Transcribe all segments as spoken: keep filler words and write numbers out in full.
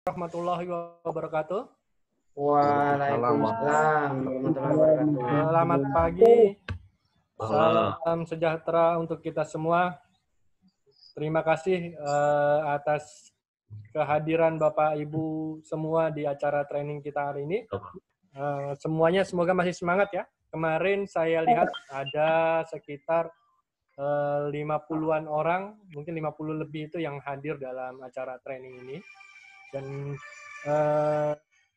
Warahmatullahi wabarakatuh. Waalaikumsalam warahmatullahi wabarakatuh. Selamat pagi, salam sejahtera untuk kita semua. Terima kasih uh, atas kehadiran Bapak Ibu semua di acara training kita hari ini. Uh, semuanya semoga masih semangat ya. Kemarin saya lihat ada sekitar uh, lima puluhan orang, mungkin lima puluh lebih itu yang hadir dalam acara training ini. Dan uh,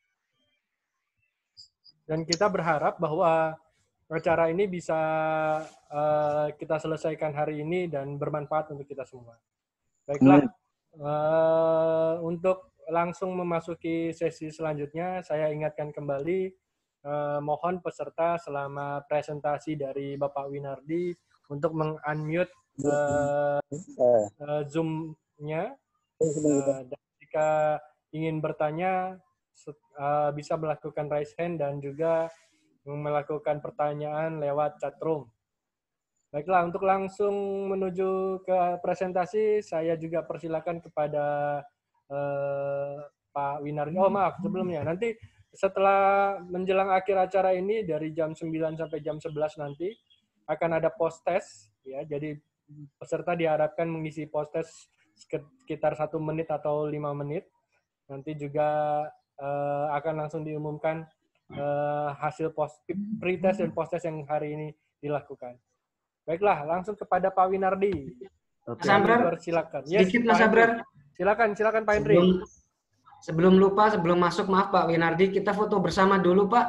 dan kita berharap bahwa acara ini bisa uh, kita selesaikan hari ini dan bermanfaat untuk kita semua. Baiklah, uh, untuk langsung memasuki sesi selanjutnya, saya ingatkan kembali, uh, mohon peserta selama presentasi dari Bapak Winardi untuk meng-unmute uh, uh, Zoom-nya. Uh, dan jika ingin bertanya, uh, bisa melakukan raise hand dan juga melakukan pertanyaan lewat chat room. Baiklah, untuk langsung menuju ke presentasi, saya juga persilakan kepada uh, Pak Winardi. Oh maaf, sebelumnya. Nanti setelah menjelang akhir acara ini, dari jam sembilan sampai jam sebelas nanti, akan ada post test. Ya, jadi peserta diharapkan mengisi post test sekitar satu menit atau lima menit. Nanti juga uh, akan langsung diumumkan uh, hasil post pre-test dan post-test yang hari ini dilakukan. Baiklah, langsung kepada Pak Winardi. Mas Abrar, silakan. Yes, sedikit Mas Abrar. Silakan, silakan Pak Hendri. Sebelum, sebelum lupa, sebelum masuk, maaf Pak Winardi, kita foto bersama dulu Pak.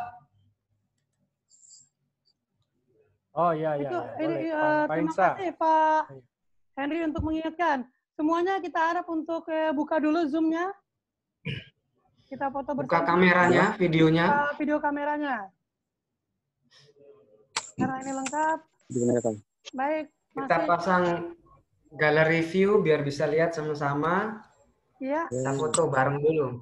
Oh iya, iya. Itu, ya, ini, boleh. uh, Pak terima Insa. kasih Pak Henry untuk mengingatkan. Semuanya kita harap untuk uh, buka dulu Zoom-nya. Kita foto bersama. Buka kameranya, videonya. Buka video kameranya. Karena ini lengkap. Baik. Kita masih. pasang galeri view biar bisa lihat sama-sama. Iya. Kita foto bareng dulu.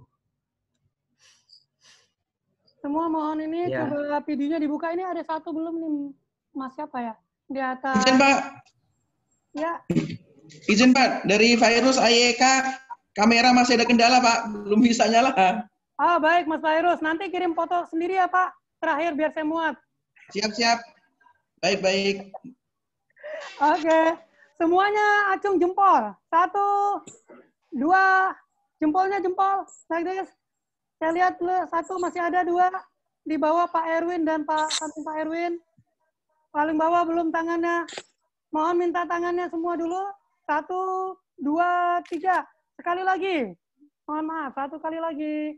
Semua mohon ini ya. Coba videonya dibuka. Ini ada satu belum nih, Mas siapa ya? Di atas. Izin Pak. Ya. Izin Pak, dari virus A Y K kamera masih ada kendala Pak, belum bisa nyala. Oh baik Mas Virus, nanti kirim foto sendiri ya Pak. Terakhir biar saya muat. Siap-siap. Baik-baik. Oke, semuanya acung jempol. Satu, dua, jempolnya jempol. Like this. Saya lihat dulu, satu masih ada dua. Di bawah Pak Erwin dan Pak samping Pak Erwin. Paling bawah belum tangannya. Mohon minta tangannya semua dulu. Satu, dua, tiga. Sekali lagi. Mohon maaf, satu kali lagi.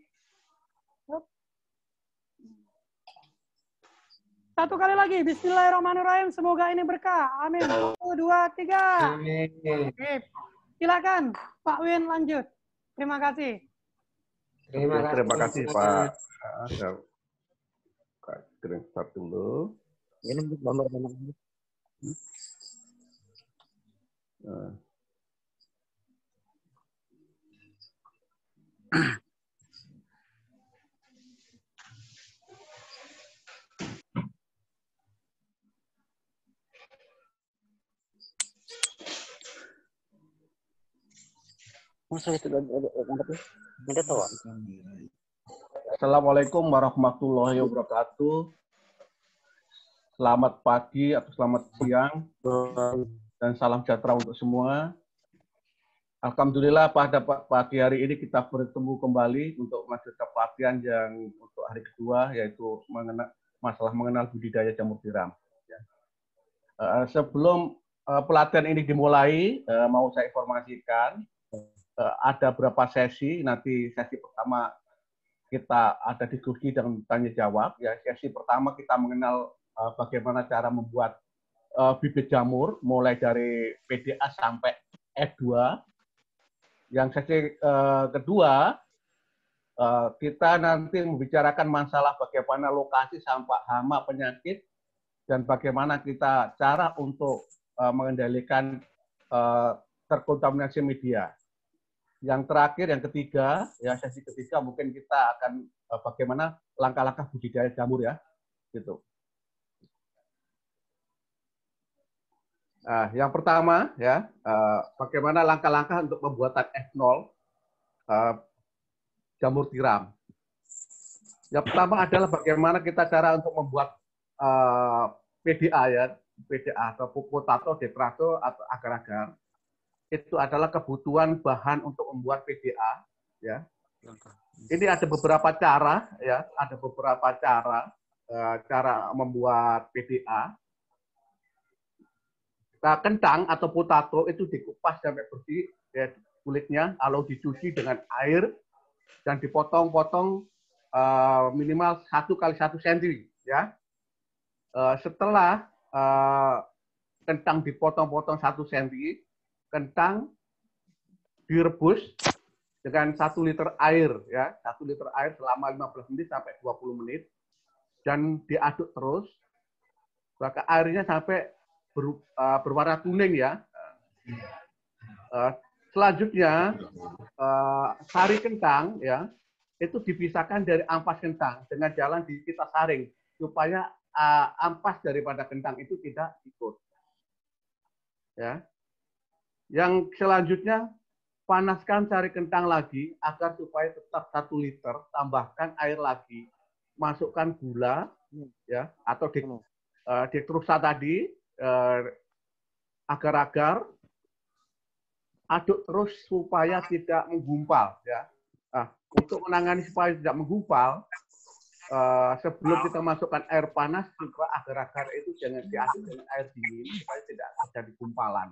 Satu kali lagi. Bismillahirrahmanirrahim. Semoga ini berkah. Amin. Satu, dua, tiga. Amin. Oke. Silakan Pak Win lanjut. Terima kasih. Terima kasih. Terima kasih Pak. Saya kirim start dulu. Ini gambar mana? Nah. Assalamualaikum warahmatullahi wabarakatuh. Selamat pagi atau selamat siang dan salam sejahtera untuk semua. Alhamdulillah pada pagi hari ini kita bertemu kembali untuk melanjutkan pelatihan yang untuk hari kedua, yaitu mengenal, masalah mengenal budidaya jamur tiram. Uh, sebelum uh, pelatihan ini dimulai, uh, mau saya informasikan uh, ada beberapa sesi. Nanti sesi pertama kita ada diskusi dan tanya jawab. Ya, sesi pertama kita mengenal uh, bagaimana cara membuat uh, bibit jamur, mulai dari P D A sampai E dua. Yang sesi uh, kedua, uh, kita nanti membicarakan masalah bagaimana lokasi sampah hama penyakit dan bagaimana kita cara untuk uh, mengendalikan uh, terkontaminasi media. Yang terakhir, yang ketiga, ya sesi ketiga mungkin kita akan uh, bagaimana langkah-langkah budidaya jamur ya, gitu. Nah, yang pertama ya, uh, bagaimana langkah-langkah untuk pembuatan F nol. Uh, jamur tiram. Yang pertama adalah bagaimana kita cara untuk membuat uh, P D A ya, P D A atau potato detrato atau agar-agar. Itu adalah kebutuhan bahan untuk membuat P D A ya. Ini ada beberapa cara ya, ada beberapa cara uh, cara membuat P D A. Nah, kentang atau potato itu dikupas sampai bersih ya, kulitnya, lalu dicuci dengan air dan dipotong-potong uh, minimal satu kali satu senti ya. Uh, setelah uh, kentang dipotong-potong satu senti, kentang direbus dengan satu liter air ya, satu liter air selama lima belas menit sampai dua puluh menit dan diaduk terus, maka airnya sampai ber, uh, berwarna kuning ya. Uh, selanjutnya uh, sari kentang ya itu dipisahkan dari ampas kentang dengan jalan di kita saring supaya uh, ampas daripada kentang itu tidak ikut. Ya. Yang selanjutnya panaskan sari kentang lagi agar supaya tetap satu liter, tambahkan air lagi, masukkan gula ya atau dek, uh, dekstrusa tadi uh, agar-agar aduk terus supaya tidak menggumpal ya. Nah, untuk menangani supaya tidak menggumpal, uh, sebelum kita masukkan air panas juga agar-agar itu jangan diaduk dengan air dingin supaya tidak terjadi gumpalan.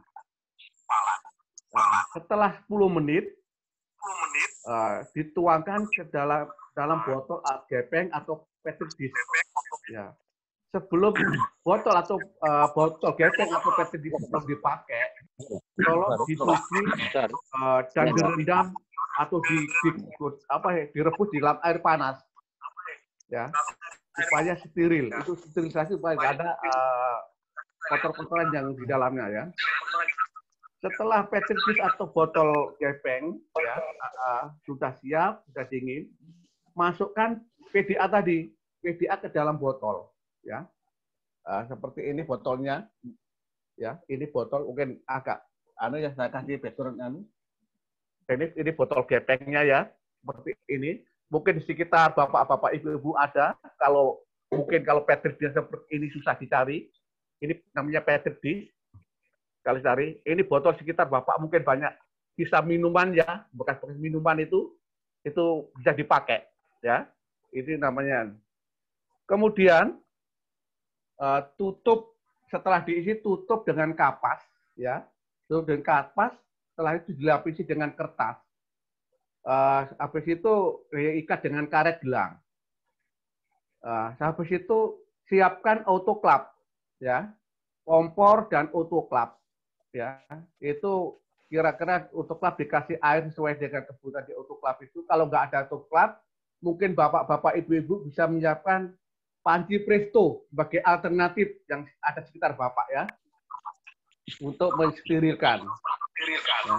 Nah, setelah sepuluh menit, uh, dituangkan ke dalam dalam botol gepeng atau petri dish. Ya. Sebelum botol atau uh, botol gepeng atau petri dish dipakai, tolong dicuci uh, dan direndam atau di, di apa ya, direbus di dalam air panas, ya, supaya steril. Itu sterilisasi supaya tidak ada uh, kotor-kotoran yang di dalamnya ya. Setelah petri dish atau botol gepeng ya uh, sudah siap, sudah dingin, masukkan P D A tadi, P D A ke dalam botol ya. Uh, seperti ini botolnya ya. Ini botol mungkin agak anu ya, saya kasih background anu. Ini ini botol gepengnya ya. Seperti ini. Mungkin di sekitar bapak-bapak, ibu-ibu ada. Kalau mungkin kalau petri dish seperti ini susah dicari. Ini namanya petri dish. Kali cari, ini botol sekitar bapak mungkin banyak sisa minuman ya, bekas-bekas minuman itu itu bisa dipakai ya. Ini namanya. Kemudian uh, tutup, setelah diisi tutup dengan kapas ya, tutup dengan kapas. Setelah itu dilapisi dengan kertas. Uh, habis itu ikat dengan karet gelang. Uh, habis itu siapkan autoclave ya, kompor dan autoclave. Ya, itu kira-kira autoclave dikasih air sesuai dengan kebutuhan di autoclave itu. Kalau nggak ada autoclave, mungkin bapak-bapak, ibu-ibu bisa menyiapkan panci presto sebagai alternatif yang ada sekitar bapak ya, untuk mensterilkan. Ya.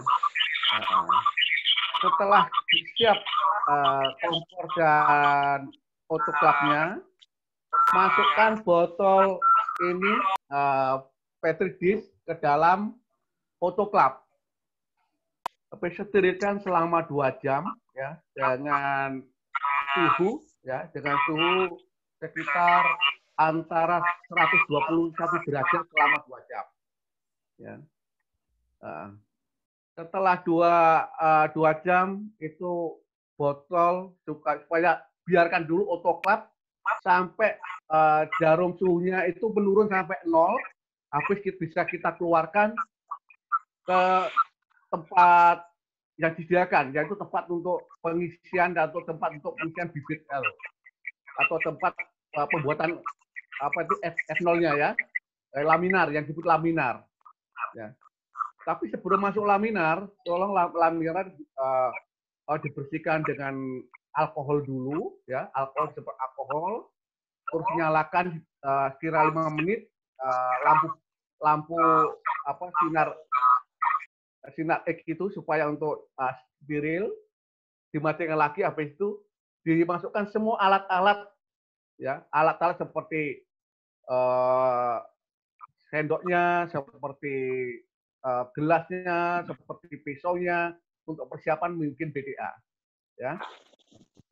Setelah siap uh, kompor dan autoclave-nya, masukkan botol ini uh, petri dish ke dalam autoclave. Tapi sterilkan selama dua jam ya dengan suhu ya dengan suhu sekitar antara seratus dua puluh satu derajat selama dua jam. Ya. Uh, setelah dua uh, dua jam itu botol suka supaya biarkan dulu autoclave sampai uh, jarum suhunya itu menurun sampai nol. Habis bisa kita keluarkan ke tempat yang disediakan, yaitu tempat untuk pengisian atau tempat untuk pengisian bibit L atau tempat uh, pembuatan apa itu F nol-nya ya, eh, laminar yang disebut laminar. Ya. Tapi sebelum masuk laminar, tolong laminar uh, uh, dibersihkan dengan alkohol dulu, ya, alkohol seperti alkohol, terus nyalakan uh, kira lima menit uh, lampu lampu apa sinar sinar X itu supaya untuk uh, steril, dimatikan lagi. Habis itu dimasukkan semua alat-alat ya, alat-alat seperti uh, sendoknya, seperti uh, gelasnya, seperti pisaunya untuk persiapan mungkin B D A ya.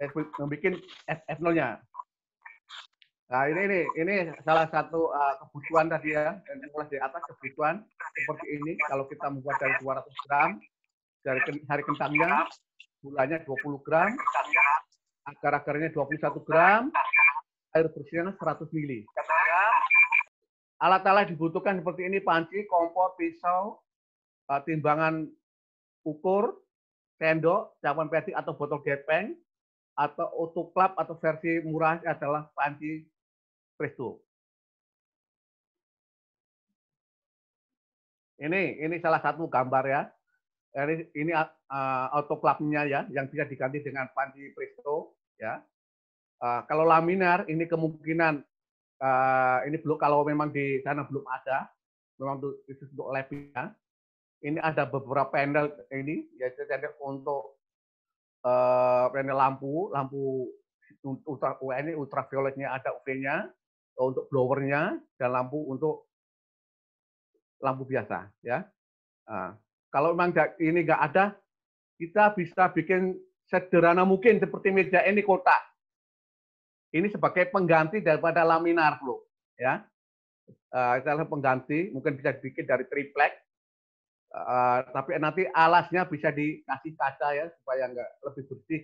membuat F nol-nya. Nah, ini ini ini salah satu uh, kebutuhan tadi ya, mulai dari atas kebutuhan seperti ini. Kalau kita membuat dari dua ratus gram, dari hari kentangnya, gulanya dua puluh gram, agar-agarnya dua puluh satu gram, air bersihnya seratus mili. Alat-alat dibutuhkan seperti ini, panci, kompor, pisau, uh, timbangan ukur, sendok, cawan plastik atau botol gepeng, atau autoclave atau versi murah adalah panci presto. Ini ini salah satu gambar ya. Ini ini uh, autoclave-nya ya, yang bisa diganti dengan panci presto ya. Uh, kalau laminar ini kemungkinan uh, ini belum, kalau memang di sana belum ada, memang itu untuk lab-nya. Ini ada beberapa panel ini, yaitu untuk uh, panel lampu, lampu ultra ini ultravioletnya ada U V-nya. Untuk blowernya dan lampu untuk lampu biasa ya. Nah, kalau memang ini nggak ada, kita bisa bikin sederhana mungkin seperti meja ini kotak. Ini sebagai pengganti daripada laminar flow ya. Uh, itu adalah pengganti, mungkin bisa dibikin dari triplek. Uh, tapi nanti alasnya bisa dikasih kaca ya supaya nggak lebih bersih.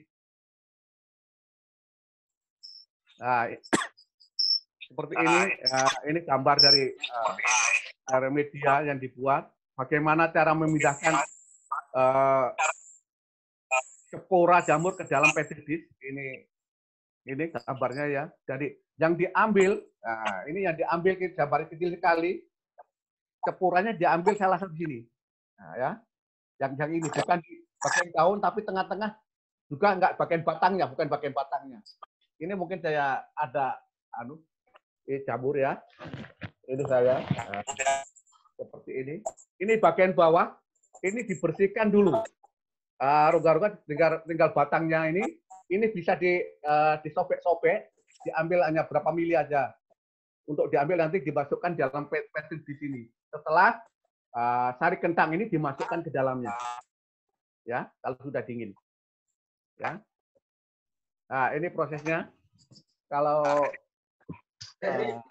Nah, seperti ini, ya, ini gambar dari uh, media yang dibuat. Bagaimana cara memindahkan uh, spora jamur ke dalam petri dish. Ini, ini gambarnya ya. Jadi yang diambil, nah, ini yang diambil gambar kecil sekali. Sporanya diambil salah satu sini. Nah, ya, yang yang ini bukan di bagian daun, tapi tengah-tengah juga enggak bagian batangnya, bukan bagian batangnya. Ini mungkin saya ada anu. Ini jamur ya, ini saya nah, seperti ini. Ini bagian bawah, ini dibersihkan dulu. Rongga-rongga uh, tinggal, tinggal batangnya ini, ini bisa di, uh, disobek-sobek, diambil hanya berapa mili aja. Untuk diambil nanti dimasukkan dalam petri di sini. Setelah uh, sari kentang ini dimasukkan ke dalamnya, ya kalau sudah dingin. Ya, nah ini prosesnya. Kalau Uh,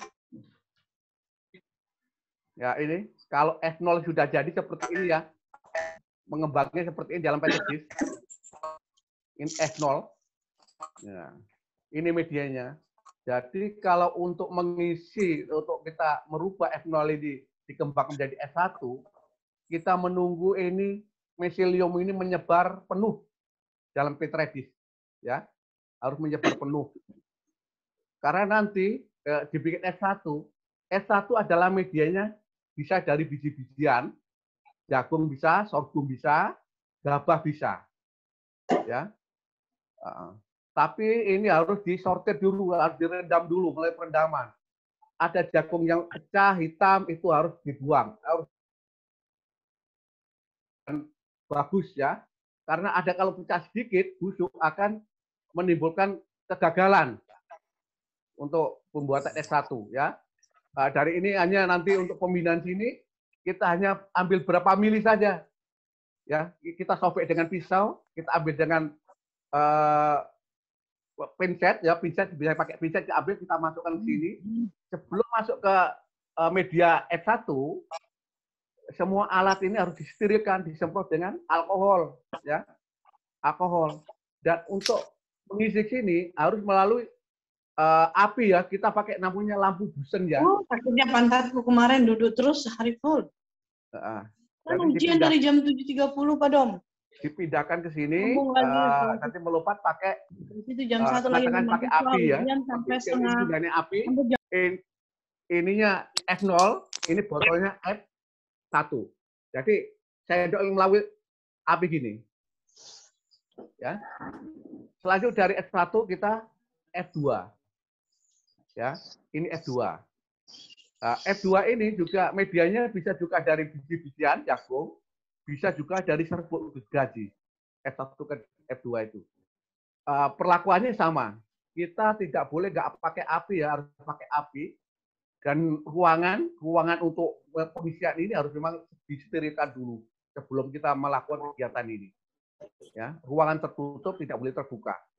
ya ini kalau S nol sudah jadi seperti ini ya, mengembangnya seperti ini dalam petri dish. Ini S nol. Ya, ini medianya. Jadi kalau untuk mengisi, untuk kita merubah S nol ini dikembangkan menjadi S satu, kita menunggu ini meselium ini menyebar penuh dalam petri dish. Ya, harus menyebar penuh. Karena nanti eh, dibikin S satu, S satu adalah medianya bisa dari biji-bijian, jagung bisa, sorghum bisa, gabah bisa, ya. Uh, tapi ini harus disortir dulu, harus direndam dulu, mulai perendaman. Ada jagung yang pecah, hitam, itu harus dibuang, harus bagus ya. Karena ada kalau pecah sedikit, busuk akan menimbulkan kegagalan untuk pembuatan S satu ya. Nah, dari ini hanya nanti untuk pembinaan sini kita hanya ambil berapa mili saja. Ya, kita sobek dengan pisau, kita ambil dengan uh, pinset ya, pinset bisa pakai pinset diambil, kita masukkan ke sini. Sebelum masuk ke uh, media S satu, semua alat ini harus disterilkan, disemprot dengan alkohol ya. Alkohol. Dan untuk mengisi sini harus melalui Uh, api ya, kita pakai namanya lampu busen ya. Oh, takutnya pantatku kemarin duduk terus sehari full. Uh, kan ujian dari jam tujuh tiga puluh, Pak Dom. Dipindahkan ke sini, uh, nanti melompat pakai itu jam satu uh, lagi pakai api ya. Sampai setengah ini api. In, ininya S nol, ini botolnya S satu. Jadi saya melalui api gini. Ya. Selanjutnya dari S satu kita F dua. Ya, ini F dua. Nah, F dua ini juga medianya bisa juga dari biji-bijian jagung, bisa juga dari serbuk gergaji. F satu ke F dua itu. Uh, perlakuannya sama. Kita tidak boleh nggak pakai api ya, harus pakai api. Dan ruangan, ruangan untuk pengisian ini harus memang disterilkan dulu sebelum kita melakukan kegiatan ini. Ya, ruangan tertutup tidak boleh terbuka.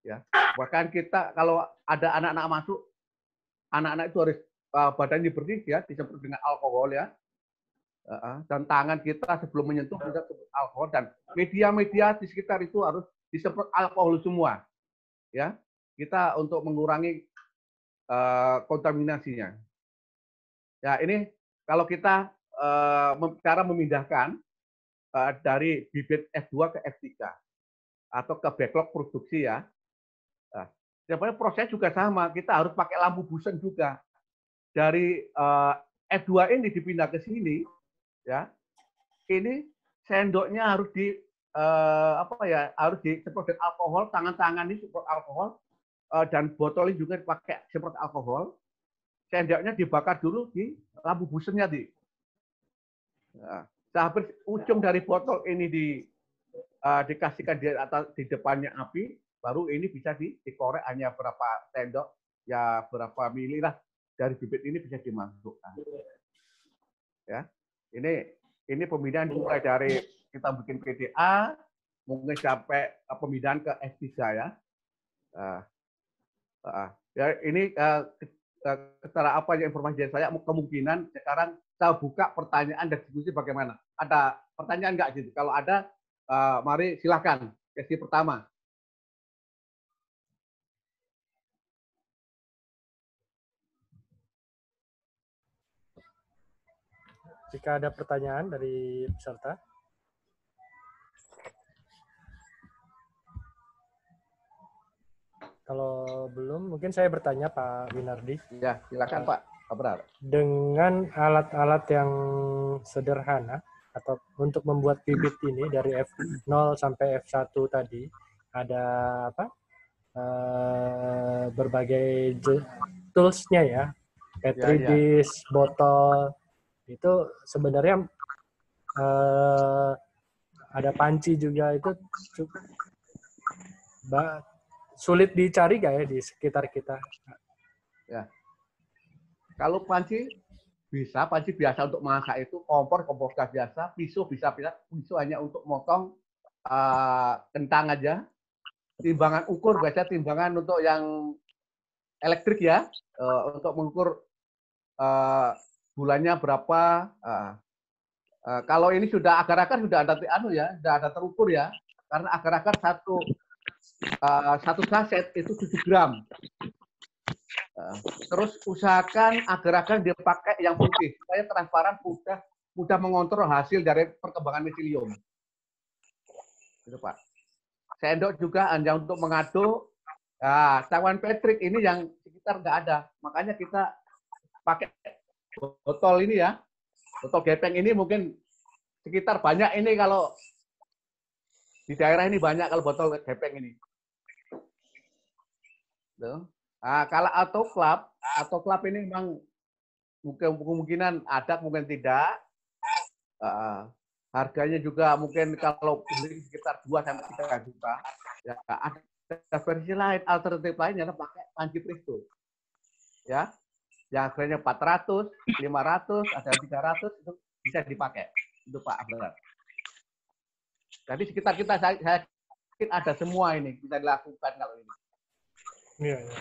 Ya, bahkan kita kalau ada anak-anak masuk, anak-anak itu harus uh, badannya bersih ya, disemprot dengan alkohol ya. Uh, dan tangan kita sebelum menyentuh kita semprot alkohol, dan media-media di sekitar itu harus disemprot alkohol semua. Ya, kita untuk mengurangi uh, kontaminasinya. Ya, ini kalau kita uh, cara memindahkan uh, dari bibit F dua ke F tiga atau ke backlog produksi ya. Nah, sebenarnya proses juga sama, kita harus pakai lampu busen juga. Dari uh, F dua ini dipindah ke sini, ya. Ini sendoknya harus di uh, apa ya, harus disemprot dengan alkohol, tangan-tangan ini semprot alkohol, uh, dan botolnya juga dipakai semprot alkohol. Sendoknya dibakar dulu di lampu busennya di. Nah, sampai ujung dari botol ini di uh, dikasihkan di atas di depannya api, baru ini bisa di, dikorek hanya berapa sendok, ya berapa mili lah dari bibit ini bisa dimasukkan. Ya, ini ini pemindahan mulai dari kita bikin P D A, mungkin sampai uh, pemindahan ke F tiga ya. Uh, uh, ya ini uh, secara apa ya informasi dari saya, kemungkinan sekarang saya buka pertanyaan dan diskusi bagaimana. Ada pertanyaan nggak gitu? Kalau ada, uh, mari silakan sesi pertama. Jika ada pertanyaan dari peserta. Kalau belum, mungkin saya bertanya Pak Winardi. Ya, silakan Pak Abrar. Dengan alat-alat yang sederhana, atau untuk membuat bibit ini dari F nol sampai F satu tadi, ada apa? Uh, berbagai tools-nya ya, petri Ya, ya. dish, botol, itu sebenarnya uh, ada panci juga, itu cukup sulit dicari nggak ya di sekitar kita? Ya. Kalau panci bisa, panci biasa untuk masak itu, kompor, kompor gas biasa, pisau bisa, bisa, pisau hanya untuk motong uh, kentang aja. Timbangan ukur biasa timbangan untuk yang elektrik ya, uh, untuk mengukur uh, bulannya berapa. Uh, uh, kalau ini sudah agar-agar sudah ada anu ya, sudah ada terukur ya, karena agar-agar satu uh, satu saset itu tujuh gram. Uh, terus usahakan agar-agar dia pakai yang putih supaya transparan, mudah mudah mengontrol hasil dari perkembangan miselium. Itu Pak. Sendok juga hanya untuk mengaduk. Nah, cawan Patrick ini yang sekitar nggak ada. Makanya kita pakai botol ini ya. Botol gepeng ini mungkin sekitar banyak ini, kalau di daerah ini banyak kalau botol gepeng ini. Tuh. Nah, kalau autoclave, autoclave ini memang mungkin kemungkinan ada, mungkin tidak. Uh, harganya juga mungkin kalau beli sekitar dua sampai tiga juta. Ya, ada versi lain, alternatif lainnya pakai panci presto. Ya. Yang harganya empat ratus, lima ratus, ada tiga ratus, itu bisa dipakai. Itu Pak Abdullah. Jadi sekitar kita saya, saya yakin ada semua ini bisa dilakukan kalau ini. Iya, iya.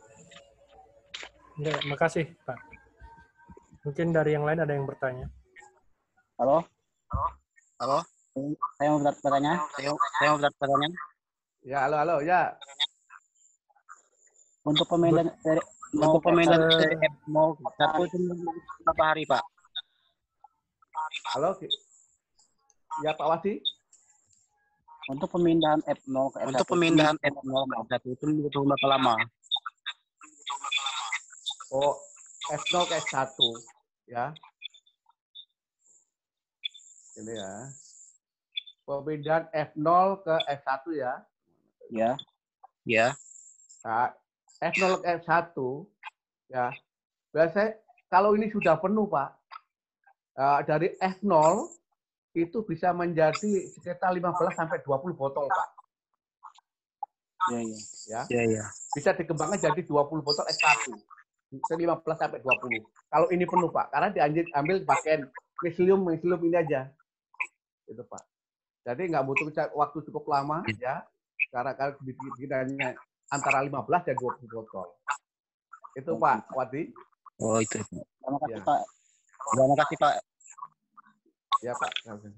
Ya, makasih Pak. Mungkin dari yang lain ada yang bertanya. Halo? Halo? Halo? Saya mau bertanya. Saya, saya mau bertanya. Ya, halo, halo, ya. Untuk pemindahan dari mau pemindahan dari F mau satu itu berapa hari, Pak? Halo. Ya, Pak Wadi. Untuk pemindahan F nol ke F satu. Untuk pemindahan F nol ke F satu itu butuh berapa lama? Oh, F nol ke F satu, ya. Ini ya. Pemindahan F nol ke F satu ya. Ya. Ya. Nah, F nol ke F satu ya. Biasanya kalau ini sudah penuh, Pak. Uh, dari F nol itu bisa menjadi sekitar lima belas sampai dua puluh botol, Pak. Ya, ya. Ya. Ya, ya. Bisa dikembangkan jadi dua puluh botol F satu. lima belas sampai dua puluh. Kalau ini penuh, Pak. Karena diambil pakaian miselium, miselium ini aja. Itu Pak. Jadi nggak butuh waktu cukup lama ya, karena kalau bikinannya antara lima belas dan dua puluh botol. Itu Pak Wadi. Oh itu. Terima kasih Ya. Pak. Terima kasih Pak. Ya Pak.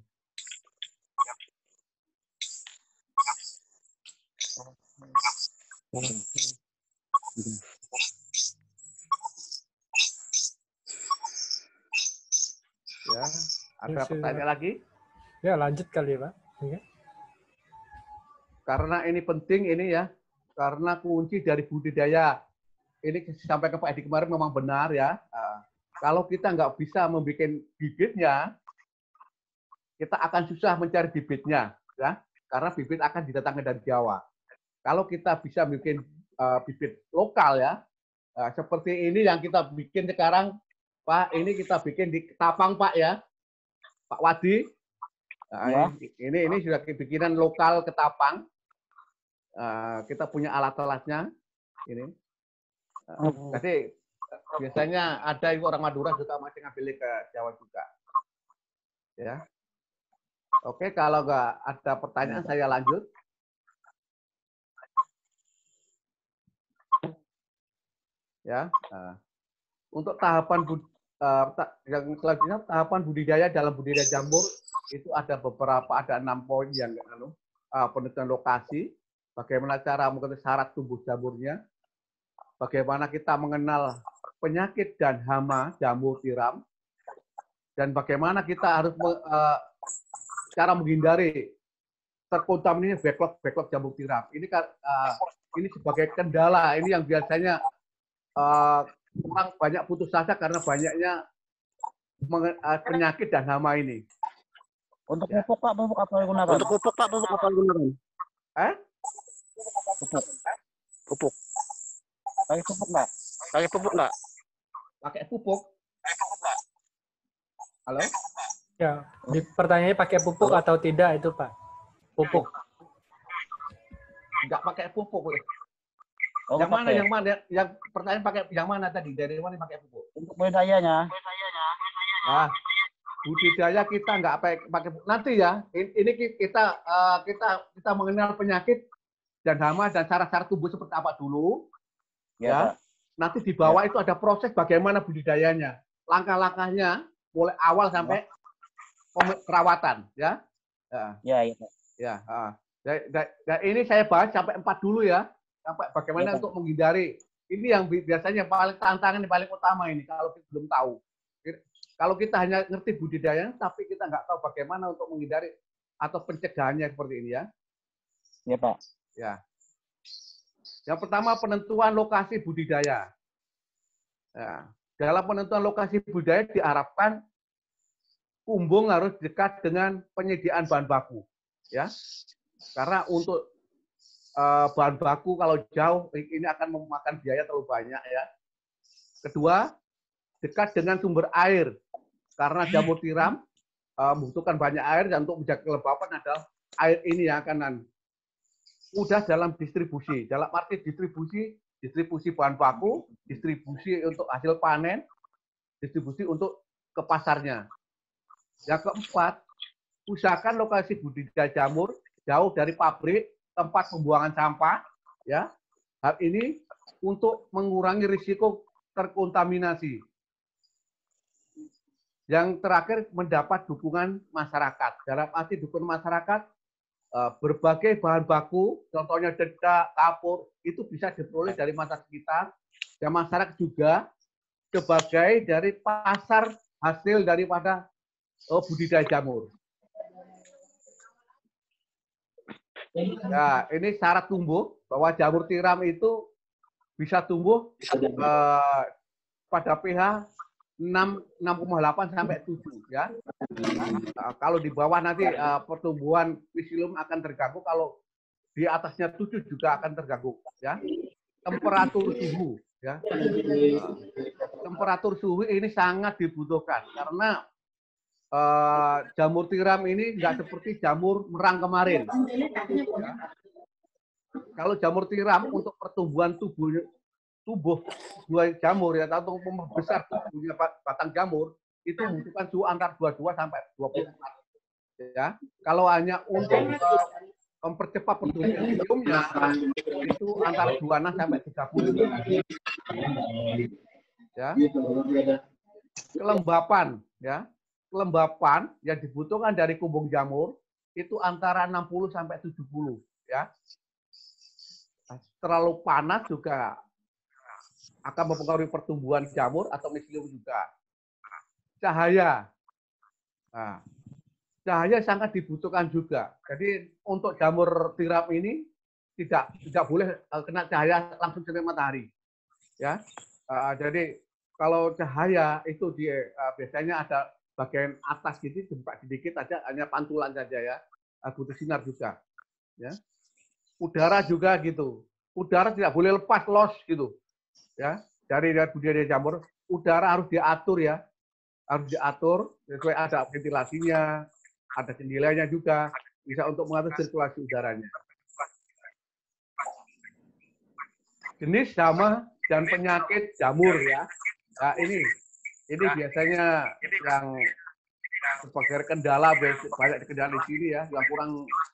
Ya, ada pertanyaan lagi? Ya, lanjut kali ya, Pak. Ya. Karena ini penting ini ya, karena kunci dari budidaya. Ini sampai ke Pak Edi kemarin memang benar ya. Uh, kalau kita nggak bisa membuat bibitnya, kita akan susah mencari bibitnya, ya. Karena bibit akan didatangkan dari Jawa. Kalau kita bisa bikin uh, bibit lokal ya, uh, seperti ini yang kita bikin sekarang, Pak, ini kita bikin di Ketapang Pak ya, Pak Wadi. Nah, Ya. Ini ini sudah bikinan lokal Ketapang. Uh, kita punya alat-alatnya. Ini. Uh, jadi biasanya ada yang orang Madura juga masih ngambil ke Jawa juga. Ya. Oke, kalau nggak ada pertanyaan saya lanjut. Ya. Uh, untuk tahapan bud, uh, yang selanjutnya tahapan budidaya dalam budidaya jamur itu ada beberapa, ada enam poin yang uh, penentuan lokasi, bagaimana cara mengenai syarat tumbuh jamurnya, bagaimana kita mengenal penyakit dan hama jamur tiram, dan bagaimana kita harus uh, cara menghindari terkontaminasi backlog backlog jamur tiram. Ini uh, ini sebagai kendala ini yang biasanya uh, orang banyak putus asa karena banyaknya uh, penyakit dan hama ini. Untuk pupuk Pak, pupuk apa yang gunakan? Untuk pupuk Pak, pupuk apa yang gunakan? Eh? Pupuk. Pupuk. Pakai pupuk nggak? Pakai pupuk nggak? Pakai pupuk. Halo? Ya, di pertanyaannya pakai pupuk atau tidak itu Pak? Pupuk. Nggak pakai pupuk. Oh, yang mana? pakai. Yang mana? Yang pertanyaan pakai yang mana tadi? Dari mana pakai pupuk? Untuk budidayanya. Ah, budidaya kita nggak pakai pakai pupuk. Nanti ya. Ini kita uh, kita kita mengenal penyakit dan hama dan cara-cara tumbuh seperti apa dulu. Ya. ya. Nanti di bawah ya. Itu ada proses bagaimana budidayanya. Langkah-langkahnya mulai awal sampai ya. Perawatan, ya. Ya, ya, ya. ya uh. dan, dan, dan ini saya bahas sampai empat dulu ya. Sampai bagaimana ya, untuk menghindari. Ini yang biasanya yang paling tantangan yang paling utama ini kalau kita belum tahu. Kalau kita hanya ngerti budidaya, tapi kita nggak tahu bagaimana untuk menghindari atau pencegahannya seperti ini ya. Ya Pak. Ya. Yang pertama penentuan lokasi budidaya. Ya. Dalam penentuan lokasi budidaya diharapkan kumbung harus dekat dengan penyediaan bahan baku. Ya. Karena untuk uh, bahan baku kalau jauh ini akan memakan biaya terlalu banyak ya. Kedua, dekat dengan sumber air. Karena jamur tiram uh, membutuhkan banyak air dan untuk menjaga kelembapan adalah air ini yang akan mudah dalam distribusi. Dalam arti distribusi, distribusi bahan baku, distribusi untuk hasil panen, distribusi untuk ke pasarnya. Yang keempat, usahakan lokasi budidaya jamur jauh dari pabrik, tempat pembuangan sampah. Ya, hal ini untuk mengurangi risiko terkontaminasi. Yang terakhir, mendapat dukungan masyarakat. Dalam arti dukungan masyarakat, berbagai bahan baku, contohnya dedak, kapur, itu bisa diperoleh dari masyarakat sekitar, dan masyarakat juga sebagai dari pasar hasil daripada oh, budidaya jamur. Ya, ini syarat tumbuh bahwa jamur tiram itu bisa tumbuh eh, pada pH enam koma delapan sampai tujuh ya. Nah, kalau di bawah nanti uh, pertumbuhan phyllum akan terganggu, kalau di atasnya tujuh juga akan terganggu ya. Temperatur suhu ya. Uh, temperatur suhu ini sangat dibutuhkan karena uh, jamur tiram ini nggak seperti jamur merang kemarin. Ya. Kalau jamur tiram untuk pertumbuhan tubuh tubuh buah jamur ya atau membesar tubuhnya batang jamur itu membutuhkan suhu antara dua puluh dua sampai dua puluh empat ya. Kalau hanya untuk uh, mempercepat pertumbuhan mushroomnya itu antara dua puluh enam sampai tiga puluh. Ya. Kelembapan, ya. Kelembapan yang dibutuhkan dari kumbung jamur itu antara enam puluh sampai tujuh puluh, ya. Terlalu panas juga akan mempengaruhi pertumbuhan jamur atau miselium juga. Cahaya. Nah, cahaya sangat dibutuhkan juga. Jadi untuk jamur tiram ini tidak tidak boleh kena cahaya langsung sinar matahari. Ya, uh, jadi kalau cahaya itu di uh, biasanya ada bagian atas gitu, jempak sedikit aja, hanya pantulan saja ya. Uh, butuh sinar juga. Ya, udara juga gitu. Udara tidak boleh lepas los gitu. Ya, dari dari budidaya jamur, udara harus diatur ya, harus diatur sesuai ada ventilasinya. Ada jendelanya juga, bisa untuk mengatur sirkulasi udaranya. Jenis hama dan penyakit jamur ya. Nah, ini ini biasanya yang sebagai kendala banyak kendala di sini ya, yang kurang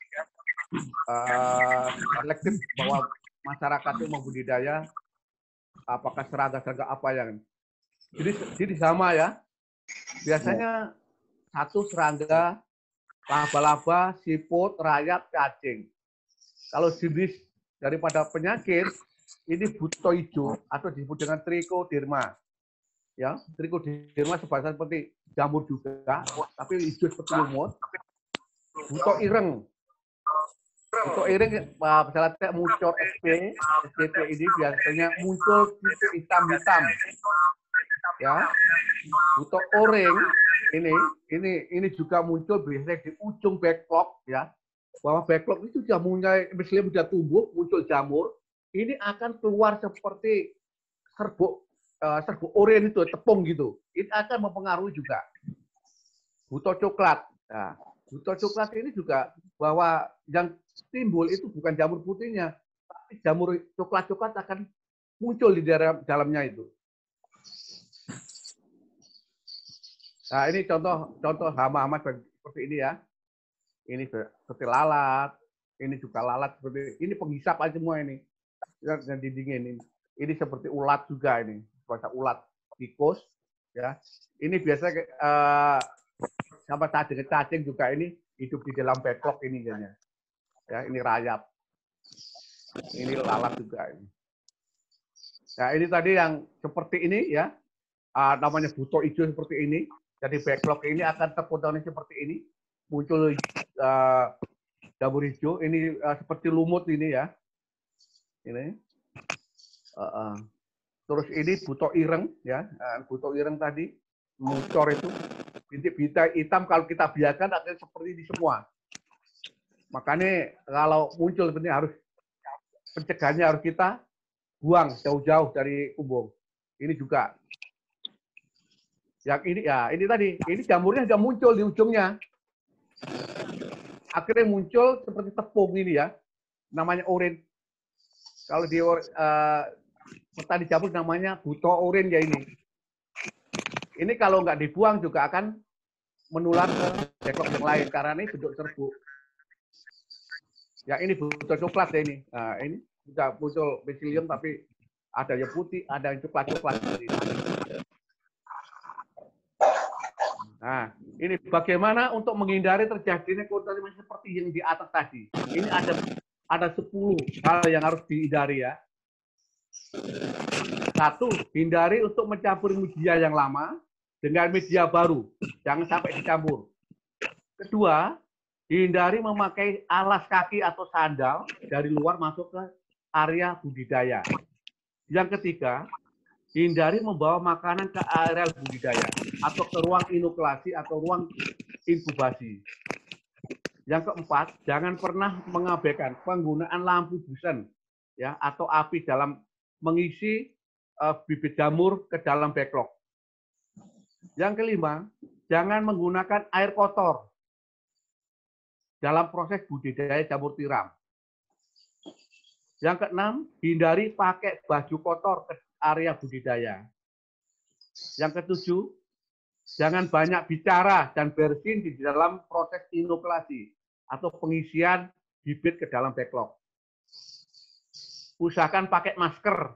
uh, selektif bahwa masyarakat itu membudidaya apakah serangga-serangga apa yang jadi jadi sama ya. Biasanya satu serangga, laba-laba, siput, rayap, cacing. Kalau jenis daripada penyakit, ini buto hijau atau disebut dengan trichoderma. Ya, trichoderma sebahasa seperti jamur juga, tapi hijau seperti lumut. Buto ireng. Buto ireng, misalnya muncul S P, S P P ini biasanya muncul titik hitam-hitam. Ya, buto oreng ini ini ini juga muncul biasanya di ujung backlog ya, bahwa backlog itu sudah mulai misalnya sudah tumbuh muncul jamur, ini akan keluar seperti serbuk uh, serbuk oranye itu tepung gitu, ini akan mempengaruhi juga. Buto coklat, nah, buto coklat ini juga bahwa yang timbul itu bukan jamur putihnya, tapi jamur coklat-coklat akan muncul di dalam dalamnya itu. Nah, ini contoh contoh hama-hama seperti ini ya. Ini seperti lalat, ini juga lalat seperti ini penghisap aja semua ini. Yang dindingin ini. Ini seperti ulat juga ini, bahasa ulat tikus ya. Ini biasanya uh, sama cacing cacing juga ini hidup di dalam backlog ini ya. Ya, ini rayap. Ini lalat juga ini. Nah, ini tadi yang seperti ini ya. Uh, namanya buto hijau seperti ini. Jadi backlog ini akan terkontaminasi seperti ini, muncul uh, jamur hijau, ini uh, seperti lumut ini ya, ini. Uh, uh. Terus ini buto ireng ya, uh, buto ireng tadi muncul itu, bintik-bintik hitam kalau kita biarkan akan seperti ini semua. Makanya kalau muncul seperti ini harus pencegahannya harus kita buang jauh-jauh dari kumbung. Ini juga. Yang ini ya ini tadi ini jamurnya sudah muncul di ujungnya, akhirnya muncul seperti tepung ini ya, namanya oren. Kalau di uh, petani jamur namanya buto oren ya ini. Ini kalau nggak dibuang juga akan menular ke backlog yang lain karena ini bentuk serbuk. Ya ini buto coklat ya ini. Nah, ini sudah muncul miselium tapi ada yang putih, ada yang coklat-coklat. Nah, ini bagaimana untuk menghindari terjadinya kontaminasi seperti yang di atas tadi. Ini ada ada sepuluh hal yang harus dihindari ya. Satu, hindari untuk mencampur media yang lama dengan media baru. Jangan sampai dicampur. Kedua, hindari memakai alas kaki atau sandal dari luar masuk ke area budidaya. Yang ketiga, hindari membawa makanan ke area budidaya atau ke ruang inokulasi atau ruang inkubasi. Yang keempat, jangan pernah mengabaikan penggunaan lampu busen ya atau api dalam mengisi uh, bibit jamur ke dalam backlog. Yang kelima, jangan menggunakan air kotor dalam proses budidaya jamur tiram. Yang keenam, hindari pakai baju kotor ke area budidaya. Yang ketujuh, jangan banyak bicara dan bersin di dalam proses inokulasi atau pengisian bibit ke dalam backlog. Usahakan pakai masker.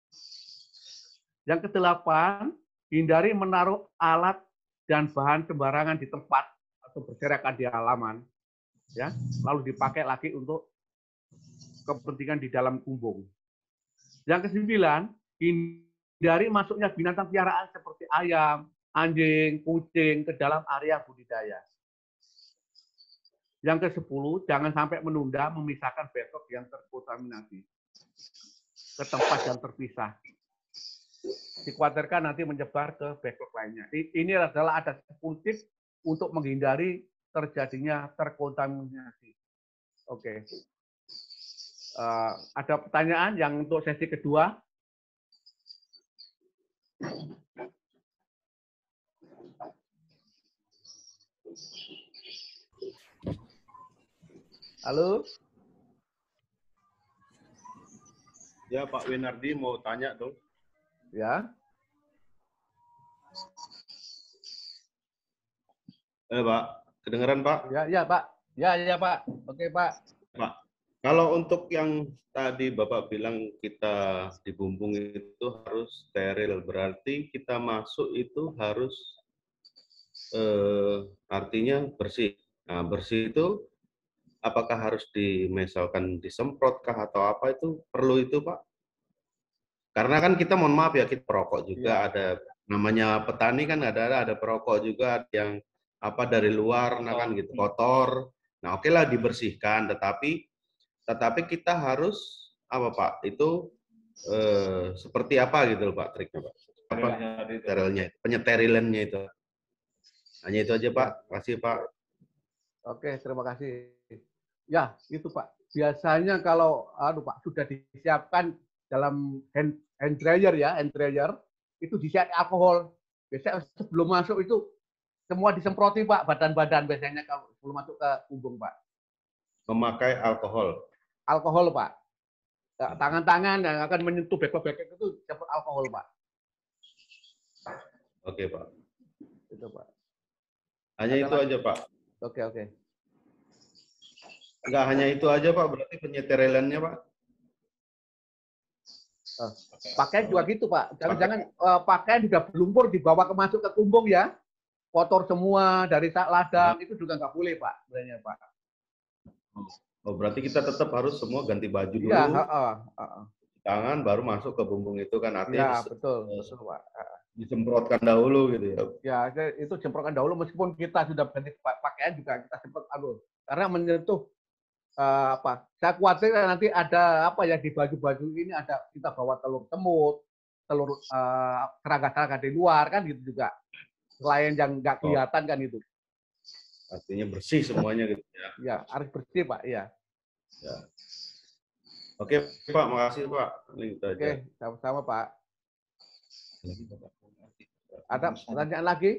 Yang kedelapan, hindari menaruh alat dan bahan sembarangan di tempat atau berserakan di halaman, ya, lalu dipakai lagi untuk kepentingan di dalam kumbung. Yang kesembilan, hindari masuknya binatang piaraan seperti ayam, anjing, kucing ke dalam area budidaya. Yang kesepuluh, jangan sampai menunda memisahkan backlog yang terkontaminasi ke tempat yang terpisah. Dikhawatirkan nanti menyebar ke backlog lainnya. Ini adalah ada sepuluh tips untuk menghindari terjadinya terkontaminasi. Oke. Uh, ada pertanyaan yang untuk sesi kedua? Halo? Ya, Pak Winardi mau tanya dong. Ya. Eh, Pak, kedengeran, Pak? Ya, ya, Pak. Ya, ya, Pak. Oke, Pak. Pak, kalau untuk yang tadi Bapak bilang kita di bumbung itu harus steril, berarti kita masuk itu harus eh, artinya bersih. Nah, bersih itu apakah harus di misalkan disemprotkah atau apa itu perlu itu, Pak? Karena kan kita mohon maaf ya, kita perokok juga, ya. Ada namanya petani kan ada ada perokok juga yang apa dari luar, nah kan gitu kotor. Nah, oke lah dibersihkan, tetapi tetapi kita harus apa Pak? Itu eh, seperti apa gitu loh Pak triknya Pak? Apa sterilnya, penyeterilannya itu? Hanya itu aja Pak. Terima kasih Pak. Oke, terima kasih. Ya, itu Pak. Biasanya kalau aduh Pak sudah disiapkan dalam hand, hand dryer ya, hand dryer itu disiapkan alkohol. Biasanya sebelum masuk itu semua disemproti Pak, badan-badan biasanya kalau sebelum masuk ke kumbung Pak. Memakai alkohol. Alkohol Pak. Tangan-tangan yang akan menyentuh backlog-backlog itu semprot alkohol Pak. Oke Pak. Itu Pak. Hanya Ada itu lagi? Aja Pak. Oke oke. Enggak hanya itu aja Pak, berarti penyeterilannya Pak. Uh, pakaian juga gitu Pak. Jangan-jangan uh, pakaian juga berlumpur dibawa ke masuk ke kumbung ya. Kotor semua dari ladang, itu juga nggak boleh Pak, sebenarnya Pak. Oh, berarti kita tetap harus semua ganti baju dulu, ya, uh, uh, uh. tangan, baru masuk ke bumbung itu kan artinya. Ya, betul, betul Pak. Disemprotkan dahulu gitu ya. Ya, itu semprotkan dahulu meskipun kita sudah ganti pakaian juga kita semprot dahulu. Karena menyentuh uh, apa? Saya khawatir nanti ada apa ya di baju-baju ini ada kita bawa telur semut, telur uh, serangga-serangga di luar kan gitu juga. Selain yang nggak kelihatan oh. kan itu. Artinya bersih semuanya gitu ya. Ya, harus bersih Pak, ya. Ya. Oke Pak, makasih Pak. Oke, sama-sama Pak. Ada pertanyaan lagi?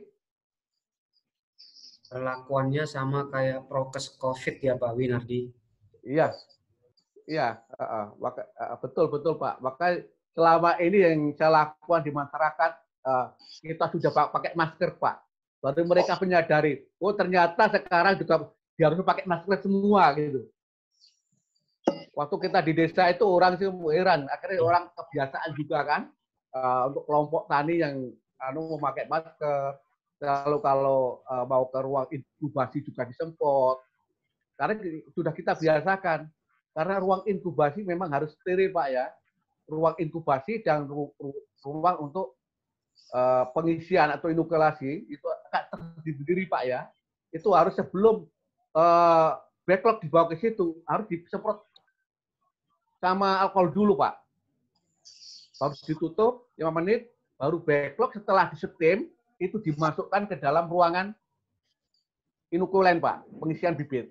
Perlakuannya sama kayak prokes COVID ya Pak Winardi? Iya, iya, uh, uh, betul betul Pak. Maka selama ini yang saya lakukan di masyarakat, uh, kita sudah pakai masker Pak. Baru mereka menyadari, oh ternyata sekarang juga harus pakai masker semua gitu. Waktu kita di desa itu orang sih heran, akhirnya orang kebiasaan juga kan uh, untuk kelompok tani yang anu memakai masker. Lalu kalau uh, mau ke ruang inkubasi juga disemprot. Karena sudah kita biasakan. Karena ruang inkubasi memang harus steril Pak ya. Ruang inkubasi dan ru ru ruang untuk uh, pengisian atau inokulasi itu terdiri Pak ya. Itu harus sebelum uh, backlog dibawa ke situ harus disemprot sama alkohol dulu Pak. Harus ditutup lima menit, baru backlog setelah disetim itu dimasukkan ke dalam ruangan inokulen Pak, pengisian bibit.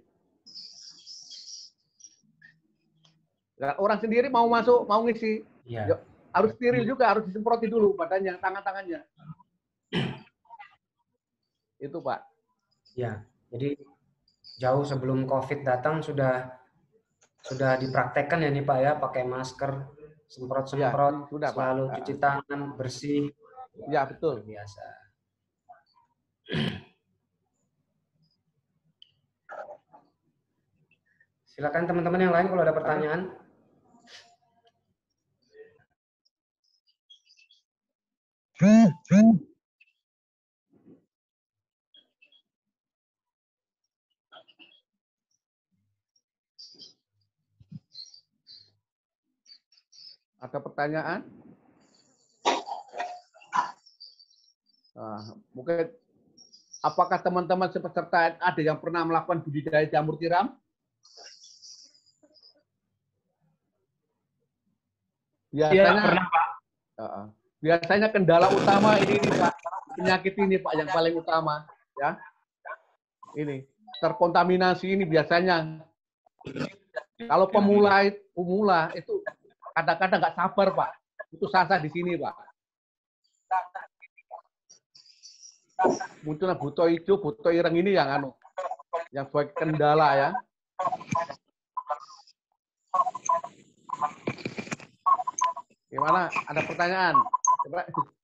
Nah, orang sendiri mau masuk, mau ngisi, ya. Harus steril juga, harus disemproti dulu badannya, tangan-tangannya. Itu Pak. Ya, jadi jauh sebelum COVID datang sudah sudah dipraktekkan ya nih Pak ya, pakai masker, semprot-semprot, ya, selalu cuci tangan, bersih. Ya, betul. Biasa. Silakan teman-teman yang lain kalau ada pertanyaan. Ada pertanyaan? Nah, mungkin apakah teman-teman peserta ada yang pernah melakukan budidaya jamur tiram? Biasanya, ya, pernah, Pak. Uh, biasanya kendala utama ini, ini Pak, penyakit ini Pak yang paling utama, ya. Ini terkontaminasi ini biasanya. Kalau pemula, pemula itu kadang-kadang nggak sabar Pak, itu sasa di sini Pak. Munculnya buto hijau, buto ireng ini yang anu, yang sebagai kendala ya. Gimana? Ada pertanyaan? Coba.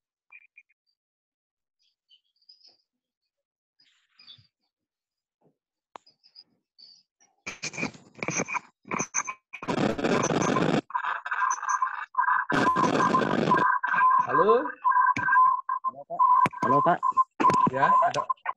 Halo? Halo Pak. Halo Pak. Ya, ada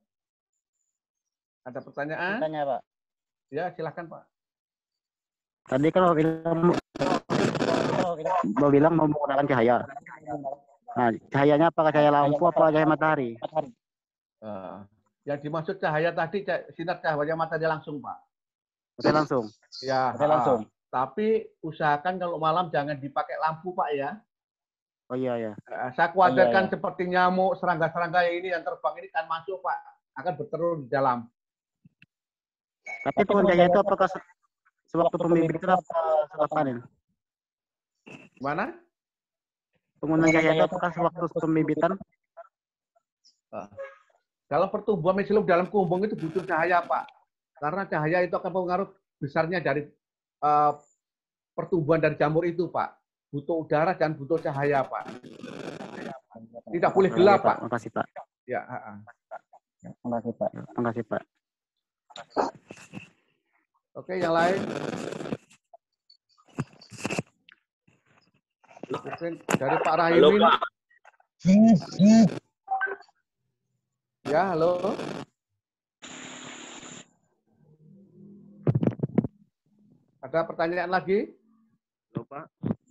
ada pertanyaan? Tanya Pak. Ya, silakan Pak. Tadi kalau bilang mau bilang mau menggunakan cahaya. Nah, cahayanya apakah cahaya lampu apa cahaya matahari? Uh, yang dimaksud cahaya tadi sinar cahaya matahari langsung Pak. Oke langsung. Ya. Oke langsung. Uh, tapi usahakan kalau malam jangan dipakai lampu Pak ya. Oh iya ya. Uh, saya khawatirkan oh, iya, iya. seperti nyamuk, serangga-serangga ini yang terbang ini kan masuk Pak, akan bertelur di dalam. Tapi penggunaan cahaya itu apakah sewaktu pembibitan apa setelah panen? Mana? Penggunaan cahaya itu apakah sewaktu pembibitan? Uh, kalau pertumbuhan mesilup dalam kumbung itu butuh cahaya Pak, karena cahaya itu akan mempengaruhi besarnya dari uh, pertumbuhan dari jamur itu Pak. Butuh udara dan butuh cahaya Pak. Tidak boleh gelap Pak. Terima kasih Pak. Ya. Uh, uh. Terima kasih Pak. Terima kasih Pak. Oke, yang lain? Mungkin dari Pak Rahimin. Halo Pak. Ya, halo. Ada pertanyaan lagi? Halo Pak.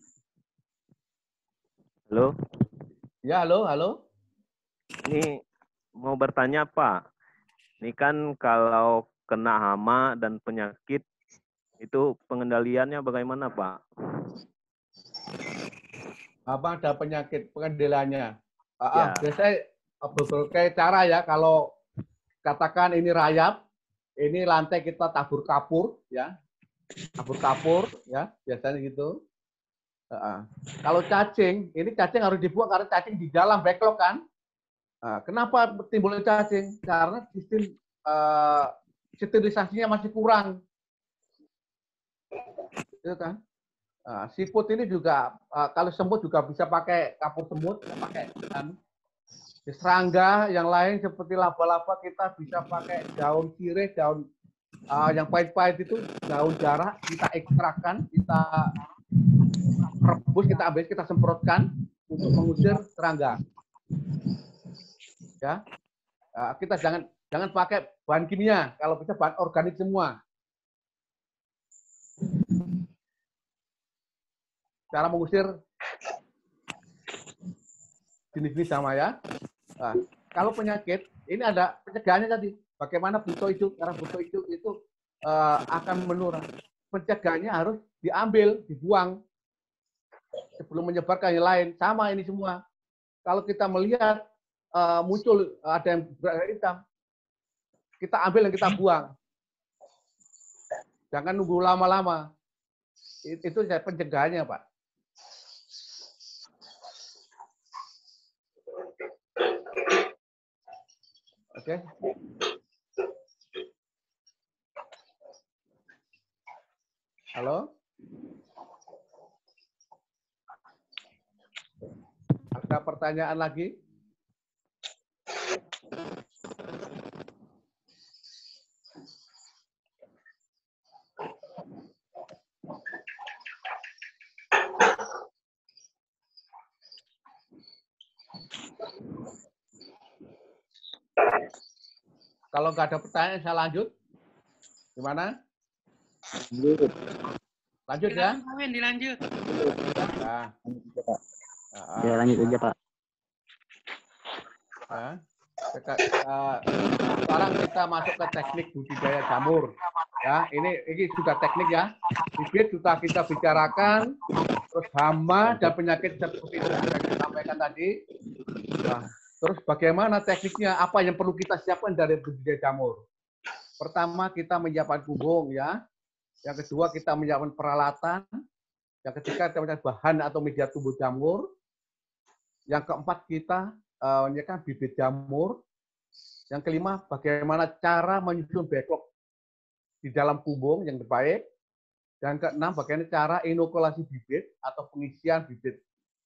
Halo. Ya, halo, halo. Ini mau bertanya Pak. Ini kan kalau kena hama dan penyakit itu pengendaliannya bagaimana Pak? Apa ada penyakit pengendaliannya? Ah, Ya. ah, biasanya berbagai cara ya. Kalau katakan ini rayap, ini lantai kita tabur kapur, ya, tabur kapur, ya, biasanya gitu. Uh, uh. Kalau cacing, ini cacing harus dibuang karena cacing di dalam backlog kan. Uh, kenapa timbulnya cacing? Karena sistem uh, sterilisasinya masih kurang, itu kan. Uh, siput ini juga uh, kalau semut juga bisa pakai kapur semut, pakai kan. Serangga yang lain seperti laba-laba kita bisa pakai daun sirih, daun uh, yang pahit-pahit itu, daun jarak kita ekstrakkan, kita rebus, kita ambil, kita semprotkan untuk mengusir serangga. Ya, uh, kita jangan jangan pakai bahan kimia, kalau bisa bahan organik semua. Cara mengusir jenis-jenis sama ya. Nah, kalau penyakit, ini ada pencegahannya tadi. Bagaimana buto hijau, karena buto hijau itu uh, akan menurun. Pencegahannya harus diambil, dibuang sebelum menyebarkan yang lain. Sama ini semua. Kalau kita melihat uh, muncul ada yang berwarna hitam, kita ambil dan kita buang. Jangan nunggu lama-lama. Itu pencegahannya, Pak. Oke. Halo? Ada pertanyaan lagi? Kalau nggak ada pertanyaan, saya lanjut. Gimana? Lanjut. Lanjut ya? Kawin, dilanjut. Nah. Ya, lanjut aja, Pak. Nah. Sekarang kita masuk ke teknik budidaya jamur. Ya, ini ini sudah teknik ya. Bibit sudah kita bicarakan, terus hama dan penyakit seperti itu sudah kita sampaikan tadi. Nah, terus bagaimana tekniknya? Apa yang perlu kita siapkan dari budidaya jamur? Pertama, kita menyiapkan kubung ya. Yang kedua, kita menyiapkan peralatan. Yang ketiga, kita menyiapkan bahan atau media tumbuh jamur. Yang keempat, kita uh, menyiapkan bibit jamur. Yang kelima, bagaimana cara menyusun backlog di dalam kubung yang terbaik. Dan keenam, bagaimana cara inokulasi bibit atau pengisian bibit.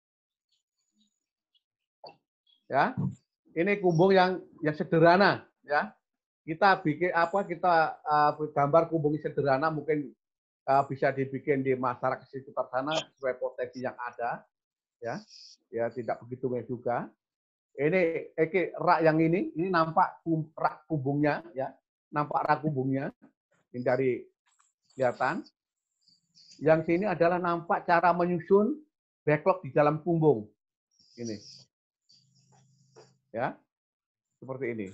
Ya, ini kubung yang yang sederhana, ya. Kita bikin apa? Kita uh, gambar kubung sederhana, mungkin uh, bisa dibikin di masyarakat sekitar sana sesuai potensi yang ada, ya. Ya, tidak begitu banyak juga. Ini, ini rak yang ini, ini nampak rak kubungnya, ya, nampak rak kubungnya, ini dari kelihatan. Yang sini adalah nampak cara menyusun backlog di dalam kubung, ini, ya, seperti ini.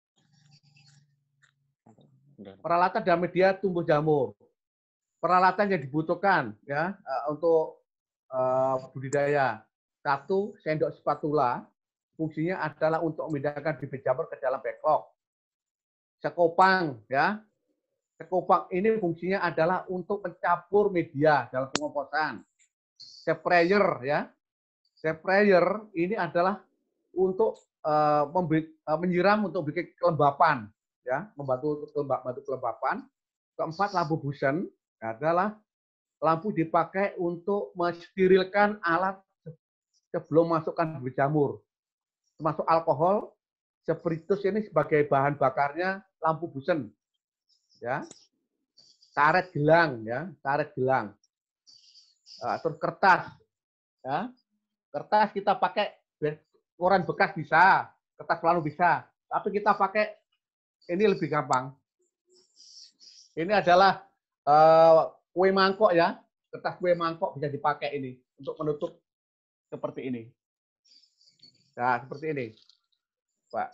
Peralatan dan media tumbuh jamur. Peralatan yang dibutuhkan, ya, untuk uh, budidaya. Satu, sendok spatula. Fungsinya adalah untuk memindahkan bibit jamur ke dalam backlog. Sekopang, ya. Sekopang ini fungsinya adalah untuk mencampur media dalam pengomposan. Sprayer, ya. Sprayer ini adalah untuk uh, memberi, uh, menyiram untuk bikin kelembapan, ya, membantu membantu kelembapan. Keempat, lampu busen adalah lampu dipakai untuk mensterilkan alat sebelum masukkan bibit jamur. Termasuk alkohol, spiritus ini sebagai bahan bakarnya lampu busen, ya. Karet gelang, ya, karet gelang. Nah, terus kertas, ya. Kertas kita pakai koran bekas bisa, kertas lalu bisa, tapi kita pakai ini lebih gampang. Ini adalah uh, kue mangkok, ya, kertas kue mangkok bisa dipakai ini untuk menutup seperti ini. Nah, seperti ini, Pak.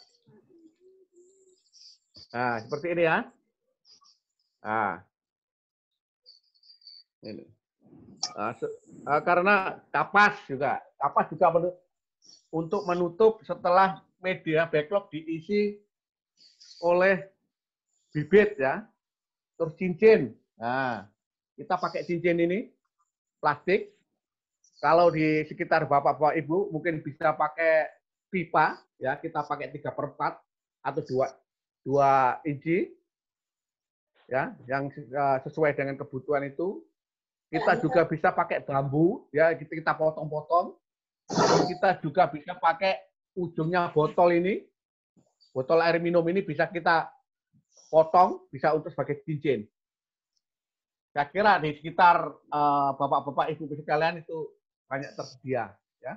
Nah, seperti ini ya. Nah, ini. Nah, uh, karena kapas juga, kapas juga menutup, untuk menutup setelah media backlog diisi oleh bibit, ya. Terus cincin. Nah, kita pakai cincin ini plastik. Kalau di sekitar bapak-bapak ibu mungkin bisa pakai pipa, ya, kita pakai tiga per empat atau dua dua inci, ya, yang sesuai dengan kebutuhan itu. Kita juga bisa pakai bambu, ya, kita kita potong-potong. Kita juga bisa pakai ujungnya botol ini, botol air minum ini bisa kita potong, bisa untuk sebagai cincin. Saya kira di sekitar bapak-bapak uh, ibu sekalian itu banyak tersedia, ya.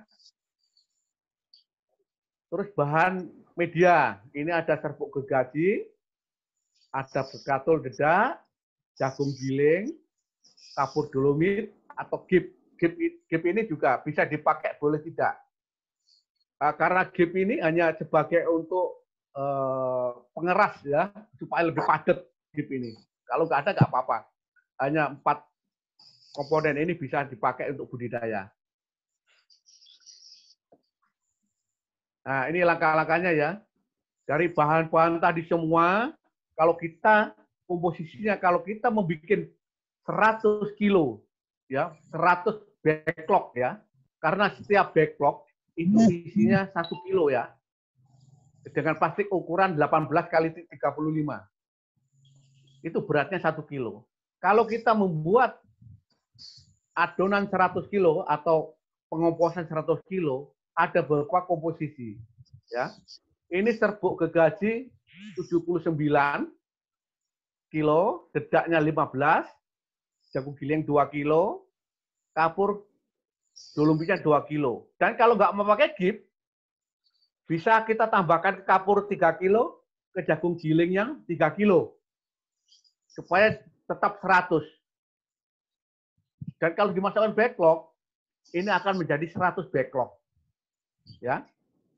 Terus bahan media, ini ada serbuk gergaji, ada bekatul dedak, jagung giling, kapur dolomit atau gip. Gip, gip ini juga bisa dipakai, boleh tidak. Uh, karena gip ini hanya sebagai untuk uh, pengeras, ya, supaya lebih padat gip ini. Kalau nggak ada nggak apa-apa. Hanya empat komponen ini bisa dipakai untuk budidaya. Nah, ini langkah-langkahnya, ya. Dari bahan-bahan tadi semua, kalau kita komposisinya, kalau kita membuat seratus kilo, ya, seratus backlog, ya. Karena setiap backlog itu isinya satu kilo, ya. Dengan plastik ukuran delapan belas kali tiga puluh lima. Itu beratnya satu kilo. Kalau kita membuat adonan seratus kilo atau pengomposan seratus kilo, ada beberapa komposisi, ya. Ini serbuk gergaji tujuh puluh sembilan kilo, dedaknya lima belas, jagung giling dua kilo, kapur dolomitnya dua kilo. Dan kalau nggak mau pakai gip, bisa kita tambahkan kapur tiga kilo, ke jagung giling yang tiga kilo. Supaya tetap seratus. Dan kalau dimasukkan backlog, ini akan menjadi seratus backlog. Ya.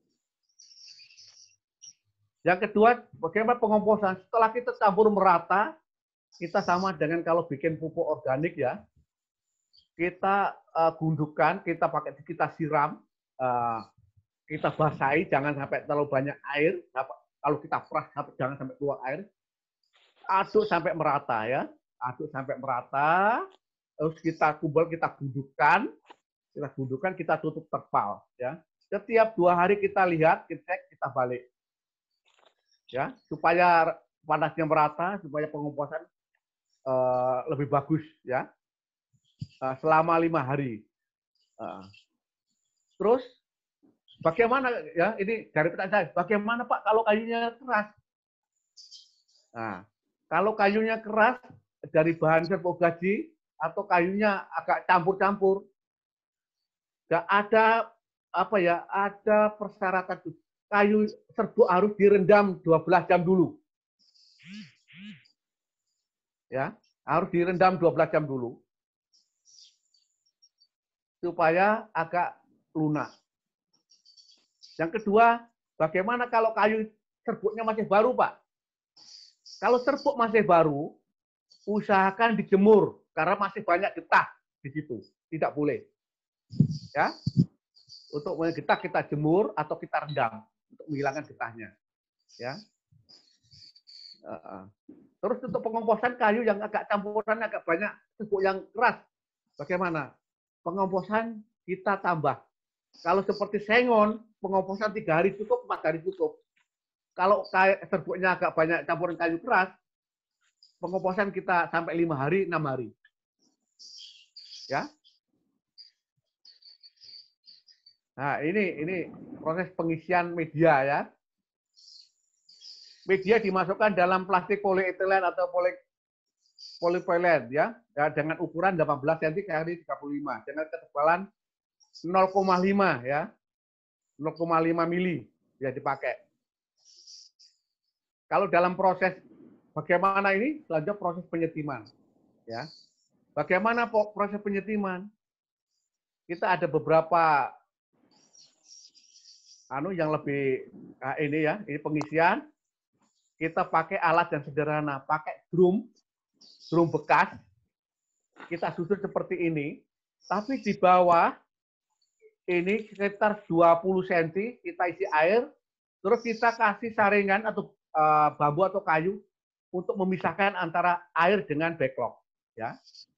Yang kedua, bagaimana pengomposan? Setelah kita campur merata, kita sama dengan kalau bikin pupuk organik ya. Kita uh, gundukan, kita pakai, kita siram, uh, kita basahi, jangan sampai terlalu banyak air. Kalau kita peras, jangan sampai keluar air. Aduk sampai merata ya, aduk sampai merata. Terus kita kubel, kita gundukan, kita gundukan, kita tutup terpal ya. Setiap dua hari kita lihat, kita cek, kita balik. Ya, supaya panasnya merata, supaya pengomposan uh, lebih bagus ya, uh, selama lima hari. Uh, terus bagaimana ya? Ini dari pertanyaan saya, bagaimana Pak kalau kayunya keras? Nah, kalau kayunya keras dari bahan serbuk gaji atau kayunya agak campur-campur, nggak ada apa ya? Ada persyaratan tuh. Kayu serbuk harus direndam dua belas jam dulu. Ya, harus direndam dua belas jam dulu. Supaya agak lunak. Yang kedua, bagaimana kalau kayu serbuknya masih baru, Pak? Kalau serbuk masih baru, usahakan dijemur karena masih banyak getah di situ. Tidak boleh. Ya. Untuk getah kita jemur atau kita rendam untuk menghilangkan getahnya, ya. Terus untuk pengomposan kayu yang agak campuran agak banyak serbuk yang keras, bagaimana? Pengomposan kita tambah. Kalau seperti sengon, pengomposan tiga hari cukup, empat hari cukup. Kalau kayu, serbuknya agak banyak campuran kayu keras, pengomposan kita sampai lima hari, enam hari, ya. Nah, ini ini proses pengisian media ya. Media dimasukkan dalam plastik polietilen atau poli polipolen ya, ya dengan ukuran delapan belas sentimeter kali tiga puluh lima dengan ketebalan nol koma lima ya. nol koma lima mili ya dipakai. Kalau dalam proses bagaimana ini? Selanjutnya proses penyetiman ya. Bagaimana proses penyetiman? Kita ada beberapa anu yang lebih nah ini ya, ini pengisian. Kita pakai alat yang sederhana, pakai drum, drum bekas. Kita susun seperti ini, tapi di bawah ini sekitar dua puluh sentimeter kita isi air, terus kita kasih saringan atau uh, bambu atau kayu untuk memisahkan antara air dengan backlog, ya.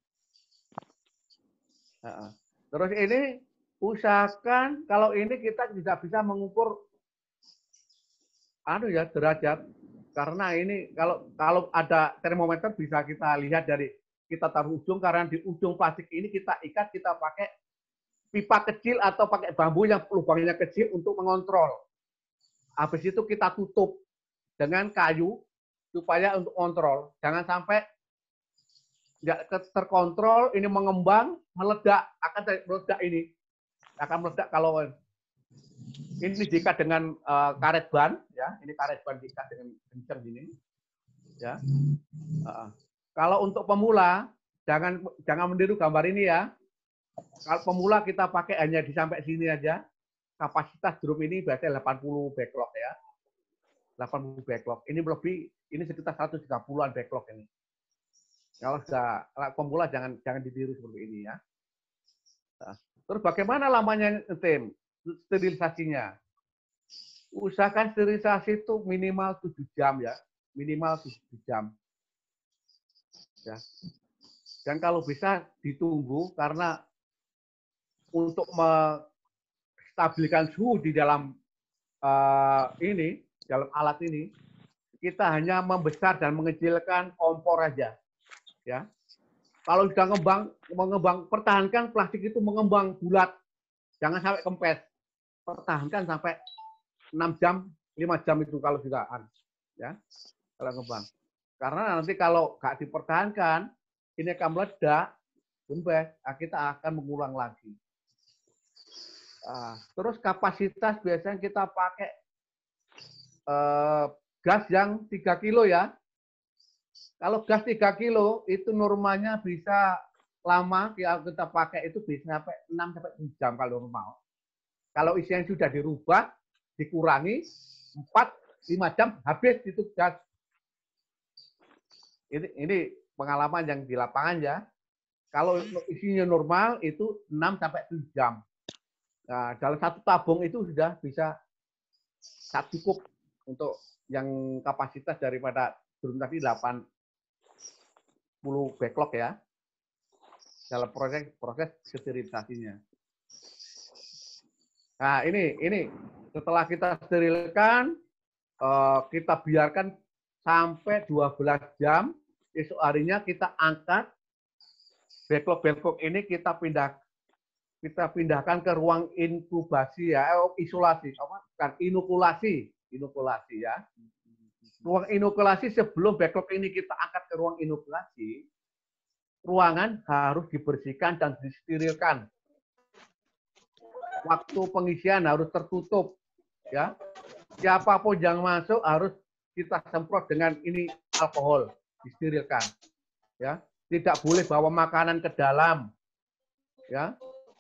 Uh, terus ini usahakan kalau ini kita tidak bisa mengukur anu ya derajat karena ini kalau kalau ada termometer bisa kita lihat dari kita taruh ujung karena di ujung plastik ini kita ikat kita pakai pipa kecil atau pakai bambu yang lubangnya kecil untuk mengontrol. Habis itu kita tutup dengan kayu supaya untuk kontrol. Jangan sampai nggak terkontrol ini mengembang meledak akan meledak ini. Akan meledak kalau ini diikat dengan uh, karet ban, ya. Ini karet ban diikat dengan kencang gini, ya. Uh, kalau untuk pemula, jangan jangan meniru gambar ini ya. Kalau pemula kita pakai hanya di sampai sini aja. Kapasitas drum ini biasanya delapan puluh backlog ya, delapan puluh backlog. Ini lebih, ini sekitar seratus tiga puluhan backlog ini. Kalau sudah pemula jangan jangan ditiru seperti ini ya. Nah, terus bagaimana lamanya tim sterilisasinya? Usahakan sterilisasi itu minimal tujuh jam ya, minimal tujuh jam. Ya. Dan kalau bisa ditunggu karena untuk menstabilkan suhu di dalam uh, ini, dalam alat ini, kita hanya membesar dan mengecilkan kompor aja. Ya. Kalau sudah ngembang, mengembang, pertahankan plastik itu mengembang bulat. Jangan sampai kempes. Pertahankan sampai enam jam, lima jam itu kalau sudah ya. Kalau ngembang. Karena nanti kalau nggak dipertahankan, ini akan meledak, kempes, kita akan mengulang lagi. Nah, terus kapasitas biasanya kita pakai eh, gas yang tiga kilo ya. Kalau gas tiga kilo itu normalnya bisa lama, kalau kita pakai itu bisa sampai enam sampai tujuh jam kalau normal. Kalau isinya sudah dirubah, dikurangi empat lima jam habis itu gas. Ini ini pengalaman yang di lapangan ya. Kalau isinya normal itu enam sampai tujuh jam. Nah, dalam satu tabung itu sudah bisa sangat cukup untuk yang kapasitas daripada drum tadi delapan puluh backlog ya. Dalam proses proses sterilisasinya. Nah, ini ini setelah kita sterilkan, kita biarkan sampai dua belas jam. Esok harinya kita angkat backlog-backlog ini kita pindah kita pindahkan ke ruang inkubasi ya, eh, isolasi, apa? Bukan inokulasi, inokulasi ya. Ruang inokulasi sebelum backlog ini kita angkat ke ruang inokulasi, ruangan harus dibersihkan dan disterilkan. Waktu pengisian harus tertutup ya. Siapapun yang masuk harus kita semprot dengan ini alkohol, disterilkan ya. Tidak boleh bawa makanan ke dalam ya.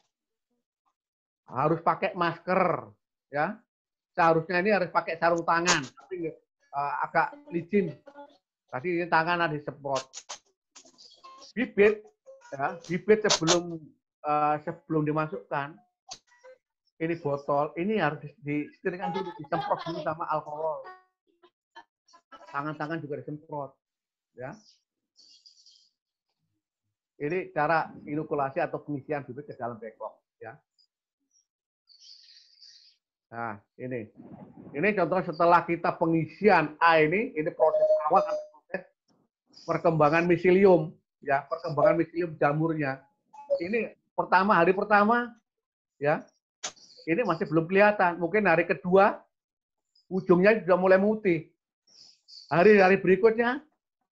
Harus pakai masker ya. Seharusnya ini harus pakai sarung tangan, tapi uh, agak licin. Tadi ini tangan ada disemprot. Bibit ya, bibit sebelum uh, sebelum dimasukkan ini botol, ini harus disterilkan dulu, disemprot dulu sama alkohol. Tangan-tangan juga disemprot ya. Ini cara inokulasi atau pengisian bibit ke dalam backlog ya. Nah, ini. Ini contoh setelah kita pengisian A ini, ini proses awal proses perkembangan miselium ya, perkembangan miselium jamurnya. Ini pertama hari pertama ya. Ini masih belum kelihatan. Mungkin hari kedua ujungnya sudah mulai memutih. Hari-hari berikutnya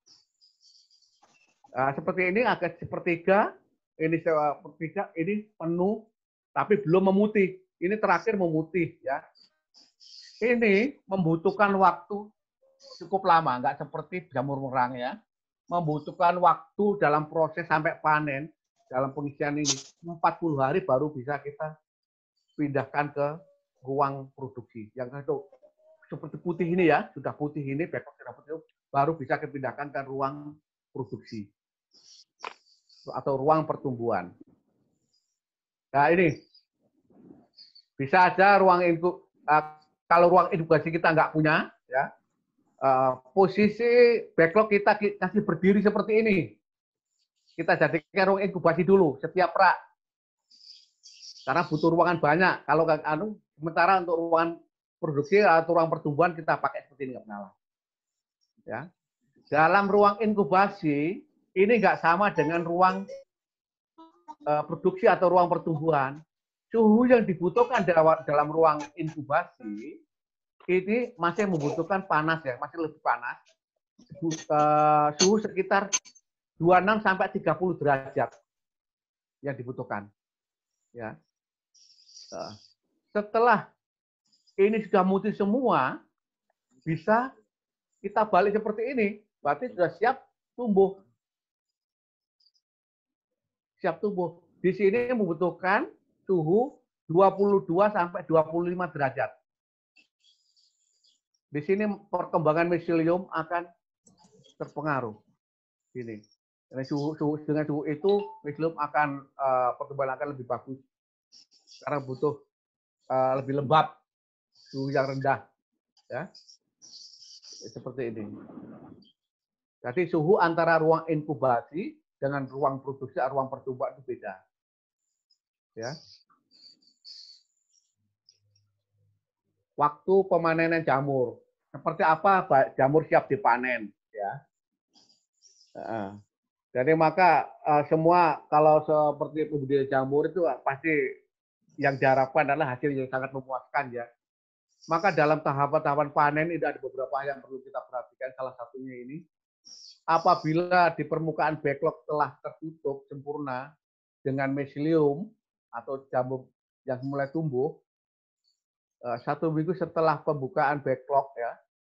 nah, seperti ini agak sepertiga, ini sepertiga, ini penuh, tapi belum memutih. Ini terakhir memutih ya. Ini membutuhkan waktu cukup lama, nggak seperti jamur merang ya. Membutuhkan waktu dalam proses sampai panen dalam pengisian ini empat puluh hari baru bisa kita pindahkan ke ruang produksi. Yang itu seperti putih ini ya, sudah putih ini, backlog sudah putih, baru bisa dipindahkan ke ruang produksi atau ruang pertumbuhan. Nah ini bisa aja ruang inkub, uh, kalau ruang inkubasi kita nggak punya, ya uh, posisi backlog kita kasih berdiri seperti ini. Kita jadikan ruang inkubasi dulu setiap rak, karena butuh ruangan banyak. Kalau anu, sementara untuk ruangan produksi atau ruang pertumbuhan kita pakai seperti ini, nggak masalah. Ya, dalam ruang inkubasi ini nggak sama dengan ruang uh, produksi atau ruang pertumbuhan. Suhu yang dibutuhkan dalam ruang inkubasi ini masih membutuhkan panas ya, masih lebih panas. Suhu sekitar dua puluh enam sampai tiga puluh derajat yang dibutuhkan. Ya. Setelah ini sudah mutih semua, bisa kita balik seperti ini, berarti sudah siap tumbuh. Siap tumbuh. Di sini membutuhkan suhu dua puluh dua sampai dua puluh lima derajat. Di sini perkembangan miselium akan terpengaruh. Ini. Dengan suhu, suhu dengan suhu itu miselium akan uh, pertumbuhan akan lebih bagus. Karena butuh uh, lebih lembab, suhu yang rendah. Ya. Seperti ini. Jadi suhu antara ruang inkubasi dengan ruang produksi, ruang pertumbuhan itu beda. Ya. Waktu pemanenan jamur. Seperti apa jamur siap dipanen, ya. Nah, jadi maka uh, semua kalau seperti pembudidaya jamur itu pasti yang diharapkan adalah hasil yang sangat memuaskan ya. Maka dalam tahapan-tahapan panen itu ada beberapa yang perlu kita perhatikan. Salah satunya ini, apabila di permukaan backlog telah tertutup sempurna dengan miselium atau jamur yang mulai tumbuh, satu minggu setelah pembukaan backlog ya,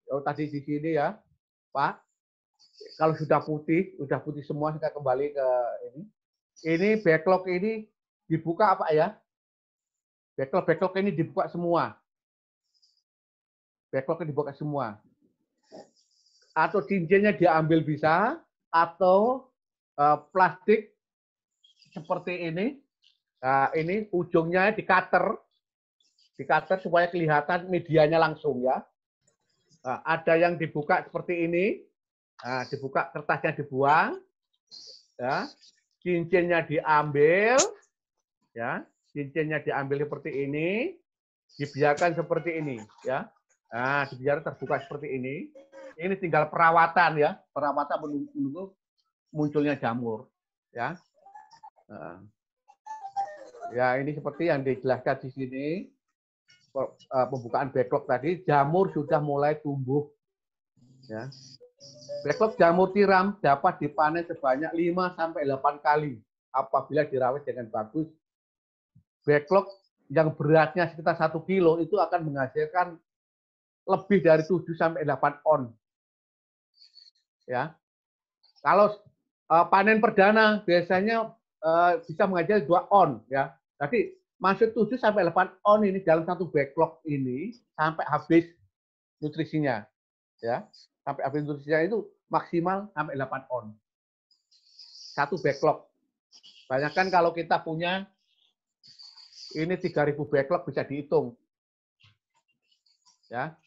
Oh, tadi di sini ya, Pak. Kalau sudah putih, sudah putih semua, kita kembali ke ini. Ini backlog ini dibuka apa ya? Backlog backlog ini dibuka semua. Backlog ini dibuka semua. Atau cincinnya diambil bisa, atau uh, plastik seperti ini. Nah, ini ujungnya di cutter, di cutter supaya kelihatan medianya langsung ya. Nah, ada yang dibuka seperti ini, nah, dibuka kertasnya dibuang, ya, cincinnya diambil, ya, cincinnya diambil seperti ini, dibiarkan seperti ini, ya, nah, dibiarkan terbuka seperti ini. Ini tinggal perawatan ya, perawatan menunggu munculnya jamur, ya. Nah. Ya, ini seperti yang dijelaskan di sini, pembukaan backlog tadi, jamur sudah mulai tumbuh. Ya. Backlog jamur tiram dapat dipanen sebanyak lima sampai delapan kali apabila dirawat dengan bagus. Backlog yang beratnya sekitar satu kilo itu akan menghasilkan lebih dari tujuh sampai delapan on. Ya. Kalau uh, panen perdana biasanya Uh, bisa menghasilkan dua on ya. Jadi masuk tujuh sampai delapan on ini dalam satu backlog ini sampai habis nutrisinya ya. Sampai habis nutrisinya itu maksimal sampai delapan on. Satu backlog. Bayangkan kalau kita punya ini tiga ribu backlog bisa dihitung. Ya.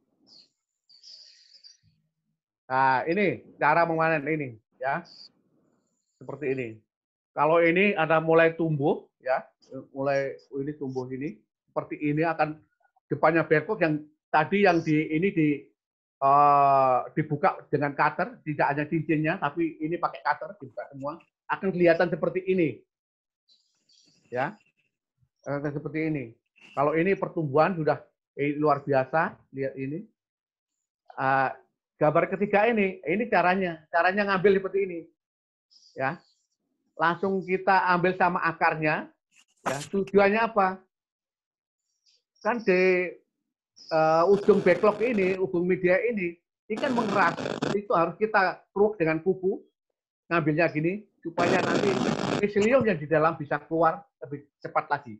Nah, ini cara memanen ini ya. Seperti ini. Kalau ini ada mulai tumbuh, ya, mulai ini tumbuh ini, seperti ini akan depannya backlog yang tadi yang di ini di uh, dibuka dengan cutter, tidak hanya cincinnya, tapi ini pakai cutter dibuka semua, akan kelihatan seperti ini, ya, akan seperti ini. Kalau ini pertumbuhan sudah eh, luar biasa, lihat ini. Uh, gambar ketiga ini, ini caranya, caranya ngambil seperti ini, ya. Langsung kita ambil sama akarnya, ya, tujuannya apa? Kan di uh, ujung backlog ini, ujung media ini, ini kan mengeras, itu harus kita keruk dengan kuku, ngambilnya gini, supaya nanti miselium yang di dalam bisa keluar lebih cepat lagi.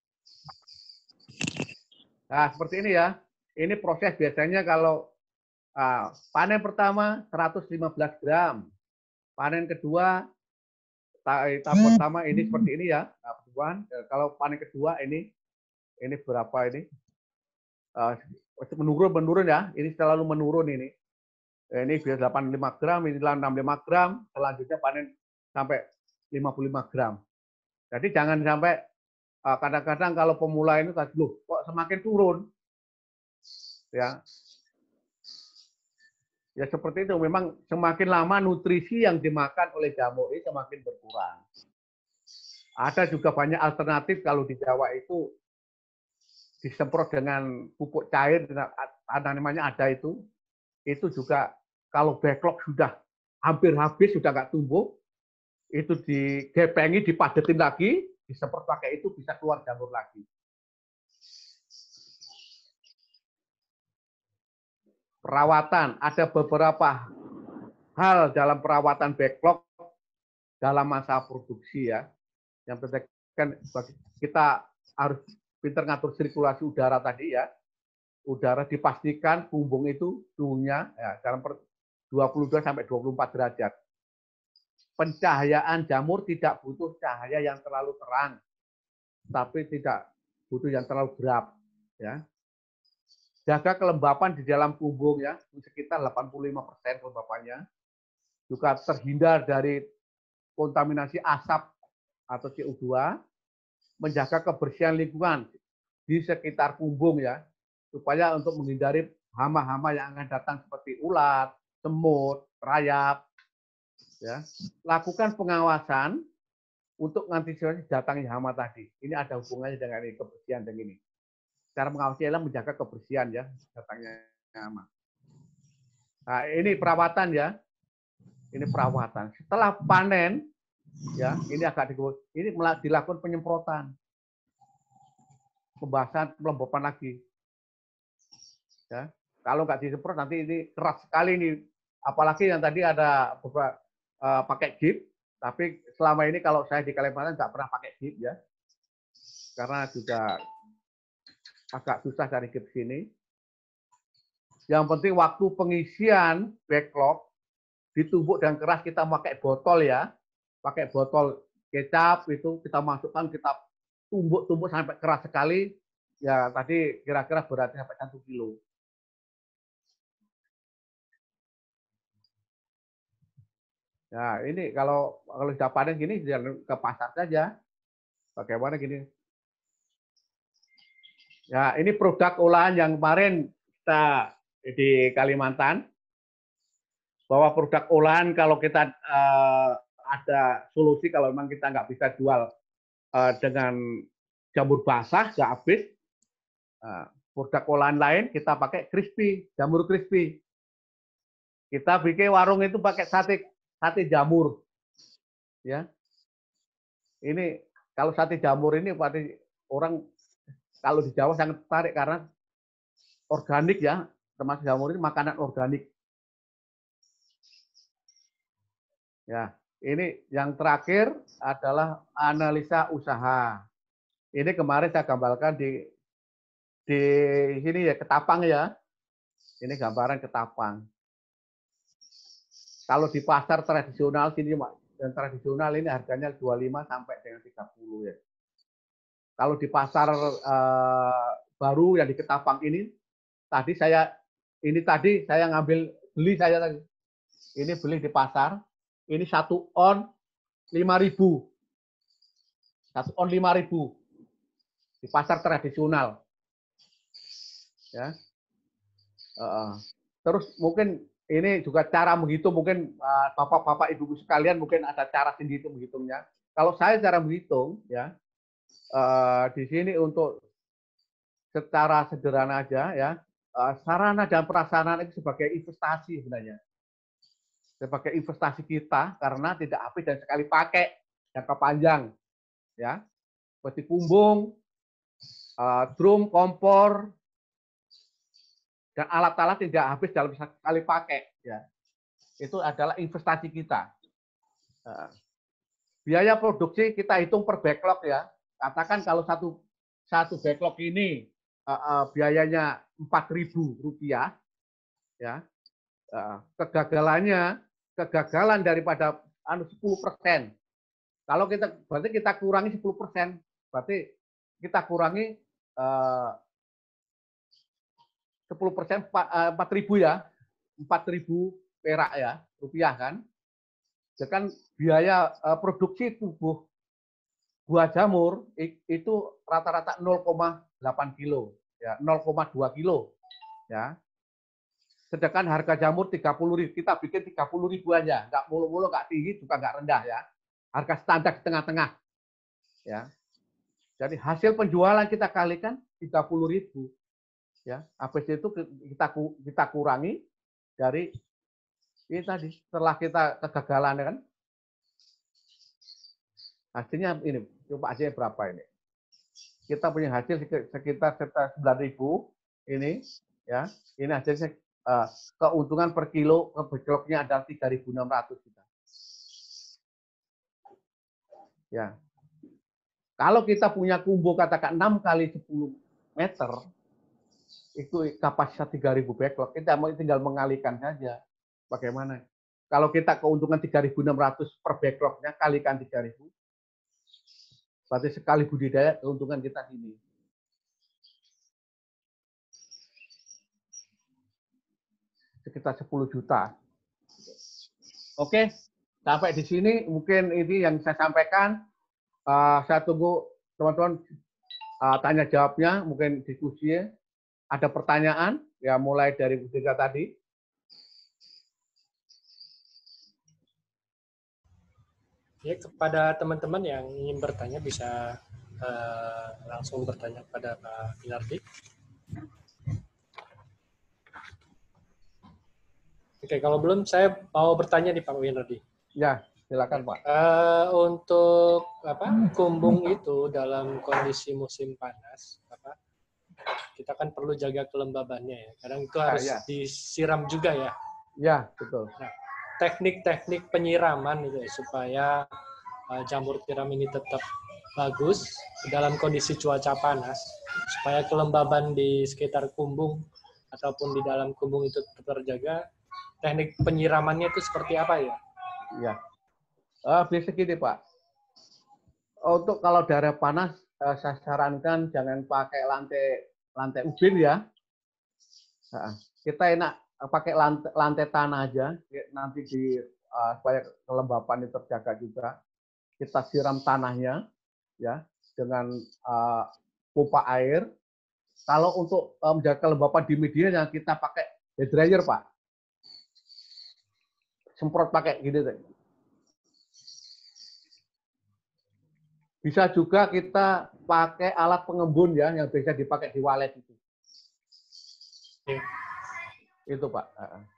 Nah, seperti ini ya, ini proses biasanya kalau uh, panen pertama seratus lima belas gram, panen kedua tahap pertama ini seperti ini ya, nah, kalau panen kedua ini, ini berapa ini? Uh, menurun menurun ya, ini selalu menurun ini. Ini biasa delapan puluh lima gram, ini enam puluh lima gram, selanjutnya panen sampai lima puluh lima gram. Jadi jangan sampai kadang-kadang uh, kalau pemula ini, loh, kok semakin turun, ya. Ya seperti itu, memang semakin lama nutrisi yang dimakan oleh jamur ini semakin berkurang. Ada juga banyak alternatif kalau di Jawa itu disemprot dengan pupuk cair, ada namanya ada itu. Itu juga kalau backlog sudah hampir habis, sudah nggak tumbuh, itu digepengi, dipadetin lagi, disemprot pakai itu bisa keluar jamur lagi. Perawatan, ada beberapa hal dalam perawatan backlog dalam masa produksi ya. Yang penting kan kita harus pintar ngatur sirkulasi udara tadi ya. Udara dipastikan bumbung itu suhunya ya, dalam dua puluh dua sampai dua puluh empat derajat. Pencahayaan jamur tidak butuh cahaya yang terlalu terang, tapi tidak butuh yang terlalu gelap ya. Jaga kelembapan di dalam bumbung ya, sekitar delapan puluh lima persen kelembapannya. Juga terhindar dari kontaminasi asap atau C O dua. Menjaga kebersihan lingkungan di sekitar bumbung ya, supaya untuk menghindari hama-hama yang akan datang seperti ulat, semut, rayap. Ya. Lakukan pengawasan untuk mengantisipasi datangnya hama tadi. Ini ada hubungannya dengan ini, kebersihan dan ini. Cara mengawasi adalah menjaga kebersihan ya, datangnya hama. Nah, ini perawatan ya. Ini perawatan. Setelah panen ya, ini agak digul, ini dilakukan penyemprotan. Pembahasan pelembapan lagi. Ya. Kalau nggak disemprot nanti ini keras sekali nih. Apalagi yang tadi ada beberapa uh, pakai gip, tapi selama ini kalau saya di Kalimantan nggak pernah pakai gip ya, karena juga agak susah cari gip sini. Yang penting waktu pengisian backlog ditumbuk dan keras kita pakai botol ya, pakai botol kecap itu kita masukkan, kita tumbuk-tumbuk sampai keras sekali. Ya tadi kira-kira beratnya sampai satu kilo. Nah, ini kalau kalau sudah panen gini, jangan ke pasar saja. Bagaimana gini? Ya, ini produk olahan yang kemarin kita di Kalimantan. Bahwa produk olahan kalau kita uh, ada solusi kalau memang kita nggak bisa jual uh, dengan jamur basah, nggak habis. Uh, produk olahan lain kita pakai crispy, jamur crispy. Kita bikin warung itu pakai sate sate jamur, ya. Ini kalau sate jamur ini pasti orang kalau di Jawa sangat tertarik karena organik ya, termasuk jamur ini makanan organik. Ya, ini yang terakhir adalah analisa usaha. Ini kemarin saya gambarkan di di sini ya ketapang ya. Ini gambaran ketapang. Kalau di pasar tradisional sini, yang tradisional ini harganya dua puluh lima sampai dengan tiga puluh ya. Kalau di pasar eh, baru yang di Ketapang ini, tadi saya ini tadi saya ngambil beli saya tadi. Ini beli di pasar, ini satu on lima ribu. Satu on lima ribu di pasar tradisional. Ya. Uh, terus mungkin ini juga cara menghitung, mungkin bapak-bapak, uh, ibu-ibu sekalian mungkin ada cara sendiri menghitungnya. Kalau saya cara menghitung, ya uh, di sini untuk secara sederhana aja, ya uh, sarana dan prasarana itu sebagai investasi sebenarnya, sebagai investasi kita karena tidak habis dan sekali pakai jangka panjang, ya seperti pumbung, uh, drum, kompor. Dan alat-alat tidak habis dalam sekali pakai, ya. Itu adalah investasi kita. Biaya produksi kita hitung per backlog ya. Katakan kalau satu satu backlog ini uh, uh, biayanya empat ribu rupiah, ya. Uh, kegagalannya kegagalan daripada anu sepuluh persen. Kalau kita berarti kita kurangi sepuluh persen, berarti kita kurangi uh, sepuluh persen empat ribu ya, empat ribu perak ya, rupiah kan. Jadi biaya produksi tubuh buah jamur itu rata-rata nol koma delapan kilo, ya nol koma dua kilo, ya. Sedangkan harga jamur tiga puluh ribu, kita bikin tiga puluh ribu aja, nggak mulu-mulu, nggak tinggi, juga nggak rendah ya. Harga standar di tengah-tengah, ya. Jadi hasil penjualan kita kalikan tiga puluh ribu. Ya, habis itu kita kita kurangi dari ini tadi setelah kita kegagalan kan hasilnya ini coba hasilnya berapa ini, kita punya hasil sekitar sembilan ribu ini ya, ini hasilnya uh, keuntungan per kilo per kilognya ada tiga ribu enam ratus kita ya. Kalau kita punya kumbu katakan enam kali sepuluh meter itu kapasitas tiga ribu backlog, kita tinggal mengalihkan saja. Bagaimana? Kalau kita keuntungan tiga ribu enam ratus per backlognya, kalikan tiga ribu, berarti sekali budidaya keuntungan kita ini. Sekitar sepuluh juta. Oke, sampai di sini mungkin ini yang saya sampaikan. Uh, saya tunggu teman-teman uh, tanya jawabnya, mungkin diskusinya. Ada pertanyaan? Ya, mulai dari Bu Dega tadi. Ya, kepada teman-teman yang ingin bertanya bisa uh, langsung bertanya kepada Pak Winardi. Oke, kalau belum saya mau bertanya nih Pak Winardi. Ya, silakan Pak. Uh, untuk apa kumbung itu dalam kondisi musim panas, apa? Kita kita kan perlu jaga kelembabannya ya. Kadang itu harus ya, ya. disiram juga ya. Ya, betul. Nah, teknik-teknik penyiraman itu ya, supaya uh, jamur tiram ini tetap bagus dalam kondisi cuaca panas, supaya kelembaban di sekitar kumbung ataupun di dalam kumbung itu tetap terjaga. Teknik penyiramannya itu seperti apa ya? Ya, uh, biasa gini Pak. Untuk kalau daerah panas, uh, saya sarankan jangan pakai lantai lantai ubin ya. Nah, kita enak pakai lantai, lantai tanah aja, nanti di uh, supaya kelembapan itu terjaga juga. Kita siram tanahnya, ya, dengan uh, pompa air. Kalau untuk uh, menjaga kelembapan di medianya, kita pakai hair dryer, Pak. Semprot pakai gitu. Bisa juga kita pakai alat pengembun ya, yang biasa dipakai di walet itu. Ya. Itu Pak.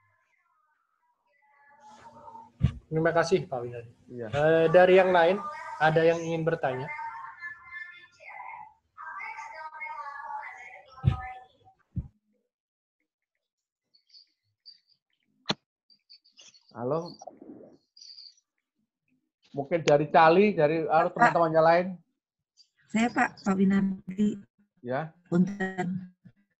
Terima kasih Pak Winadi. Ya. Uh, dari yang lain, ada yang ingin bertanya? Halo. Mungkin dari Cali, dari teman-temannya lain. Saya Pak, Pak Winadi. Ya. Punten.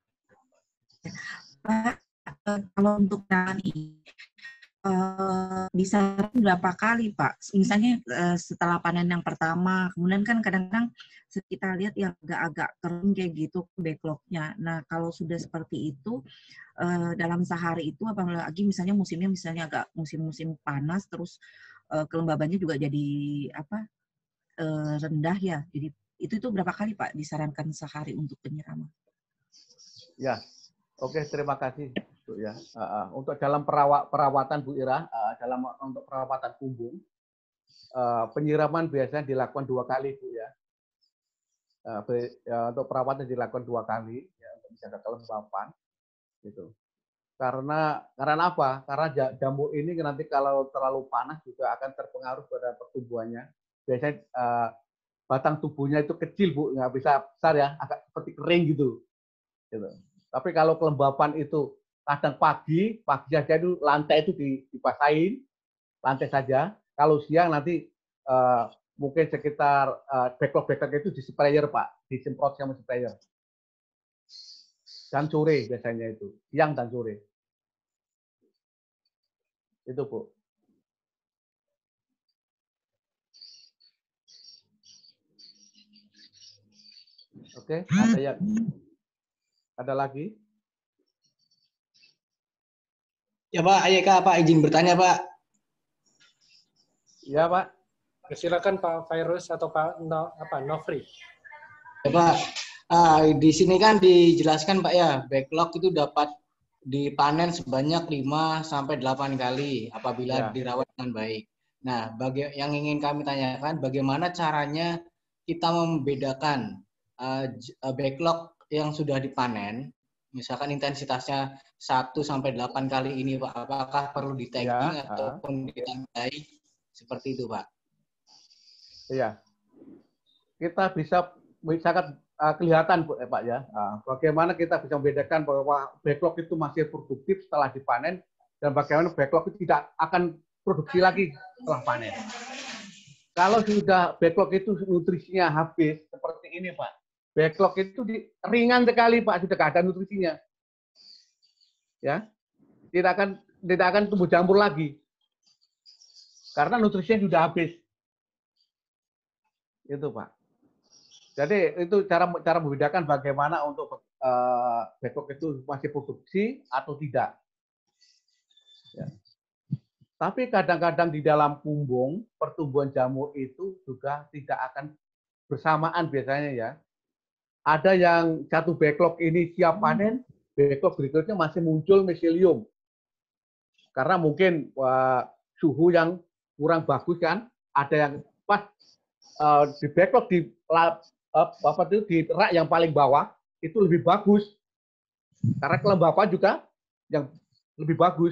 Pak, kalau untuk jalan ini, uh, bisa berapa kali Pak? Misalnya uh, setelah panen yang pertama, kemudian kan kadang-kadang kita lihat yang agak-agak kering kayak gitu backlognya. Nah kalau sudah seperti itu, uh, dalam sehari itu, apalagi misalnya musimnya misalnya agak musim-musim panas, terus uh, kelembabannya juga jadi apa uh, rendah ya. Jadi itu itu berapa kali Pak disarankan sehari untuk penyiraman? Ya. Oke, terima kasih Bu ya. Uh, uh, untuk dalam perawat, perawatan Bu Ira, uh, dalam untuk perawatan kumbung, uh, penyiraman biasanya dilakukan dua kali Bu ya. Uh, be, uh, untuk perawatan dilakukan dua kali ya, untuk menjaga kelembapan, gitu. Karena karena apa? Karena jamur ini nanti kalau terlalu panas juga akan terpengaruh pada pertumbuhannya. Biasanya uh, batang tubuhnya itu kecil Bu, nggak bisa besar ya, agak seperti kering gitu. Gitu. Tapi kalau kelembapan itu kadang pagi, pagi saja itu lantai itu dibasahin, lantai saja. Kalau siang nanti uh, mungkin sekitar uh, backlog-backlog itu di sprayer Pak, disemprot sama sprayer. Dan sore biasanya itu, siang dan sore. Itu Bu. Oke, ada yang ada lagi? Ya Pak, A Y K Pak izin bertanya Pak. Ya Pak. Silakan Pak Virus atau Pak no, apa Nofri. Ya Pak, ah, di sini kan dijelaskan Pak ya, backlog itu dapat dipanen sebanyak lima sampai delapan kali apabila ya. dirawat dengan baik. Nah, bagi yang ingin kami tanyakan, bagaimana caranya kita membedakan uh, backlog yang sudah dipanen, misalkan intensitasnya satu sampai delapan kali ini Pak, apakah perlu di tagging ya, ataupun ditandai seperti itu Pak? Iya. Kita bisa sangat uh, kelihatan Pak ya, uh, bagaimana kita bisa membedakan bahwa backlog itu masih produktif setelah dipanen dan bagaimana backlog itu tidak akan produksi lagi setelah panen. Kalau sudah backlog itu nutrisinya habis seperti ini Pak, backlog itu di, ringan sekali Pak, sudah tidak ada nutrisinya. Ya. Tidak akan tidak akan tumbuh jamur lagi. Karena nutrisinya sudah habis. Itu Pak. Jadi itu cara cara membedakan bagaimana untuk uh, backlog itu masih produksi atau tidak. Ya. Tapi kadang-kadang di dalam kumbung pertumbuhan jamur itu juga tidak akan bersamaan biasanya ya. Ada yang satu backlog ini siap panen, backlog berikutnya masih muncul miselium. Karena mungkin wah, suhu yang kurang bagus kan, ada yang pas uh, di backlog di uh, apa itu di rak yang paling bawah itu lebih bagus. Karena kelembapan juga yang lebih bagus.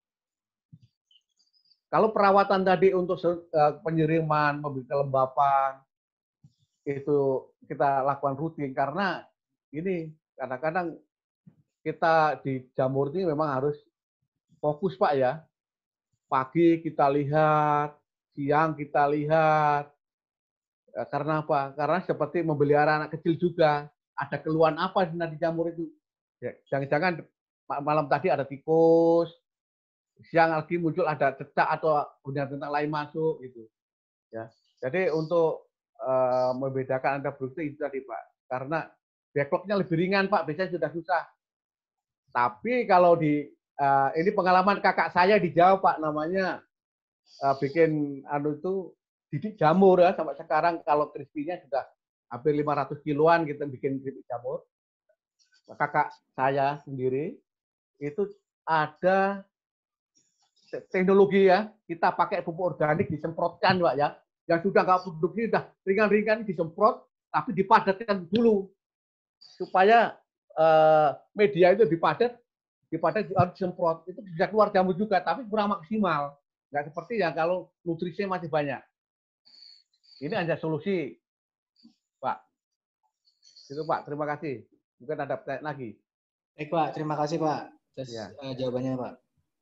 Kalau perawatan tadi untuk uh, penyiriman, memberi kelembapan, itu kita lakukan rutin karena ini kadang-kadang kita di jamur ini memang harus fokus Pak ya. Pagi kita lihat, siang kita lihat. Karena apa? Karena seperti memelihara anak kecil juga. Ada keluhan apa di jamur itu? Ya, jangan-jangan malam tadi ada tikus, siang lagi muncul ada cecak atau benda-benda lain masuk gitu. Ya. Jadi untuk uh, membedakan antara produksi itu tadi Pak. Karena backlognya lebih ringan Pak, biasanya sudah susah. Tapi kalau di uh, ini pengalaman kakak saya di Jawa Pak, namanya uh, bikin anu itu didik jamur ya, sampai sekarang kalau crispy-nya sudah hampir lima ratus kiloan kita bikin keripik jamur. Kakak saya sendiri itu ada teknologi ya, kita pakai pupuk organik disemprotkan Pak ya. Yang sudah nggak produksi sudah ringan-ringan disemprot, tapi dipadatkan dulu supaya uh, media itu dipadat, dipadat harus disemprot. Itu bisa keluar jamur juga, tapi kurang maksimal. Nggak seperti yang kalau nutrisinya masih banyak. Ini hanya solusi, Pak. Itu Pak, terima kasih. Mungkin ada pertanyaan lagi. Baik Pak, terima kasih Pak atas ya. uh, jawabannya Pak.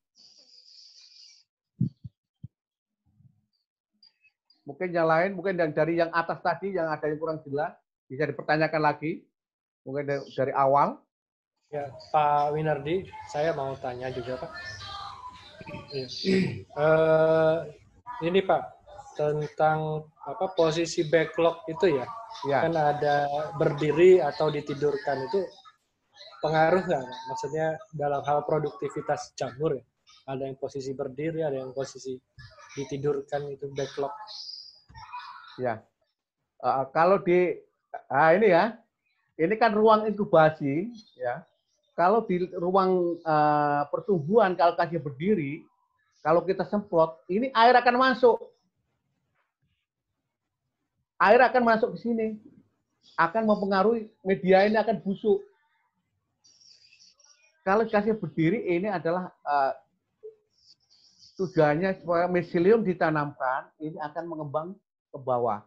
Mungkin yang lain, mungkin yang dari yang atas tadi yang ada yang kurang jelas bisa dipertanyakan lagi. Mungkin dari, dari awal. Ya, Pak Winardi, saya mau tanya juga Pak. uh, ini Pak, tentang apa posisi backlog itu ya, ya. Kan ada berdiri atau ditidurkan itu pengaruh nggak? Maksudnya dalam hal produktivitas jamur ya, ada yang posisi berdiri, ada yang posisi ditidurkan itu backlog. Ya, uh, kalau di ah ini ya, ini kan ruang inkubasi ya. Kalau di ruang uh, pertumbuhan kalau kasih berdiri, kalau kita semprot, ini air akan masuk. Air akan masuk ke sini, akan mempengaruhi media ini akan busuk. Kalau kasih berdiri ini adalah uh, tujuannya supaya miselium ditanamkan, ini akan mengembang ke bawah.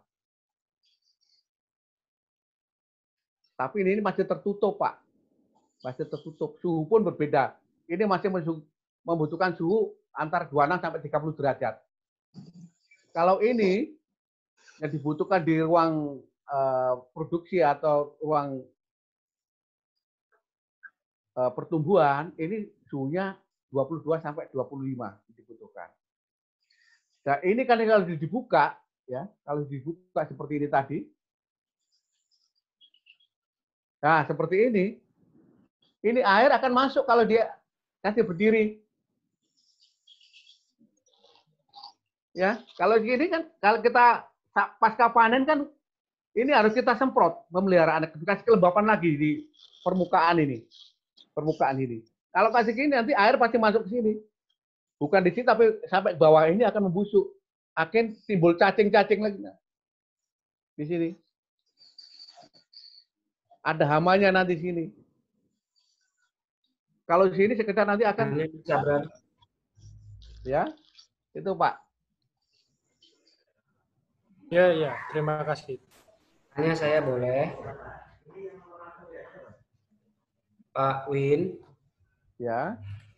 Tapi ini masih tertutup Pak, masih tertutup. Suhu pun berbeda. Ini masih membutuhkan suhu antara dua puluh enam sampai tiga puluh derajat. Kalau ini yang dibutuhkan di ruang uh, produksi atau ruang uh, pertumbuhan, ini suhunya dua puluh dua sampai dua puluh lima dibutuhkan. Nah, ini kan kalau dibuka, ya, kalau dibuka seperti ini tadi, nah seperti ini, ini air akan masuk kalau dia kasih berdiri. Ya, kalau gini kan, kalau kita pasca panen kan ini harus kita semprot memelihara anak, kasih kelembapan lagi di permukaan ini, permukaan ini. Kalau kasih gini nanti air pasti masuk ke sini, bukan di sini tapi sampai bawah ini akan membusuk, akan timbul cacing-cacing lagi di sini. Ada hamanya nanti sini. Kalau di sini sekedar nanti akan ya itu Pak. Ya, ya, terima kasih. Tanya saya boleh? Pak Win. Ya.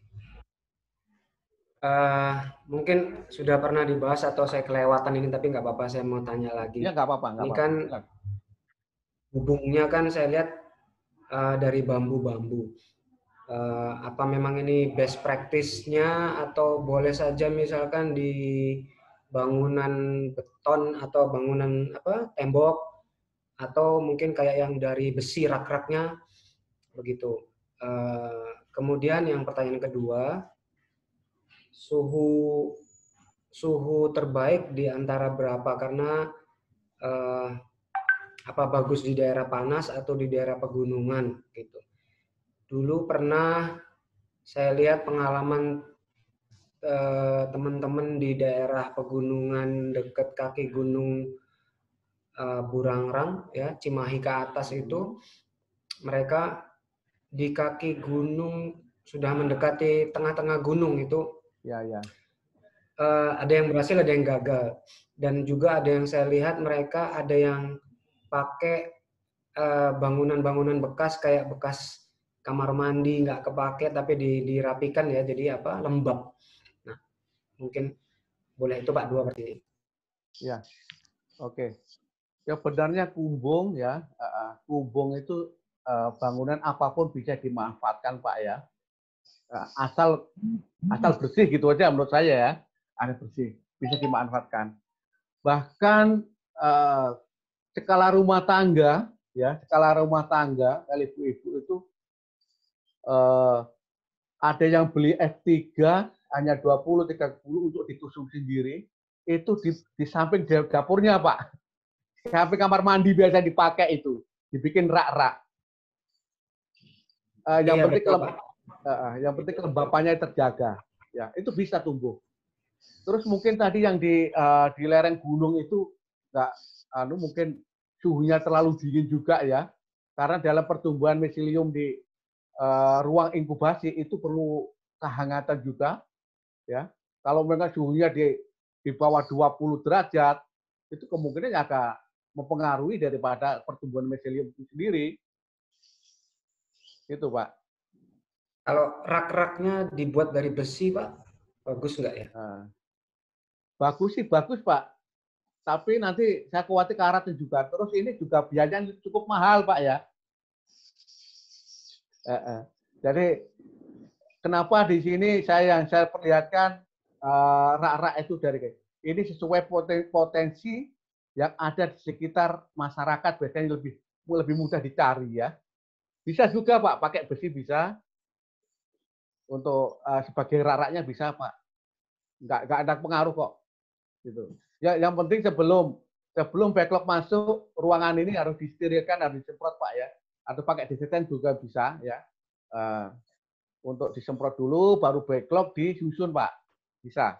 Uh, mungkin sudah pernah dibahas atau saya kelewatan ini, tapi nggak apa-apa, saya mau tanya lagi. Ya, nggak apa-apa. Ini apa-apa. Kan hubungnya kan saya lihat uh, dari bambu-bambu. Uh, apa memang ini best practice-nya atau boleh saja misalkan di bangunan beton atau bangunan apa tembok atau mungkin kayak yang dari besi rak-raknya begitu. Uh, kemudian yang pertanyaan kedua, suhu suhu terbaik di antara berapa? Karena uh, apa bagus di daerah panas atau di daerah pegunungan gitu. Dulu pernah saya lihat pengalaman teman-teman di daerah pegunungan dekat kaki gunung uh, Burangrang ya, Cimahi ke atas itu, mereka di kaki gunung sudah mendekati tengah-tengah gunung itu ya ya uh, ada yang berhasil, ada yang gagal, dan juga ada yang saya lihat mereka ada yang pakai bangunan-bangunan bekas kayak bekas kamar mandi nggak kepake tapi di, dirapikan ya, jadi apa lembab. Nah, mungkin boleh itu Pak dua berarti. Ya, oke. Okay. Ya benarnya kumbung ya, uh, kumbung itu uh, bangunan apapun bisa dimanfaatkan Pak ya, uh, asal asal bersih gitu aja menurut saya ya, ada bersih bisa dimanfaatkan. Bahkan uh, skala rumah tangga ya, skala rumah tangga ibu-ibu itu uh, ada yang beli F tiga hanya dua puluh tiga puluh untuk dikonsumsi sendiri, itu di, di samping dapurnya Pak. Sampai kamar mandi biasa dipakai itu, dibikin rak-rak. Uh, yang iya, penting kelem, uh, yang penting kelembapannya terjaga. Ya, itu bisa tumbuh. Terus mungkin tadi yang di uh, di lereng gunung itu nggak, anu mungkin suhunya terlalu dingin juga ya, karena dalam pertumbuhan miselium di uh, ruang inkubasi itu perlu kehangatan juga, ya. Kalau memang suhunya di di bawah dua puluh derajat, itu kemungkinan agak mempengaruhi daripada pertumbuhan miselium itu sendiri. Itu Pak. Kalau rak-raknya dibuat dari besi Pak, bagus nggak ya? Nah, bagus sih, bagus Pak. Tapi nanti saya khawatir karatnya juga. Terus ini juga biayanya cukup mahal Pak ya. Eh, eh. Jadi kenapa di sini saya yang saya perlihatkan rak-rak uh, itu dari ini sesuai potensi yang ada di sekitar masyarakat, biasanya lebih lebih mudah dicari ya. Bisa juga Pak pakai besi, bisa untuk uh, sebagai rak-raknya bisa Pak. Nggak nggak ada pengaruh kok. Gitu. Ya, yang penting sebelum sebelum backlog masuk ruangan ini harus disterilkan, harus disemprot Pak ya. Atau pakai desinfektan juga bisa ya. Uh, untuk disemprot dulu, baru backlog disusun Pak. Bisa.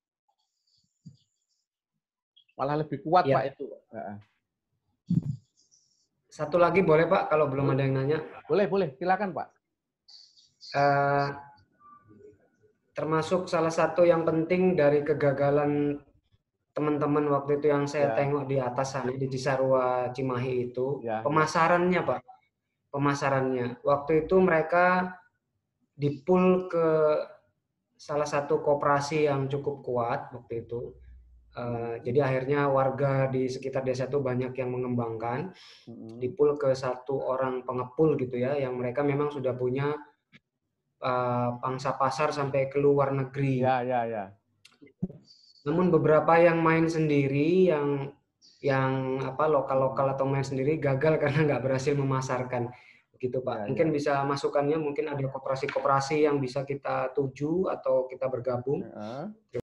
Malah lebih kuat ya. Pak itu. Uh. Satu lagi boleh Pak kalau belum ada yang nanya? Boleh, boleh. Silakan Pak. Uh, termasuk salah satu yang penting dari kegagalan teman-teman waktu itu yang saya ya. tengok di atas sana di Cisarua Cimahi itu, ya, pemasarannya ya. Pak, pemasarannya. Waktu itu mereka dipul ke salah satu koperasi yang cukup kuat waktu itu. Uh, jadi akhirnya warga di sekitar desa itu banyak yang mengembangkan, hmm. dipul ke satu orang pengepul gitu ya, yang mereka memang sudah punya uh, pangsa pasar sampai ke luar negeri. Ya, ya, ya. Namun beberapa yang main sendiri, yang yang apa lokal-lokal atau main sendiri gagal karena nggak berhasil memasarkan, begitu Pak. Ya, mungkin ya. Bisa masukannya, mungkin ada koperasi-koperasi yang bisa kita tuju atau kita bergabung. Ya.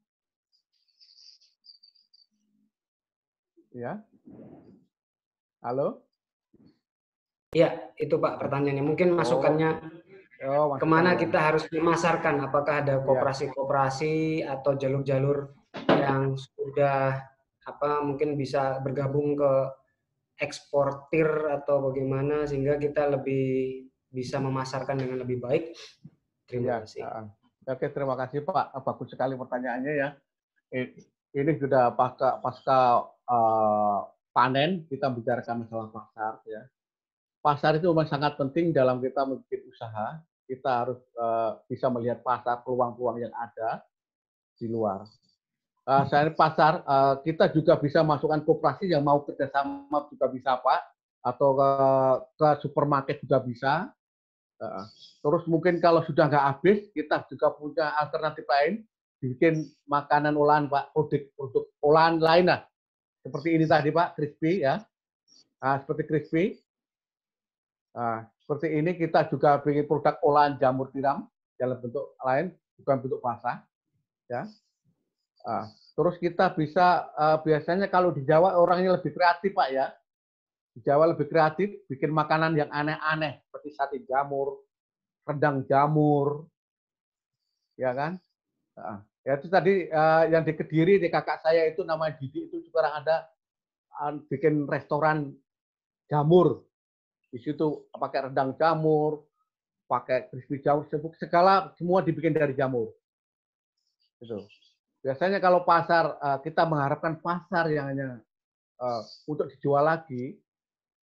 Ya. Halo. Ya, itu Pak pertanyaannya. Mungkin masukannya. Oh. Oh, kemana kita harus memasarkan? Apakah ada koperasi-koperasi atau jalur-jalur yang sudah apa mungkin bisa bergabung ke eksportir atau bagaimana sehingga kita lebih bisa memasarkan dengan lebih baik? Terima ya, kasih. Uh, Oke, terima kasih Pak. Bagus sekali pertanyaannya ya. Ini sudah pasca pasca uh, panen kita bicarakan masalah pasar ya. Pasar itu memang sangat penting dalam kita membuat usaha. Kita harus uh, bisa melihat pasar, peluang-peluang yang ada di luar. Uh, saya pasar, uh, kita juga bisa masukkan koperasi yang mau kerjasama juga bisa Pak, atau ke, ke supermarket juga bisa. Uh, terus mungkin kalau sudah nggak habis, kita juga punya alternatif lain, bikin makanan olahan Pak, produk-produk olahan lain lah. Seperti ini tadi Pak, crispy ya, uh, seperti crispy. Uh, seperti ini kita juga bikin produk olahan jamur tiram dalam bentuk lain, bukan bentuk basah, ya. Uh, terus kita bisa uh, biasanya kalau di Jawa orangnya lebih kreatif Pak ya, di Jawa lebih kreatif, bikin makanan yang aneh-aneh seperti sate jamur, rendang jamur, ya kan? Uh, ya itu tadi uh, yang di Kediri di kakak saya itu namanya Didi itu sekarang ada uh, bikin restoran jamur. Di situ pakai rendang jamur, pakai crispy jamur, segala semua dibikin dari jamur. Gitu. Biasanya kalau pasar kita mengharapkan pasar yang hanya uh, untuk dijual lagi,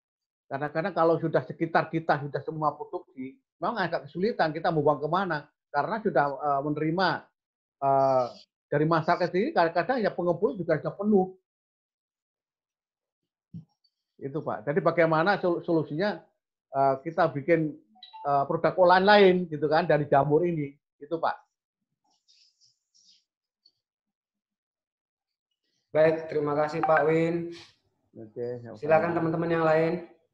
Kadang-kadang kalau sudah sekitar kita sudah semua produksi, memang agak kesulitan kita mau buang kemana. Karena sudah uh, menerima uh, dari masyarakat ini, kadang-kadang ya pengepul juga sudah penuh. Itu Pak. Jadi bagaimana solusinya uh, kita bikin uh, produk olahan lain gitu kan dari jamur ini. Itu Pak. Baik, terima kasih Pak Win. Oke, silakan teman-teman yang lain.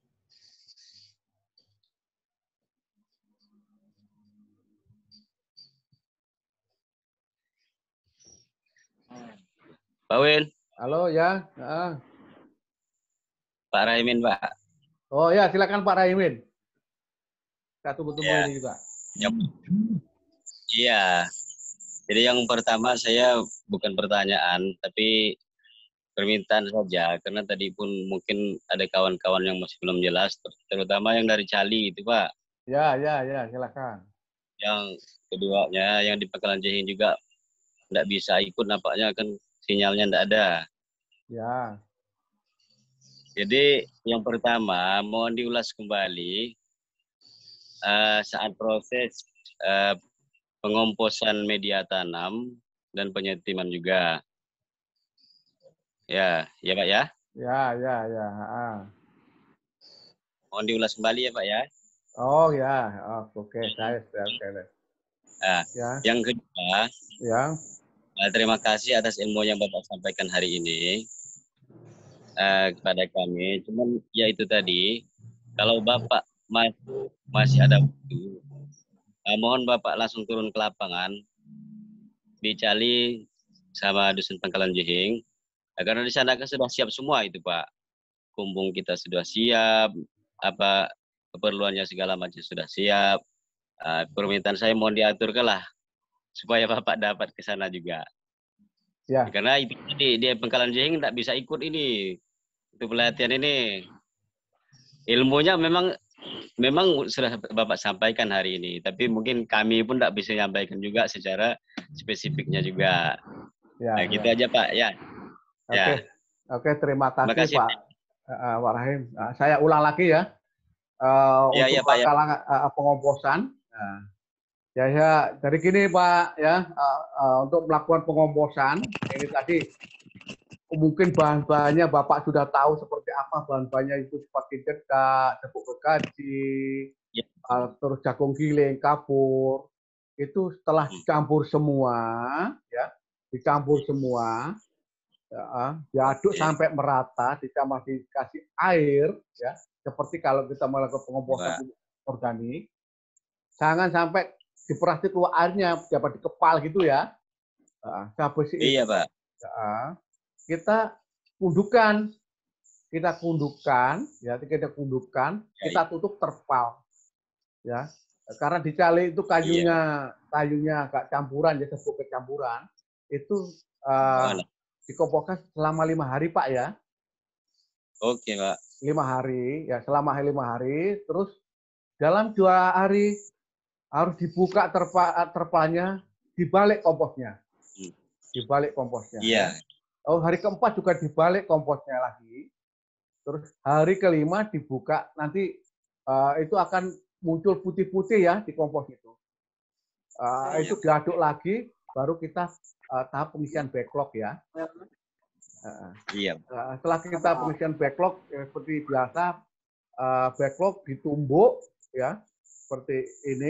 Pak Win. Halo ya. Uh. Pak Raimin, Pak. Oh ya, silakan Pak Raimin. Kita tunggu-tunggu ya. Ini juga. Ya. Iya. Jadi yang pertama saya bukan pertanyaan, tapi permintaan saja. Karena tadi pun mungkin ada kawan-kawan yang masih belum jelas, terutama yang dari Cali itu Pak. Ya, ya, ya, silakan. Yang keduanya, yang di Pangkalan Jahing juga tidak bisa ikut, nampaknya kan sinyalnya tidak ada. Ya. Jadi yang pertama mohon diulas kembali uh, saat proses uh, pengomposan media tanam dan penyetiman juga. Ya, ya Pak ya. Ya, ya, ya. Ah. Mohon diulas kembali ya Pak ya. Oh ya, oh, oke, okay. Saya oke. Nah, ya. Yang kedua, ya. Uh, terima kasih atas ilmu yang Bapak sampaikan hari ini uh, kepada kami. Cuman ya itu tadi, kalau Bapak mas masih ada waktu, uh, mohon Bapak langsung turun ke lapangan di Cali sama Dusun Pangkalan Jahing, uh, karena di sana kan sudah siap semua itu Pak. Kumbung kita sudah siap, apa keperluannya segala macam sudah siap. Uh, permintaan saya mohon diaturkanlah supaya Bapak dapat ke sana juga. Ya. Karena itu di, di Pangkalan Jahing tidak bisa ikut ini. Itu pelatihan ini. Ilmunya memang memang sudah Bapak sampaikan hari ini, tapi mungkin kami pun tidak bisa menyampaikan juga secara spesifiknya juga. Ya, nah, ya. gitu aja Pak, ya. Oke. Ya. Oke, terima kasih, terima kasih Pak. Uh, Pak Rahim. Uh, saya ulang lagi ya. Uh, ya untuk ya, Pak, ya. uh, pengomposan. Uh, Ya, ya, dari gini Pak, ya, uh, uh, untuk melakukan pengomposan, ini tadi mungkin bahan-bahannya Bapak sudah tahu seperti apa bahan-bahannya itu seperti dedak, tepung gergaji, ya. uh, terus jagung giling, kapur, itu setelah dicampur semua, ya, dicampur semua, ya, uh, diaduk ya. Sampai merata, ditambah dikasih air, ya, seperti kalau kita melakukan pengomposan Pak. Organik, jangan sampai diperhati keluar airnya, dapat dikepal gitu ya. Nah, habis iya, itu, Pak. Ya, kita kundukan, kita kundukan, ya kita kundukan, ya, kita tutup terpal, ya. Karena di Cali itu kayunya, iya. kayunya agak campuran, ya sebut kecampuran, itu uh, dikomposkan selama lima hari Pak ya. Oke Pak. Lima hari, ya selama lima hari, terus dalam dua hari harus dibuka terpa, terpalnya, dibalik komposnya. Dibalik komposnya. Iya. Oh, hari keempat juga dibalik komposnya lagi. Terus hari kelima dibuka, nanti uh, itu akan muncul putih-putih ya di kompos itu. Uh, itu diaduk lagi, baru kita uh, tahap pengisian backlog ya. Uh, iya. Uh, setelah kita pengisian backlog, ya, seperti biasa, uh, backlog ditumbuk ya. Seperti ini.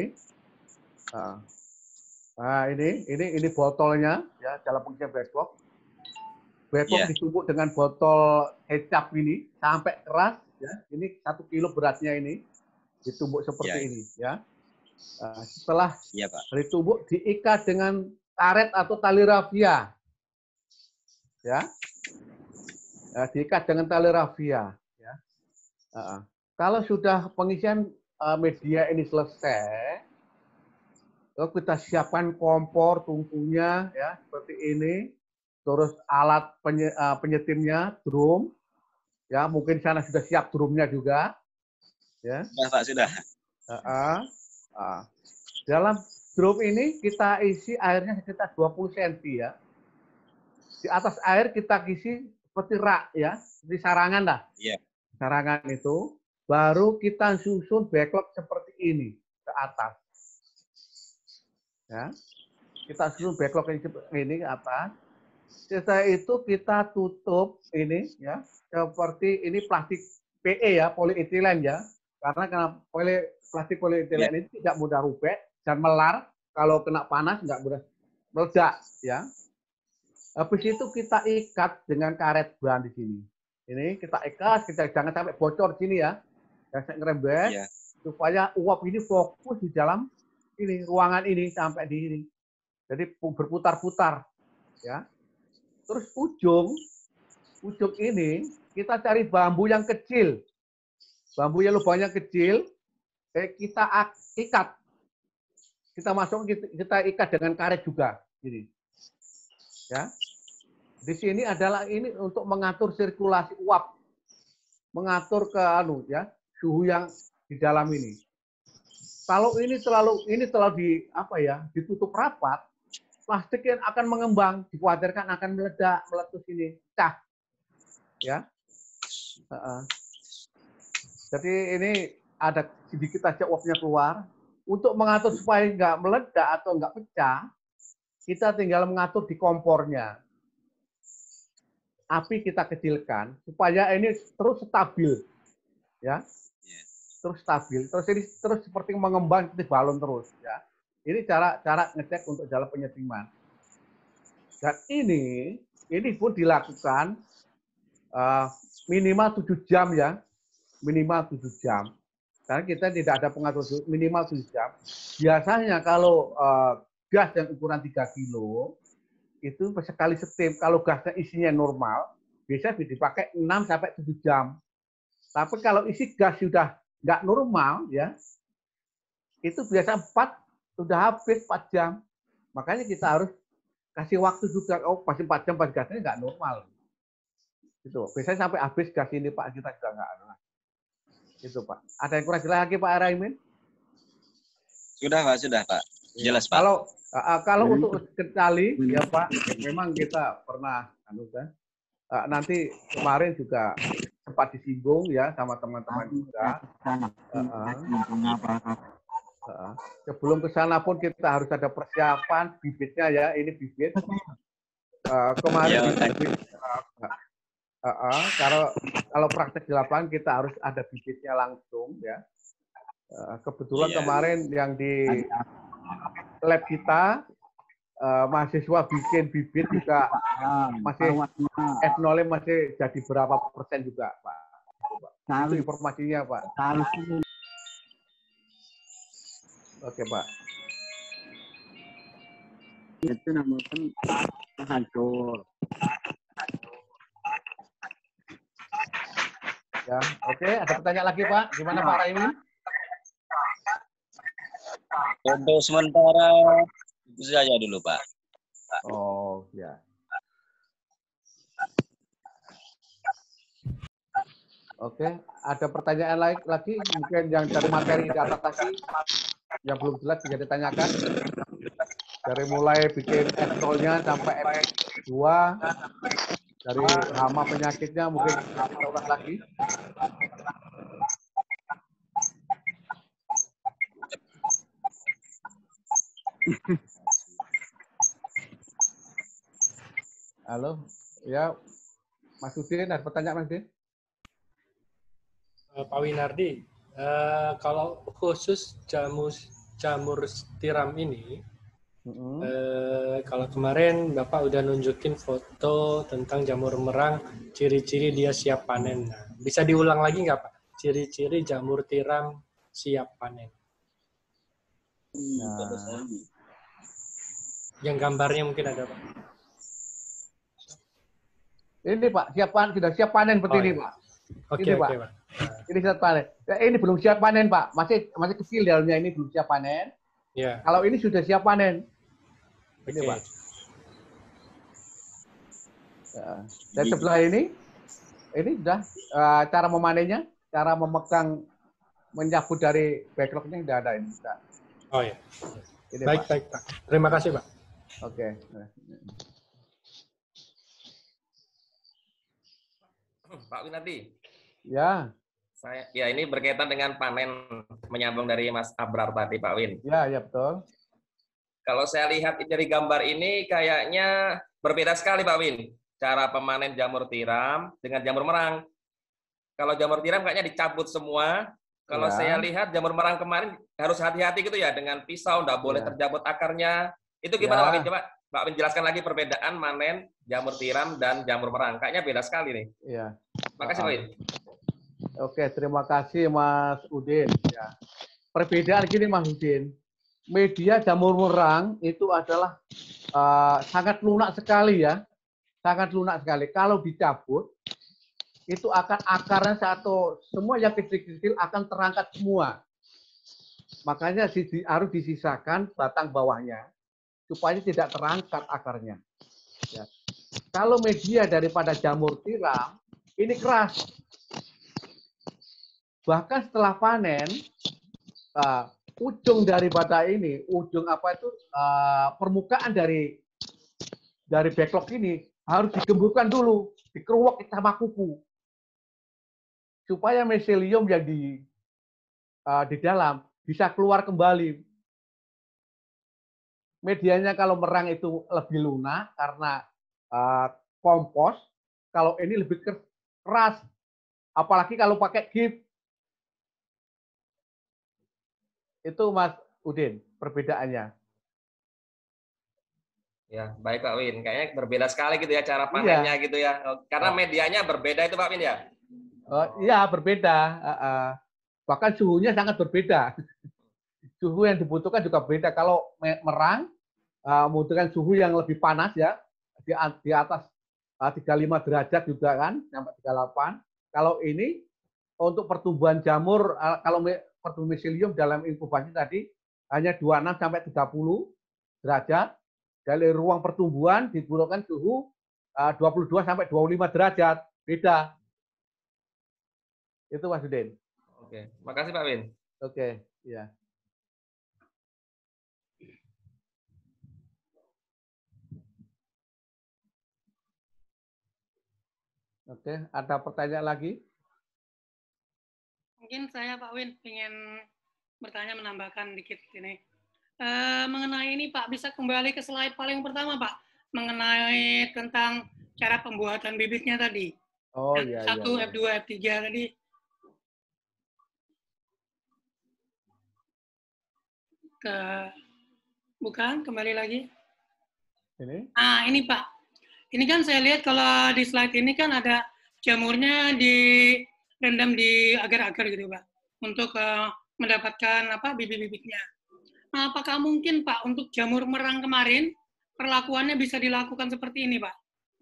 Nah, ini ini ini botolnya ya dalam pengisian backlog. Backlog yeah. ditumbuk dengan botol kecap ini sampai keras ya. Ini satu kilo beratnya ini ditumbuk seperti yeah. ini ya. Nah, setelah yeah, Pak. ditumbuk diikat dengan karet atau tali rafia ya. Nah, diikat dengan tali rafia ya. Nah, kalau sudah pengisian media ini selesai, lalu kita siapkan kompor tungkunya ya seperti ini, terus alat penyetimnya drum, ya mungkin sana sudah siap drumnya juga, ya. Sudah Pak sudah. Uh, uh, uh. Dalam drum ini kita isi airnya sekitar dua puluh sentimeter ya. Di atas air kita isi seperti rak ya, seperti sarangan lah. Iya. Sarangan itu. baru kita susun backlog seperti ini ke atas. Ya, kita susun backlog ini seperti ini ke atas. Setelah itu kita tutup ini ya seperti ini plastik P E ya, polietilen ya. Karena karena poli, plastik polietilen yeah. ini tidak mudah robek dan melar. Kalau kena panas nggak mudah meledak ya. Habis itu kita ikat dengan karet ban di sini. Ini kita ikat, kita jangan sampai bocor sini ya. Jangan ngerembet yeah. supaya uap ini fokus di dalam ini ruangan ini sampai di ini. Jadi berputar-putar ya. Terus ujung ujung ini kita cari bambu yang kecil. Bambu yang lubangnya kecil, kita ikat. Kita masuk kita ikat dengan karet juga, gini. Ya. Di sini adalah ini untuk mengatur sirkulasi uap, mengatur ke anu ya suhu yang di dalam ini. Kalau ini terlalu ini terlalu di apa ya ditutup rapat, plastik yang akan mengembang, dikhawatirkan akan meledak, meletus ini, pecah. Ya. Uh-uh. Jadi ini ada sedikit aja uapnya keluar. Untuk mengatur supaya nggak meledak atau nggak pecah, kita tinggal mengatur di kompornya. Api kita kecilkan supaya ini terus stabil, ya, terus stabil. Terus ini terus seperti mengembang seperti balon terus, ya. Ini cara cara ngecek untuk jalan penyetiman. Dan ini ini pun dilakukan uh, minimal tujuh jam ya, minimal tujuh jam. Karena kita tidak ada pengatur minimal tujuh jam. Biasanya kalau uh, gas yang ukuran tiga kilo, itu sekali setip. Kalau gasnya isinya normal, bisa dipakai enam sampai tujuh jam. Tapi kalau isi gas sudah nggak normal, ya itu biasa empat, sudah habis empat jam. Makanya kita harus kasih waktu juga. Oh, masih empat jam, pas gasnya nggak normal. Itu biasanya sampai habis gas ini, Pak, kita juga nggak normal. Itu Pak. Ada yang kurang jelas lagi Pak Raimin? Sudah Pak, sudah Pak. Jelas Pak. Kalau uh, kalau untuk kecuali ya Pak, memang kita pernah anu kan. Uh, nanti kemarin juga sempat disinggung ya sama teman-teman juga. Uh, uh, uh, sebelum ke sana pun kita harus ada persiapan bibitnya ya. Ini bibit. Uh, kemarin ya, bibit. Uh, Uh, uh, kalau kalau praktek di lapangan kita harus ada bibitnya langsung ya. Uh, kebetulan yeah. kemarin yang di lab kita uh, mahasiswa bikin bibit juga masih F nol masih jadi berapa persen juga Pak. Itu informasinya Pak. Oke Pak. Itu namanya hancur. Ya, oke. Ada pertanyaan lagi Pak? Gimana Pak Raimin? Untuk sementara itu saja dulu Pak. Oh ya. Oke. Ada pertanyaan lain lagi? Mungkin yang dari materi di atas tadi yang belum jelas bisa ditanyakan. Dari mulai bikin F nol-nya sampai F dua. Dari hama penyakitnya mungkin kita ulas lagi. Halo, ya Mas Udin, ada pertanyaan Mas Udin? Uh, Pak Winardi, uh, kalau khusus jamur jamur tiram ini, Mm-hmm. Eh, kalau kemarin Bapak udah nunjukin foto tentang jamur merang, ciri-ciri dia siap panen. Nah, bisa diulang lagi nggak Pak? Ciri-ciri jamur tiram siap panen. Nah. Yang gambarnya mungkin ada Pak. Ini Pak, siap panen, sudah siap panen seperti oh, ini ya. Pak. Oke ini, oke Pak. Pak. Nah. Ini siap panen. Ya, ini belum siap panen Pak, masih masih kecil dalamnya, ini belum siap panen. Ya. Kalau ini sudah siap panen. Ini okay. Pak. Ya. Dan sebelah ini, ini sudah uh, cara memanennya, cara memegang, menyabut dari backlognya sudah ada ini. Sudah. Oh ya. Ini, baik Pak. baik Pak. Terima kasih Pak. Oke. Pak Winardi. Ya. Saya, ya ini berkaitan dengan panen, menyambung dari Mas Abrar tadi, Pak Win. Ya, ya betul. Kalau saya lihat dari gambar ini kayaknya berbeda sekali, Pak Win. Cara pemanen jamur tiram dengan jamur merang. Kalau jamur tiram kayaknya dicabut semua. Kalau Ya. saya lihat jamur merang kemarin harus hati-hati gitu ya, dengan pisau, nggak boleh Ya. terjabut akarnya. Itu gimana, Ya. Pak Win? Coba Pak Win jelaskan lagi perbedaan manen jamur tiram dan jamur merang. Kayaknya beda sekali nih. Iya. Makasih, Pak Win. Oke, terima kasih Mas Udin. Ya. Perbedaan gini Mas Udin, media jamur merang itu adalah uh, sangat lunak sekali ya, sangat lunak sekali. Kalau dicabut, itu akan akarnya satu, semua yang kecil-kecil akan terangkat semua. Makanya harus disisakan batang bawahnya supaya tidak terangkat akarnya. Ya. Kalau media daripada jamur tiram ini keras. Bahkan setelah panen, uh, ujung daripada ini, ujung apa itu uh, permukaan dari dari backlog ini harus digemburkan dulu, dikeruak sama kuku, supaya miselium yang di uh, di dalam bisa keluar kembali. Medianya kalau merang itu lebih lunak karena uh, kompos, kalau ini lebih keras, apalagi kalau pakai gift. Itu Mas Udin, perbedaannya. Ya, baik Pak Win. Kayaknya berbeda sekali gitu ya cara panennya Iya. gitu ya. Karena Oh. medianya berbeda itu Pak Win ya? Oh, iya, berbeda. Uh, uh. Bahkan suhunya sangat berbeda. Suhu yang dibutuhkan juga beda. Kalau merang, uh, membutuhkan suhu yang lebih panas ya, di, di atas uh, tiga puluh lima derajat juga kan, sampai tiga puluh delapan. Kalau ini, untuk pertumbuhan jamur, uh, kalau pertumbuhan miselium dalam inkubasi tadi, hanya dua puluh enam sampai tiga puluh derajat. Dari ruang pertumbuhan dibutuhkan suhu uh, dua puluh dua sampai dua puluh lima derajat. Beda. Itu Mas Udin. Oke, makasih Pak Win. Oke, ya. Oke, ada pertanyaan lagi? Mungkin saya Pak Win ingin bertanya, menambahkan dikit ini. E, mengenai ini Pak, bisa kembali ke slide paling pertama Pak, mengenai tentang cara pembuatan bibitnya tadi. Oh iya, Satu, iya, iya. F dua, F tiga tadi. Ke, bukan, kembali lagi. Ini? Ah, ini Pak. Ini kan saya lihat kalau di slide ini kan ada jamurnya direndam di agar-agar gitu Pak, untuk uh, mendapatkan apa bibit-bibitnya. Nah, apakah mungkin Pak untuk jamur merang kemarin perlakuannya bisa dilakukan seperti ini Pak?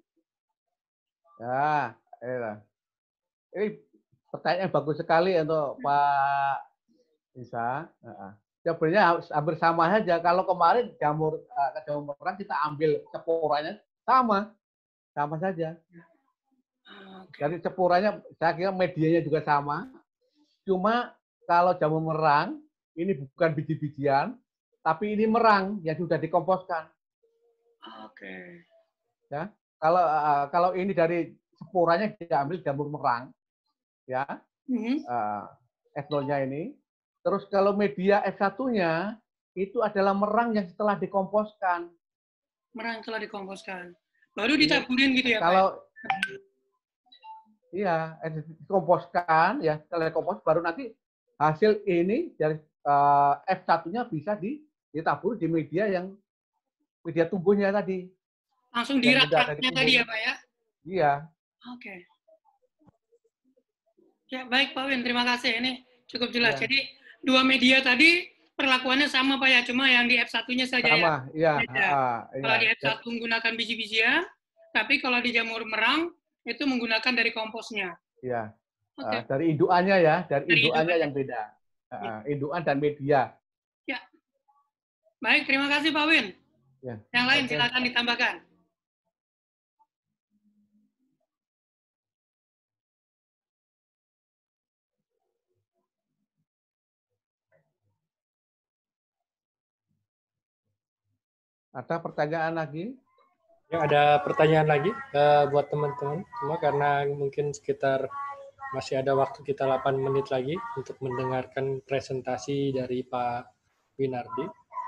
Ya, iya. Ini pertanyaan bagus sekali untuk Pak Isa. Sebenarnya hampir sama saja. Kalau kemarin jamur uh, jamur merang kita ambil cepurannya sama, sama saja. Dari cepurannya, saya kira medianya juga sama. Cuma kalau jamur merang ini bukan biji-bijian, tapi ini merang yang sudah dikomposkan. Oke. Ya, kalau uh, kalau ini dari cepurannya diambil jamur merang, ya, mm-hmm. uh, F nol-nya ini. Terus kalau media F satu-nya itu adalah merang yang setelah dikomposkan. Merang setelah dikomposkan. Baru ditaburin gitu ya kalau, Pak? Iya, dikomposkan, ya setelah dikompos baru nanti hasil ini dari uh, F satu-nya bisa ditabur di media yang media tumbuhnya tadi. Langsung dirakatnya tadi ya Pak ya? Iya. Oke. Ya baik Pak Win, terima kasih. Ini cukup jelas. Ya. Jadi dua media tadi perlakuannya sama Pak ya, cuma yang di F satu-nya saja sama, ya. Iya. Uh, kalau iya. di F satu menggunakan biji-bijian, tapi kalau di jamur merang itu menggunakan dari komposnya. Iya. Okay. Uh, dari indukannya ya, dari, dari indukannya indukan. yang beda. Uh, ya. Indukan dan media. Ya. Baik, terima kasih Pak Win. Ya. Yang lain okay. silakan ditambahkan. Ada pertanyaan lagi? Ya, ada pertanyaan lagi uh, buat teman-teman semua karena mungkin sekitar masih ada waktu kita delapan menit lagi untuk mendengarkan presentasi dari Pak Winardi.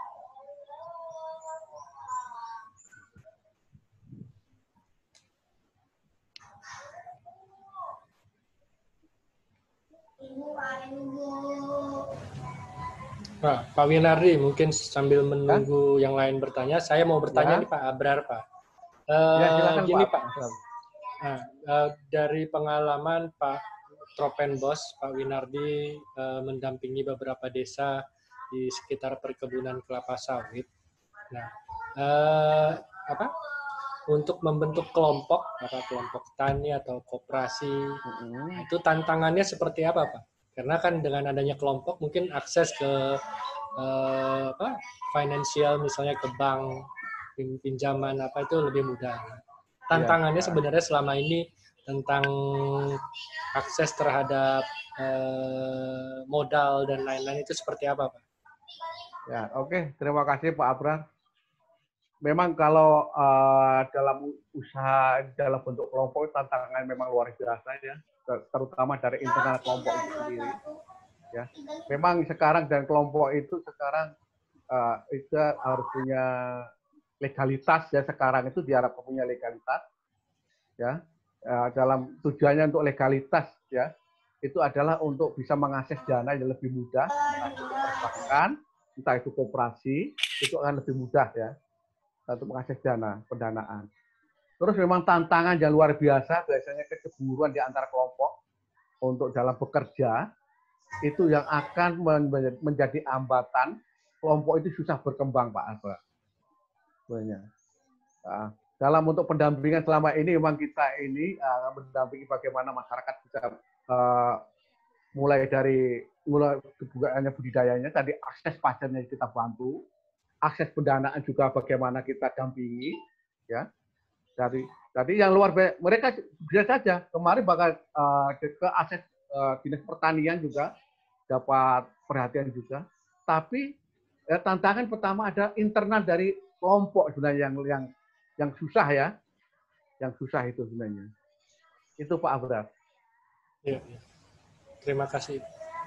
Nah, Pak Winardi, mungkin sambil menunggu ya? yang lain bertanya, saya mau bertanya ya? nih Pak Abrar, Pak. Uh, ya, silakan, gini Pak, Pak. Nah, uh, dari pengalaman Pak Tropenbos, Pak Winardi uh, mendampingi beberapa desa di sekitar perkebunan kelapa sawit. Nah, uh, apa? Untuk membentuk kelompok, apa kelompok tani atau koperasi, mm-hmm. itu tantangannya seperti apa, Pak? Karena kan dengan adanya kelompok mungkin akses ke uh, apa, finansial, misalnya ke bank, pinjaman apa itu lebih mudah. Tantangannya ya, ya. sebenarnya selama ini tentang akses terhadap uh, modal dan lain-lain itu seperti apa, Pak? Ya, oke, okay. Terima kasih Pak Abrar. Memang kalau uh, dalam usaha dalam bentuk kelompok tantangan memang luar biasa ya, terutama dari internal kelompok itu sendiri. Ya, memang sekarang dan kelompok itu sekarang uh, itu harus punya legalitas ya, sekarang itu diharapkan punya legalitas ya. Uh, dalam tujuannya untuk legalitas ya, itu adalah untuk bisa mengakses dana yang lebih mudah, entah itu perbankan, entah itu koperasi, itu akan lebih mudah ya untuk mengakses dana, pendanaan. Terus memang tantangan yang luar biasa, biasanya kecemburuan di antara kelompok untuk dalam bekerja, itu yang akan menjadi hambatan, kelompok itu susah berkembang, Pak Abra. Nah, dalam untuk pendampingan selama ini, memang kita ini uh, mendampingi bagaimana masyarakat bisa uh, mulai dari mulai kebukaannya budidayanya, tadi akses pasarnya kita bantu, akses pendanaan juga bagaimana kita dampingi, ya. Dari tadi yang luar biasa, mereka bisa saja kemarin bakal uh, ke akses uh, dinas pertanian juga dapat perhatian juga. Tapi ya, tantangan pertama ada internal dari kelompok sebenarnya yang yang yang susah ya, yang susah itu sebenarnya. Itu Pak Abrar. Ya, ya. Terima kasih.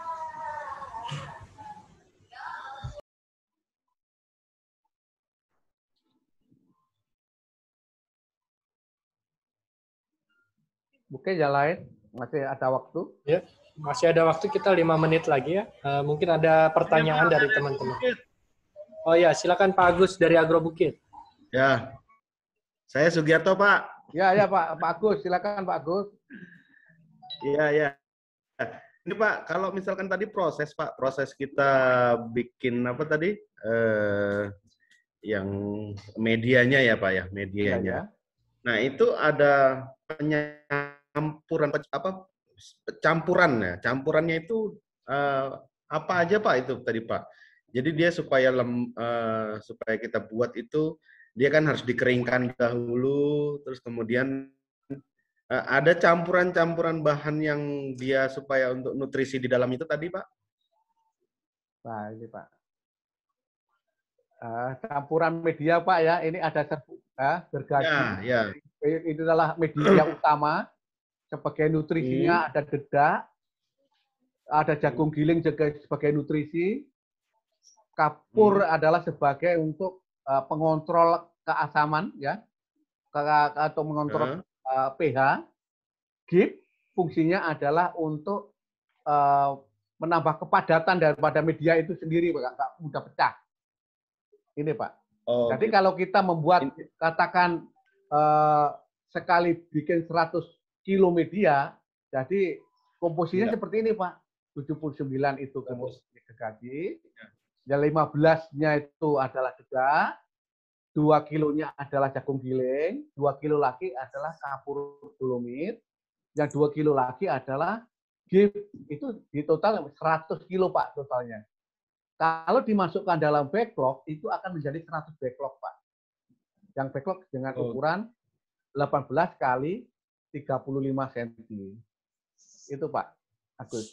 Oke, yang lain masih ada waktu? Ya, masih ada waktu, kita lima menit lagi ya. Uh, mungkin ada pertanyaan ya, dari teman-teman. Oh ya, silakan Pak Agus dari Agro Bukit. Ya, saya Sugiarto Pak. Ya, ya Pak, Pak Agus, silakan Pak Agus. Iya, ya. Ini Pak, kalau misalkan tadi proses Pak, proses kita bikin apa tadi? Eh, yang medianya ya Pak ya, medianya. Ya, ya. Nah itu ada penyampuran apa campuran ya, campurannya itu uh, apa aja Pak itu tadi Pak? Jadi dia supaya lem, uh, supaya kita buat itu dia kan harus dikeringkan dahulu, terus kemudian uh, ada campuran-campuran bahan yang dia supaya untuk nutrisi di dalam itu tadi Pak? Nah ini Pak. Uh, campuran media Pak ya, ini ada serbuk uh, gergaji. Ya, ya. Ini adalah media utama. Sebagai nutrisinya hmm. ada dedak, ada jagung giling sebagai nutrisi, kapur hmm. adalah sebagai untuk uh, pengontrol keasaman ya, ke, atau mengontrol hmm. uh, pH. Gip fungsinya adalah untuk uh, menambah kepadatan daripada media itu sendiri, Pak, nggak mudah pecah. Ini Pak. Oh, Jadi gitu. Kalau kita membuat katakan uh, sekali bikin seratus kilo media, jadi komposisinya ya. Seperti ini Pak. tujuh puluh sembilan itu komposisi gergaji, yang lima belasnya itu adalah dedak, dua kilonya adalah jagung giling, dua kilo lagi adalah kapur dolomit, yang dua kilo lagi adalah gip. Itu di total seratus kilo Pak totalnya. Kalau dimasukkan dalam backlog, itu akan menjadi seratus backlog Pak. Yang backlog dengan ukuran delapan belas kali tiga puluh lima sentimeter. Itu Pak Agus.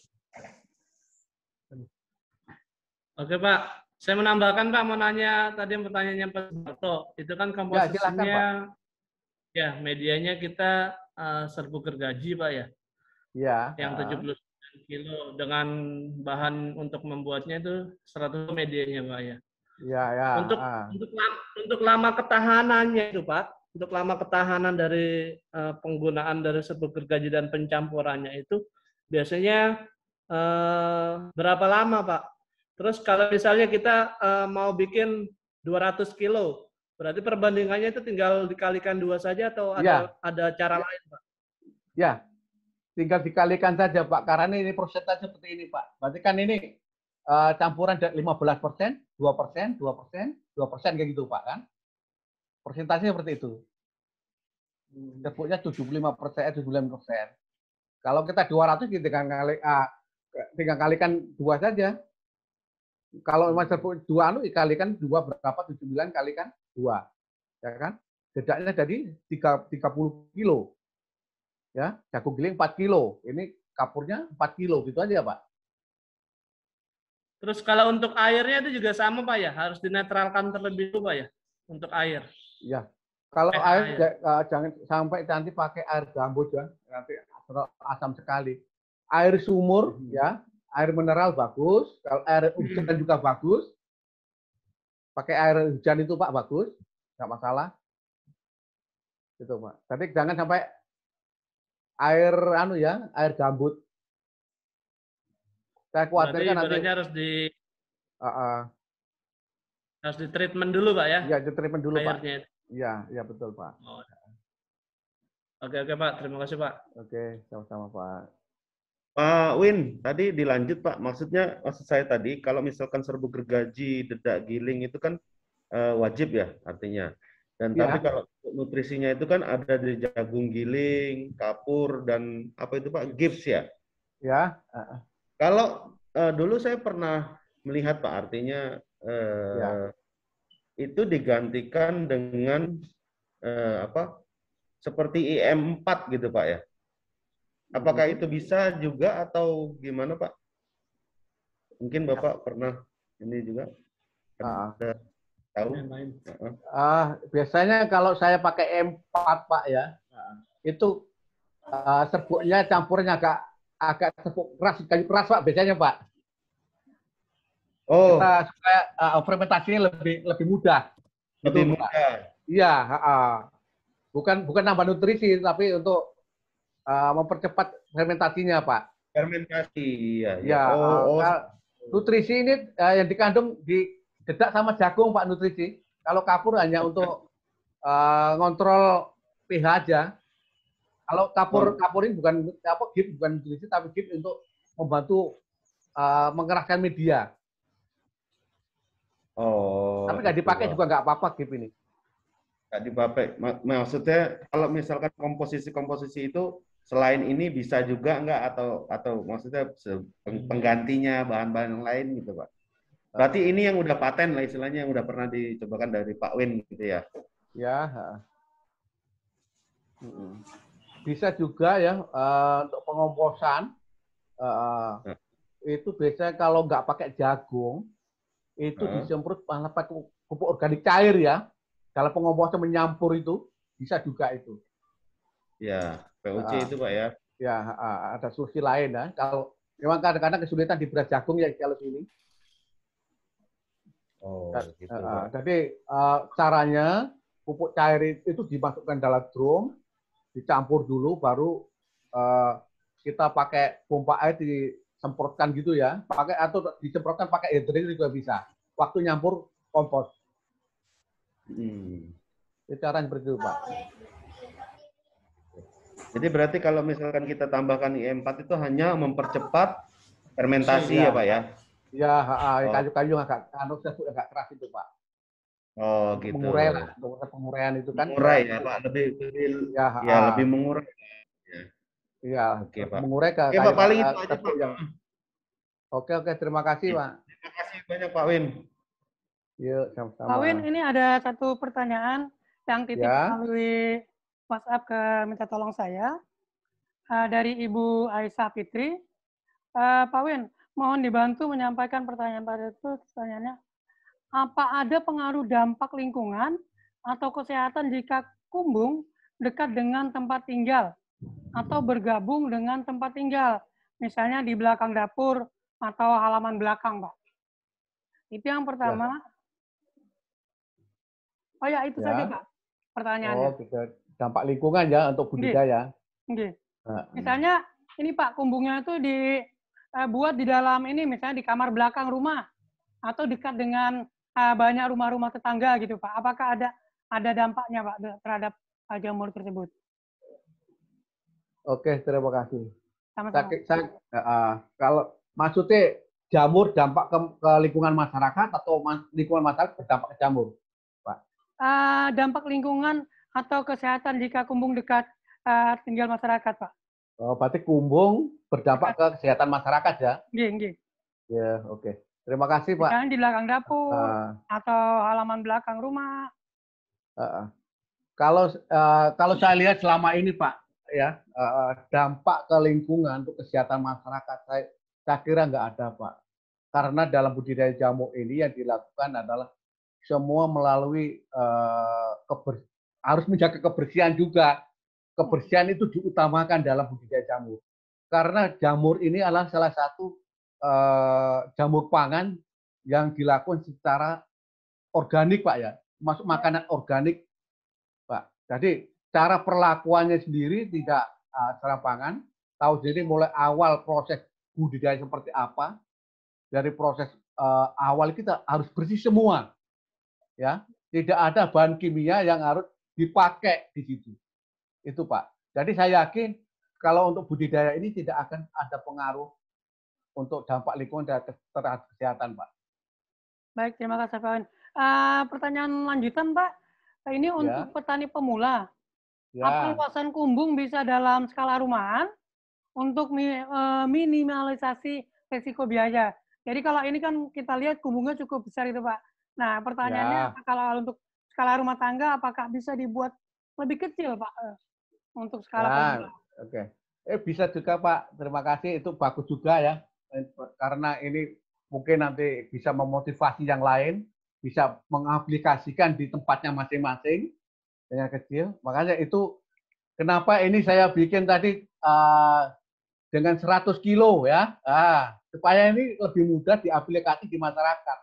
Oke Pak, saya menambahkan Pak, mau nanya tadi pertanyaannya Pak Sugiarto, itu kan komposisinya, ya, silakan, Pak. Ya medianya kita uh, serbuk gergaji Pak ya. Ya. Yang tujuh puluh sembilan kilo dengan bahan untuk membuatnya itu seratus medianya, Pak ya. Ya, ya. Untuk ah. untuk lama, untuk lama ketahanannya itu, Pak, untuk lama ketahanan dari uh, penggunaan dari serbuk gergaji dan pencampurannya itu biasanya uh, berapa lama, Pak? Terus kalau misalnya kita uh, mau bikin dua ratus kilo, berarti perbandingannya itu tinggal dikalikan dua saja atau ada Ya. ada cara lain, Pak? Ya, tinggal dikalikan saja, Pak. Karena ini persentase seperti ini, Pak. Berarti kan ini uh, campuran lima belas persen, dua persen, dua persen, dua persen kayak gitu, Pak, kan? Persentasenya seperti itu. Serbuknya tujuh puluh lima persen, tujuh puluh lima persen. Kalau kita dua ratus, kita tinggal, kali, uh, tinggal kalikan dua saja. Kalau memang serbuk dua anu, dikalikan dua berapa? tujuh puluh sembilan kalikan dua. Ya kan? Bedanya jadi tiga puluh kilo. Ya, jagung giling empat kilo. Ini kapurnya empat kilo. Gitu aja, Pak. Terus kalau untuk airnya itu juga sama, Pak ya? Harus dinetralkan terlebih dulu, Pak ya? Untuk air. Ya. Kalau eh, air, air. Uh, jangan sampai nanti pakai air gambut ya. Nanti asam sekali. Air sumur, hmm. ya. Air mineral bagus, kalau air hujan juga bagus. Pakai air hujan itu, Pak, bagus, nggak masalah. Gitu, Pak. Tapi jangan sampai air anu ya, air gambut. Saya khawatirkan nanti harus di uh, uh, harus di treatment dulu, Pak ya. Iya, di treatment dulu, airnya. Pak. Iya, iya betul, Pak. Oh. Oke, oke, Pak. Terima kasih, Pak. Oke, sama-sama, Pak. Pak Win, tadi dilanjut Pak, maksudnya maksud saya tadi kalau misalkan serbuk gergaji, dedak giling itu kan uh, wajib ya artinya. Dan ya. Tapi kalau nutrisinya itu kan ada di jagung giling, kapur dan apa itu Pak, gips ya? Ya. Uh. Kalau uh, dulu saya pernah melihat Pak, artinya uh, ya. itu digantikan dengan uh, apa? Seperti I M empat gitu Pak ya? Apakah itu bisa juga atau gimana Pak? Mungkin Bapak pernah ini juga ada tahu? Uh, biasanya kalau saya pakai M empat Pak ya, itu uh, serbuknya campurnya agak agak serbuk keras, kayu keras Pak biasanya Pak. Oh. Kita supaya uh, fermentasinya lebih lebih mudah. Lebih gitu, mudah. Iya, uh, bukan bukan nambah nutrisi tapi untuk Uh, mempercepat fermentasinya, Pak. Fermentasi, iya. Ya, oh, oh. Uh, nutrisi ini uh, yang dikandung di dedak sama jagung, Pak, nutrisi. Kalau kapur hanya untuk uh, ngontrol pH aja. Kalau kapur oh. kapur ini bukan apa gips, bukan nutrisi, tapi gips untuk membantu uh, mengerahkan media. Oh. Tapi nggak dipakai juga nggak apa-apa gips ini. Nggak dipakai. Maksudnya kalau misalkan komposisi-komposisi itu selain ini bisa juga enggak atau atau maksudnya penggantinya bahan-bahan yang lain gitu Pak. Berarti ini yang udah paten lah istilahnya yang udah pernah dicobakan dari Pak Win gitu ya. Ya. Bisa juga ya uh, untuk pengomposan uh, nah. itu biasanya kalau nggak pakai jagung itu nah. disemprot malah pakai pupuk organik cair ya. Kalau pengomposan menyampur itu bisa juga itu. Ya. P O C uh, itu Pak ya? Ya, uh, ada solusi lain ya. Kalau memang kadang-kadang kesulitan di beras jagung ya kalau ini. Oh, dan, gitu. Uh, jadi uh, caranya pupuk cair itu dimasukkan dalam drum, dicampur dulu, baru uh, kita pakai pompa air disemprotkan gitu ya. Pakai atau disemprotkan pakai air drink juga bisa. Waktu nyampur kompos. Hmm. Itu caranya seperti itu Pak. Jadi berarti kalau misalkan kita tambahkan I M empat itu hanya mempercepat fermentasi ya, ya Pak ya? Ya, kayu-kayu oh. agak anu agak keras itu Pak. Oh gitu. Mengurai lah, untuk penguraian itu kan. Mengurai ya Pak, lebih lebih ya, ya lebih mengurai. Ya. Iya, oke Pak. Mengurai ke oke, kayu, Pak, paling itu aja Pak. Yang... Oke oke, terima kasih Pak. Terima kasih banyak Pak Win. Yuk, sama-sama. Pak Win, ini ada satu pertanyaan yang titip ya. melalui WhatsApp ke minta tolong saya uh, dari Ibu Aisyah Fitri. Uh, Pak Win, mohon dibantu menyampaikan pertanyaan pada itu. Pertanyaannya, apa ada pengaruh dampak lingkungan atau kesehatan jika kumbung dekat dengan tempat tinggal atau bergabung dengan tempat tinggal, misalnya di belakang dapur atau halaman belakang, Pak. Itu yang pertama. Ya. Oh ya, itu ya. saja, Pak, pertanyaannya. Oh, gitu. Dampak lingkungan ya untuk budidaya. Nggih. Misalnya ini Pak, kumbungnya itu dibuat di dalam ini, misalnya di kamar belakang rumah atau dekat dengan uh, banyak rumah-rumah tetangga gitu Pak. Apakah ada ada dampaknya Pak terhadap uh, jamur tersebut? Oke, terima kasih. Sama-sama. Saya, saya, uh, kalau maksudnya jamur dampak ke, ke lingkungan masyarakat atau mas, lingkungan masyarakat berdampak ke jamur, Pak? Uh, dampak lingkungan atau kesehatan jika kumbung dekat uh, tinggal masyarakat, Pak. Oh, berarti kumbung berdampak dekat ke kesehatan masyarakat ya? Iya, iya. Ya, oke. Terima kasih, Pak. Misalnya di belakang dapur uh, atau halaman belakang rumah. Uh, uh. Kalau uh, kalau saya lihat selama ini, Pak, ya uh, dampak ke lingkungan untuk kesehatan masyarakat saya, saya kira nggak ada, Pak. Karena dalam budidaya jamur ini yang dilakukan adalah semua melalui uh, keber, harus menjaga kebersihan juga. Kebersihan itu diutamakan dalam budidaya jamur. Karena jamur ini adalah salah satu uh, jamur pangan yang dilakukan secara organik, Pak ya, masuk makanan organik, Pak. Jadi cara perlakuannya sendiri tidak uh, secara pangan, tahu sendiri mulai awal proses budidaya seperti apa, dari proses uh, awal kita harus bersih semua, ya, tidak ada bahan kimia yang harus dipakai di situ, itu Pak. Jadi saya yakin kalau untuk budidaya ini tidak akan ada pengaruh untuk dampak lingkungan terhadap kesehatan, Pak. Baik, terima kasih Pak. Uh, pertanyaan lanjutan Pak, ini ya. Untuk petani pemula, ya. Apa luasan kumbung bisa dalam skala rumahan untuk minimalisasi risiko biaya? Jadi kalau ini kan kita lihat kumbungnya cukup besar itu Pak. Nah pertanyaannya ya. Kalau untuk skala rumah tangga apakah bisa dibuat lebih kecil Pak untuk skala ya. pemula? Oke, eh bisa juga Pak. Terima kasih, itu bagus juga ya, karena ini mungkin nanti bisa memotivasi yang lain, bisa mengaplikasikan di tempatnya masing-masing dengan kecil. Makanya itu kenapa ini saya bikin tadi uh, dengan seratus kilo ya, ah, supaya ini lebih mudah diaplikasi di masyarakat,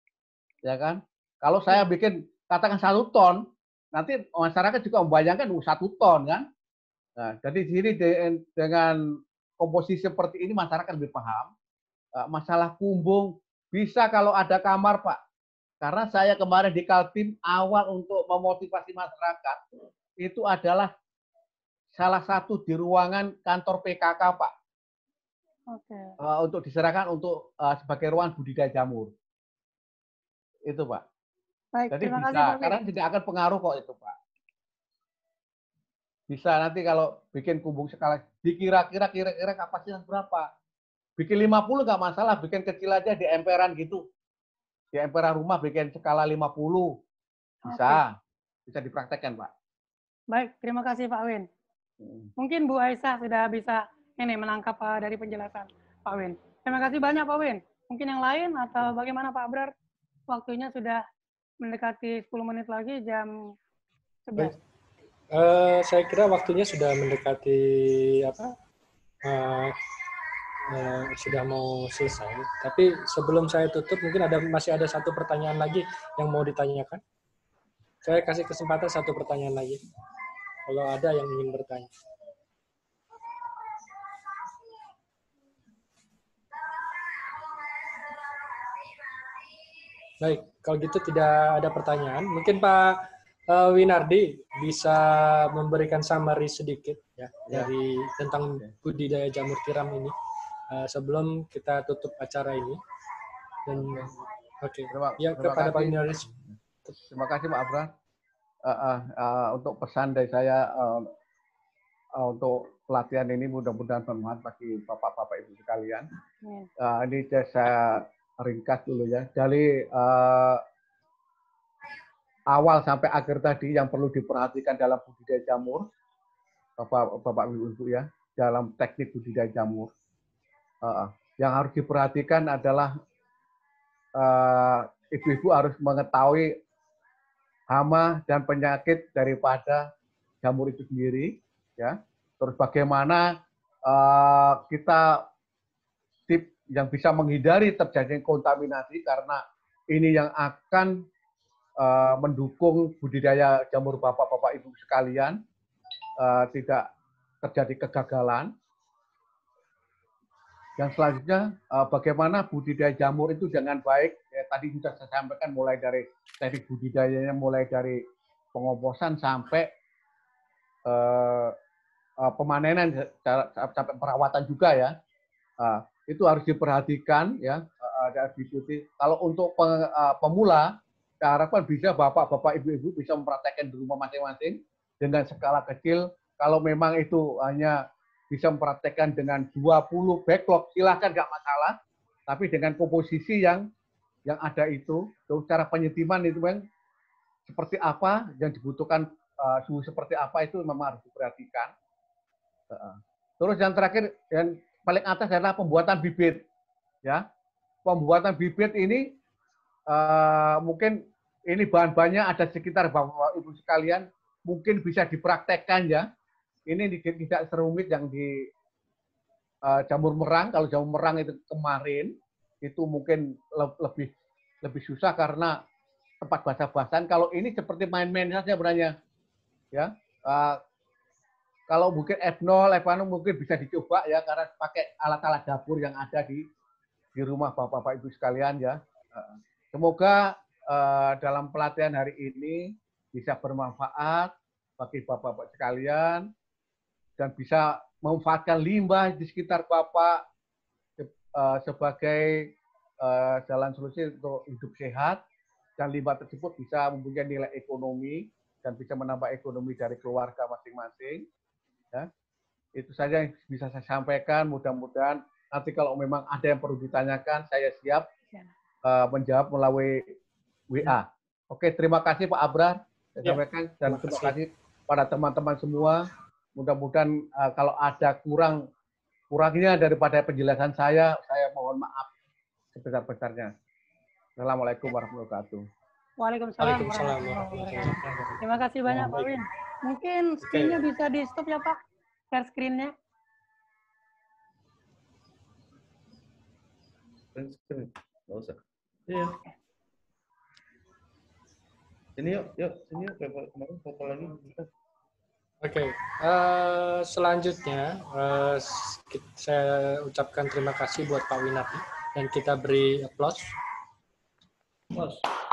ya kan? Kalau saya bikin katakan satu ton, nanti masyarakat juga membayangkan uh, satu ton kan? Nah, jadi di sini dengan komposisi seperti ini masyarakat lebih paham. Masalah kumbung bisa kalau ada kamar Pak, karena saya kemarin di Kaltim awal untuk memotivasi masyarakat itu adalah salah satu di ruangan kantor P K K Pak. Oke. Uh, untuk diserahkan untuk uh, sebagai ruang budidaya jamur itu Pak. Baik, jadi bisa kasih, Pak. Karena tidak akan pengaruh kok itu Pak. Bisa nanti kalau bikin kumbung skala dikira-kira kira-kira kapasitas berapa? Bikin lima puluh nggak masalah, bikin kecil aja di emperan gitu. Di emperan rumah bikin skala lima puluh. Bisa. Oke. Bisa dipraktekkan, Pak. Baik, terima kasih Pak Win. Hmm. Mungkin Bu Aisyah sudah bisa ini menangkap uh, dari penjelasan Pak Win. Terima kasih banyak Pak Win. Mungkin yang lain atau bagaimana Pak Abrar? Waktunya sudah mendekati sepuluh menit lagi, jam sebelas. Uh, saya kira waktunya sudah mendekati apa? Uh, Uh, sudah mau selesai. Tapi sebelum saya tutup, mungkin ada masih ada satu pertanyaan lagi yang mau ditanyakan. Saya kasih kesempatan satu pertanyaan lagi. Kalau ada yang ingin bertanya. Baik, kalau gitu tidak ada pertanyaan. Mungkin Pak uh, Winardi bisa memberikan summary sedikit ya, ya. dari tentang budidaya jamur tiram ini. Uh, sebelum kita tutup acara ini. Dan oke, okay. terima, ya terima kepada Pak Nyoris. Terima kasih Pak Abra. Uh, uh, uh, untuk pesan dari saya uh, uh, untuk pelatihan ini mudah-mudahan bermanfaat bagi bapak-bapak ibu sekalian. Uh, ini saya ringkas dulu ya. Dari uh, awal sampai akhir tadi yang perlu diperhatikan dalam budidaya jamur, bapak-bapak ibu ya, dalam teknik budidaya jamur. Uh, yang harus diperhatikan adalah ibu-ibu uh, harus mengetahui hama dan penyakit daripada jamur itu sendiri, ya. terus bagaimana uh, kita tip yang bisa menghindari terjadinya kontaminasi, karena ini yang akan uh, mendukung budidaya jamur bapak-bapak ibu sekalian, uh, tidak terjadi kegagalan. Yang selanjutnya, uh, bagaimana budidaya jamur itu dengan baik. Ya, tadi sudah saya sampaikan mulai dari teknik budidayanya, mulai dari pengomposan sampai uh, uh, pemanenan, sampai perawatan juga ya. Uh, itu harus diperhatikan ya, ada diikuti. Kalau untuk pemula, saya harapkan bisa bapak-bapak, ibu-ibu bisa mempraktekkan di rumah masing-masing dengan skala kecil. Kalau memang itu hanya bisa mempraktekkan dengan dua puluh backlog, silahkan, nggak masalah. Tapi dengan komposisi yang yang ada itu, cara penyetiman itu memang seperti apa, yang dibutuhkan uh, suhu seperti apa, itu memang harus diperhatikan. Uh, terus yang terakhir, yang paling atas adalah pembuatan bibit, ya. Pembuatan bibit ini uh, mungkin ini bahan-bahannya ada sekitar bapak ibu sekalian, mungkin bisa dipraktekkan ya. Ini tidak serumit yang di uh, jamur merang. Kalau jamur merang itu kemarin itu mungkin lebih lebih susah karena tempat basah-basahan. Kalau ini seperti main-main saja sebenarnya, ya. Uh, Kalau mungkin F nol, F satu mungkin bisa dicoba ya, karena pakai alat-alat dapur yang ada di di rumah bapak-bapak ibu sekalian ya. Semoga uh, dalam pelatihan hari ini bisa bermanfaat bagi bapak-bapak sekalian dan bisa memanfaatkan limbah di sekitar bapak uh, sebagai uh, jalan solusi untuk hidup sehat, dan limbah tersebut bisa mempunyai nilai ekonomi dan bisa menambah ekonomi dari keluarga masing-masing. Ya, itu saja yang bisa saya sampaikan. Mudah-mudahan nanti kalau memang ada yang perlu ditanyakan, saya siap uh, menjawab melalui W A. Oke, terima kasih Pak Abrar, saya ya, sampaikan, dan terima, terima kasih pada teman-teman semua. Mudah-mudahan uh, kalau ada kurang kurangnya daripada penjelasan saya, saya mohon maaf sebesar-besarnya. Assalamualaikum warahmatullahi wabarakatuh. Waalaikumsalam. Waalaikumsalam. Terima kasih banyak Pak Win. Mungkin screen-nya bisa di stop ya Pak, share screen-nya. Screen, nggak usah. Iya. Sini yuk, yuk, sini yuk. Kemarin foto lagi. Oke, okay. uh, selanjutnya uh, saya ucapkan terima kasih buat Pak Winardi dan kita beri applause. Applause.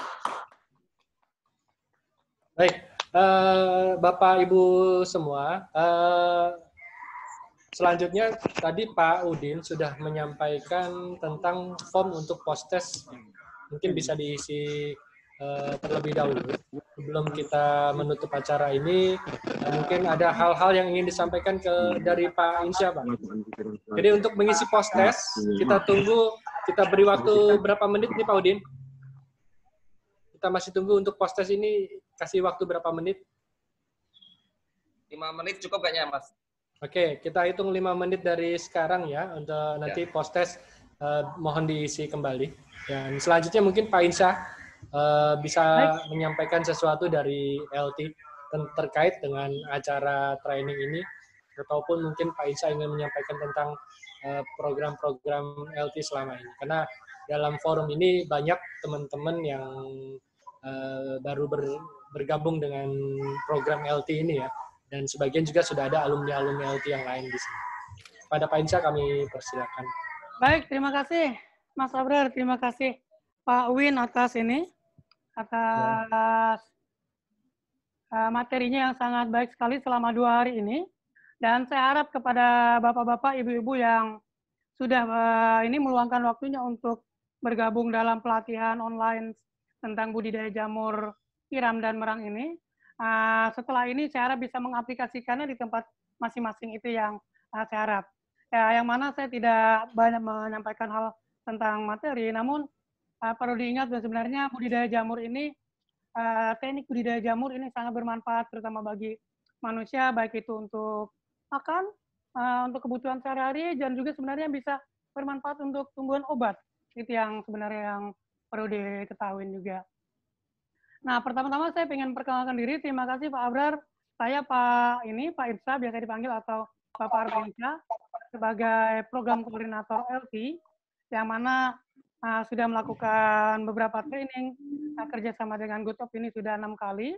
Baik, uh, Bapak Ibu semua, uh, selanjutnya tadi Pak Udin sudah menyampaikan tentang form untuk post-test. Mungkin bisa diisi uh, terlebih dahulu. Sebelum kita menutup acara ini, uh, mungkin ada hal-hal yang ingin disampaikan ke dari Pak Insya, Pak. Jadi untuk mengisi post-test, kita tunggu, kita beri waktu berapa menit nih Pak Udin? Kita masih tunggu untuk post-test ini, kasih waktu berapa menit? lima menit cukup kayaknya, Mas. Oke, kita hitung lima menit dari sekarang ya, untuk nanti ya. post-test uh, mohon diisi kembali. Dan selanjutnya mungkin Pak Insya uh, bisa Baik. menyampaikan sesuatu dari L T terkait dengan acara training ini, ataupun mungkin Pak Insya ingin menyampaikan tentang program-program uh, L T selama ini. Karena dalam forum ini banyak teman-teman yang uh, baru ber, bergabung dengan program L T ini ya, dan sebagian juga sudah ada alumni-alumni L T yang lain di sini. Pada Pak Insya kami persilakan. Baik, terima kasih Mas Abrar, terima kasih Pak Win atas ini, atas ya. materinya yang sangat baik sekali selama dua hari ini. Dan saya harap kepada bapak-bapak, ibu-ibu yang sudah uh, ini meluangkan waktunya untuk bergabung dalam pelatihan online tentang budidaya jamur tiram dan merang ini. Uh, setelah ini saya harap bisa mengaplikasikannya di tempat masing-masing, itu yang uh, saya harap. Ya, yang mana saya tidak banyak menyampaikan hal tentang materi, namun uh, perlu diingat bahwa sebenarnya budidaya jamur ini, uh, teknik budidaya jamur ini sangat bermanfaat terutama bagi manusia, baik itu untuk makan, uh, untuk kebutuhan sehari-hari, dan juga sebenarnya bisa bermanfaat untuk tumbuhan obat. Itu yang sebenarnya yang perlu diketahui juga. Nah, pertama-tama saya ingin perkenalkan diri. Terima kasih Pak Abrar. Saya Pak ini Pak Irsa, biasa dipanggil, atau Bapak Arbenca sebagai program koordinator L T, yang mana uh, sudah melakukan beberapa training uh, kerjasama dengan Good Hope ini sudah enam kali,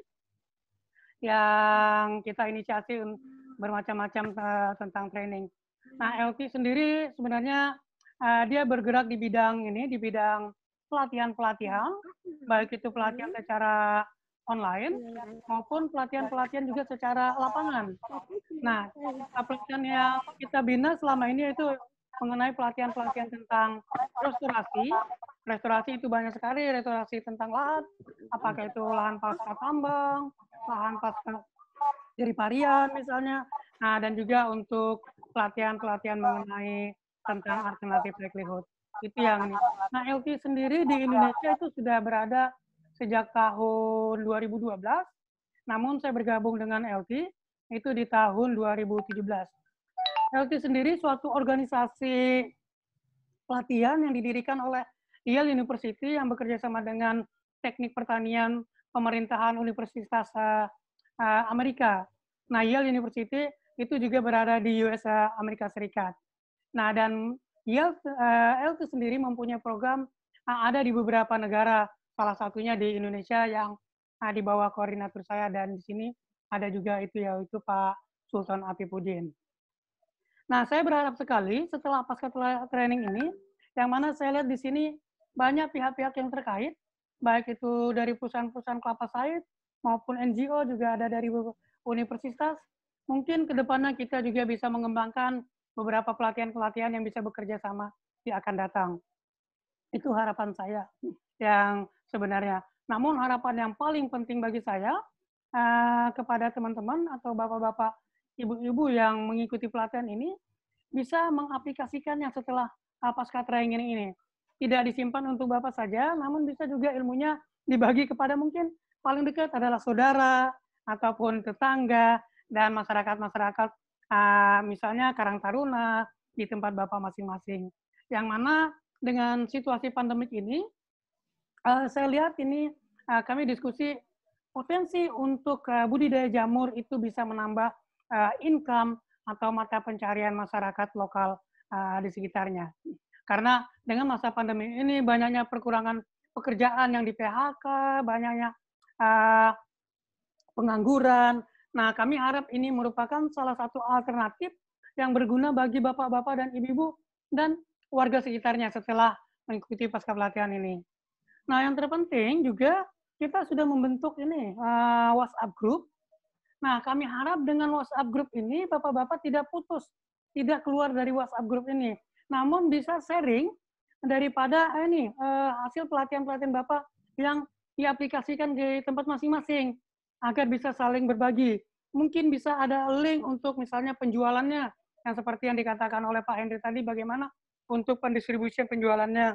yang kita inisiasi bermacam-macam uh, tentang training. Nah, L T sendiri sebenarnya uh, dia bergerak di bidang ini, di bidang pelatihan-pelatihan, baik itu pelatihan secara online maupun pelatihan-pelatihan juga secara lapangan. Nah, pelatihan yang kita bina selama ini itu mengenai pelatihan-pelatihan tentang restorasi. Restorasi itu banyak sekali, restorasi tentang lahan, apakah itu lahan pasca tambang, lahan pasca dari parian misalnya. Nah, dan juga untuk pelatihan-pelatihan mengenai tentang alternatif livelihood. Itu yang ini. Nah, L T sendiri di Indonesia itu sudah berada sejak tahun dua ribu dua belas, namun saya bergabung dengan L T itu di tahun dua ribu tujuh belas. L T sendiri suatu organisasi pelatihan yang didirikan oleh Yale University yang bekerja sama dengan Teknik Pertanian Pemerintahan Universitas uh, uh, Amerika. Nah, Yale University itu juga berada di U S A, Amerika Serikat. Nah, dan Yale, uh, L T sendiri mempunyai program uh, ada di beberapa negara, salah satunya di Indonesia yang uh, di bawah koordinator saya, dan di sini ada juga itu yaitu Pak Sultan Afifuddin. Nah, saya berharap sekali setelah pasca training ini, yang mana saya lihat di sini banyak pihak-pihak yang terkait, baik itu dari perusahaan-perusahaan kelapa sawit maupun N G O, juga ada dari universitas. Mungkin ke depannya kita juga bisa mengembangkan beberapa pelatihan-pelatihan yang bisa bekerja sama di akan datang. Itu harapan saya yang sebenarnya. Namun harapan yang paling penting bagi saya uh, kepada teman-teman atau bapak-bapak, ibu-ibu yang mengikuti pelatihan ini bisa mengaplikasikannya setelah uh, pasca training ini. Tidak disimpan untuk bapak saja, namun bisa juga ilmunya dibagi kepada mungkin paling dekat adalah saudara ataupun tetangga dan masyarakat-masyarakat, uh, misalnya Karang Taruna di tempat bapak masing-masing. Yang mana dengan situasi pandemik ini, uh, saya lihat ini uh, kami diskusi potensi untuk uh, budidaya jamur itu bisa menambah uh, income atau mata pencarian masyarakat lokal uh, di sekitarnya. Karena dengan masa pandemi ini banyaknya perkurangan pekerjaan yang di P H K, banyaknya uh, pengangguran. Nah, kami harap ini merupakan salah satu alternatif yang berguna bagi bapak-bapak dan ibu-ibu dan warga sekitarnya setelah mengikuti pasca pelatihan ini. Nah, yang terpenting juga kita sudah membentuk ini uh, WhatsApp group. Nah, kami harap dengan WhatsApp group ini bapak-bapak tidak putus, tidak keluar dari WhatsApp group ini, namun bisa sharing daripada ini uh, hasil pelatihan-pelatihan bapak yang diaplikasikan di tempat masing-masing agar bisa saling berbagi. Mungkin bisa ada link untuk misalnya penjualannya yang seperti yang dikatakan oleh Pak Hendri tadi, bagaimana untuk pendistribusian penjualannya.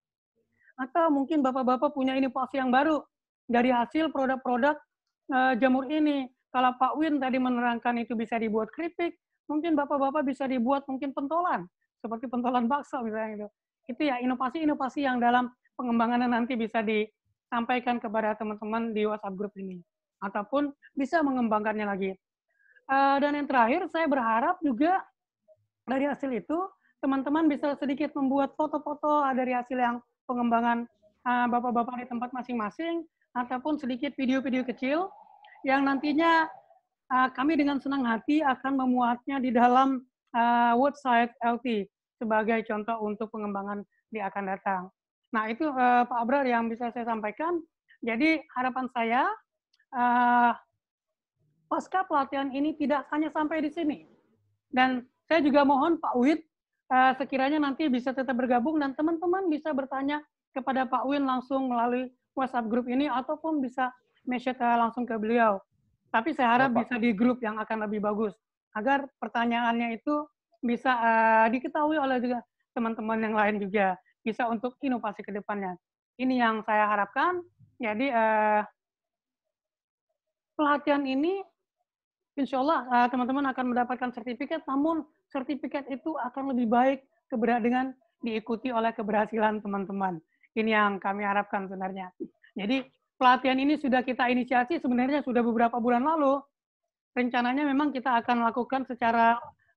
Atau mungkin bapak-bapak punya inovasi yang baru dari hasil produk-produk uh, jamur ini. Kalau Pak Win tadi menerangkan itu bisa dibuat keripik, mungkin bapak-bapak bisa dibuat mungkin pentolan, seperti pentolan bakso misalnya itu. Itu ya inovasi-inovasi yang dalam pengembangannya nanti bisa disampaikan kepada teman-teman di WhatsApp group ini. Ataupun bisa mengembangkannya lagi. Uh, dan yang terakhir, saya berharap juga dari hasil itu, teman-teman bisa sedikit membuat foto-foto dari hasil yang pengembangan uh, bapak-bapak di tempat masing-masing, ataupun sedikit video-video kecil, yang nantinya uh, kami dengan senang hati akan memuatnya di dalam uh, website L T sebagai contoh untuk pengembangan di akan datang. Nah, itu uh, Pak Abrar yang bisa saya sampaikan. Jadi harapan saya, uh, pasca pelatihan ini tidak hanya sampai di sini. Dan saya juga mohon Pak Wid, uh, sekiranya nanti bisa tetap bergabung dan teman-teman bisa bertanya kepada Pak Win langsung melalui WhatsApp group ini, ataupun bisa message langsung ke beliau. Tapi saya harap Bapak. bisa di grup yang akan lebih bagus, agar pertanyaannya itu bisa uh, diketahui oleh juga teman-teman yang lain juga, bisa untuk inovasi ke depannya. Ini yang saya harapkan. Jadi uh, pelatihan ini, insya Allah uh, teman-teman akan mendapatkan sertifikat, namun sertifikat itu akan lebih baik dengan diikuti oleh keberhasilan teman-teman. Ini yang kami harapkan sebenarnya. Jadi pelatihan ini sudah kita inisiasi sebenarnya sudah beberapa bulan lalu. Rencananya memang kita akan lakukan secara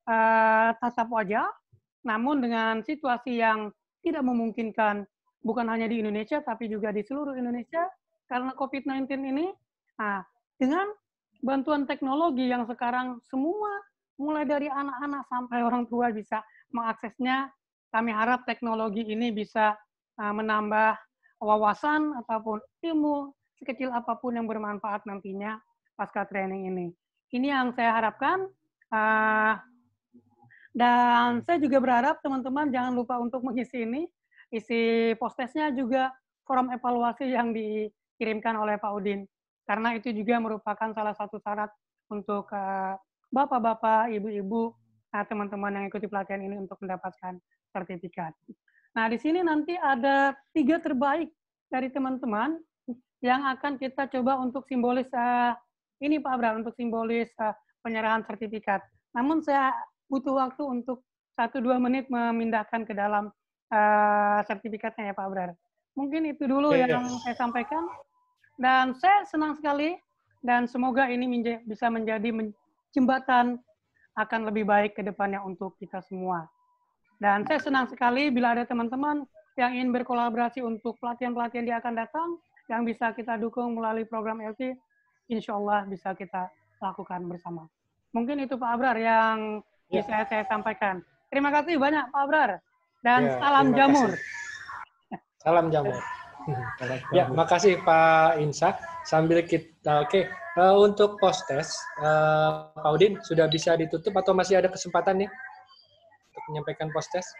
uh, tatap wajah, namun dengan situasi yang tidak memungkinkan, bukan hanya di Indonesia, tapi juga di seluruh Indonesia, karena COVID sembilan belas ini, nah, dengan bantuan teknologi yang sekarang semua, mulai dari anak-anak sampai orang tua bisa mengaksesnya, kami harap teknologi ini bisa uh, menambah wawasan ataupun ilmu sekecil apapun yang bermanfaat nantinya pasca training ini. Ini yang saya harapkan. Uh, dan saya juga berharap teman-teman jangan lupa untuk mengisi ini, isi post-testnya juga forum evaluasi yang dikirimkan oleh Pak Udin. Karena itu juga merupakan salah satu syarat untuk uh, bapak-bapak, ibu-ibu, uh, teman-teman yang ikuti pelatihan ini untuk mendapatkan sertifikat. Nah, di sini nanti ada tiga terbaik dari teman-teman yang akan kita coba untuk simbolis, uh, ini Pak Abrar, untuk simbolis uh, penyerahan sertifikat. Namun saya butuh waktu untuk satu dua menit memindahkan ke dalam uh, sertifikatnya ya Pak Abrar. Mungkin itu dulu yeah, yang yeah. saya sampaikan. Dan saya senang sekali dan semoga ini menja bisa menjadi men jembatan akan lebih baik ke depannya untuk kita semua. Dan saya senang sekali bila ada teman-teman yang ingin berkolaborasi untuk pelatihan-pelatihan yang akan datang, yang bisa kita dukung melalui program L T, insya Allah bisa kita lakukan bersama. Mungkin itu Pak Abrar yang yeah. bisa saya sampaikan. Terima kasih banyak Pak Abrar. Dan yeah, salam jamur. Kasih. Salam jamur. Ya, makasih Pak Insa. Sambil kita, oke, okay. uh, untuk post test, uh, Pak Udin sudah bisa ditutup atau masih ada kesempatan nih untuk menyampaikan post test?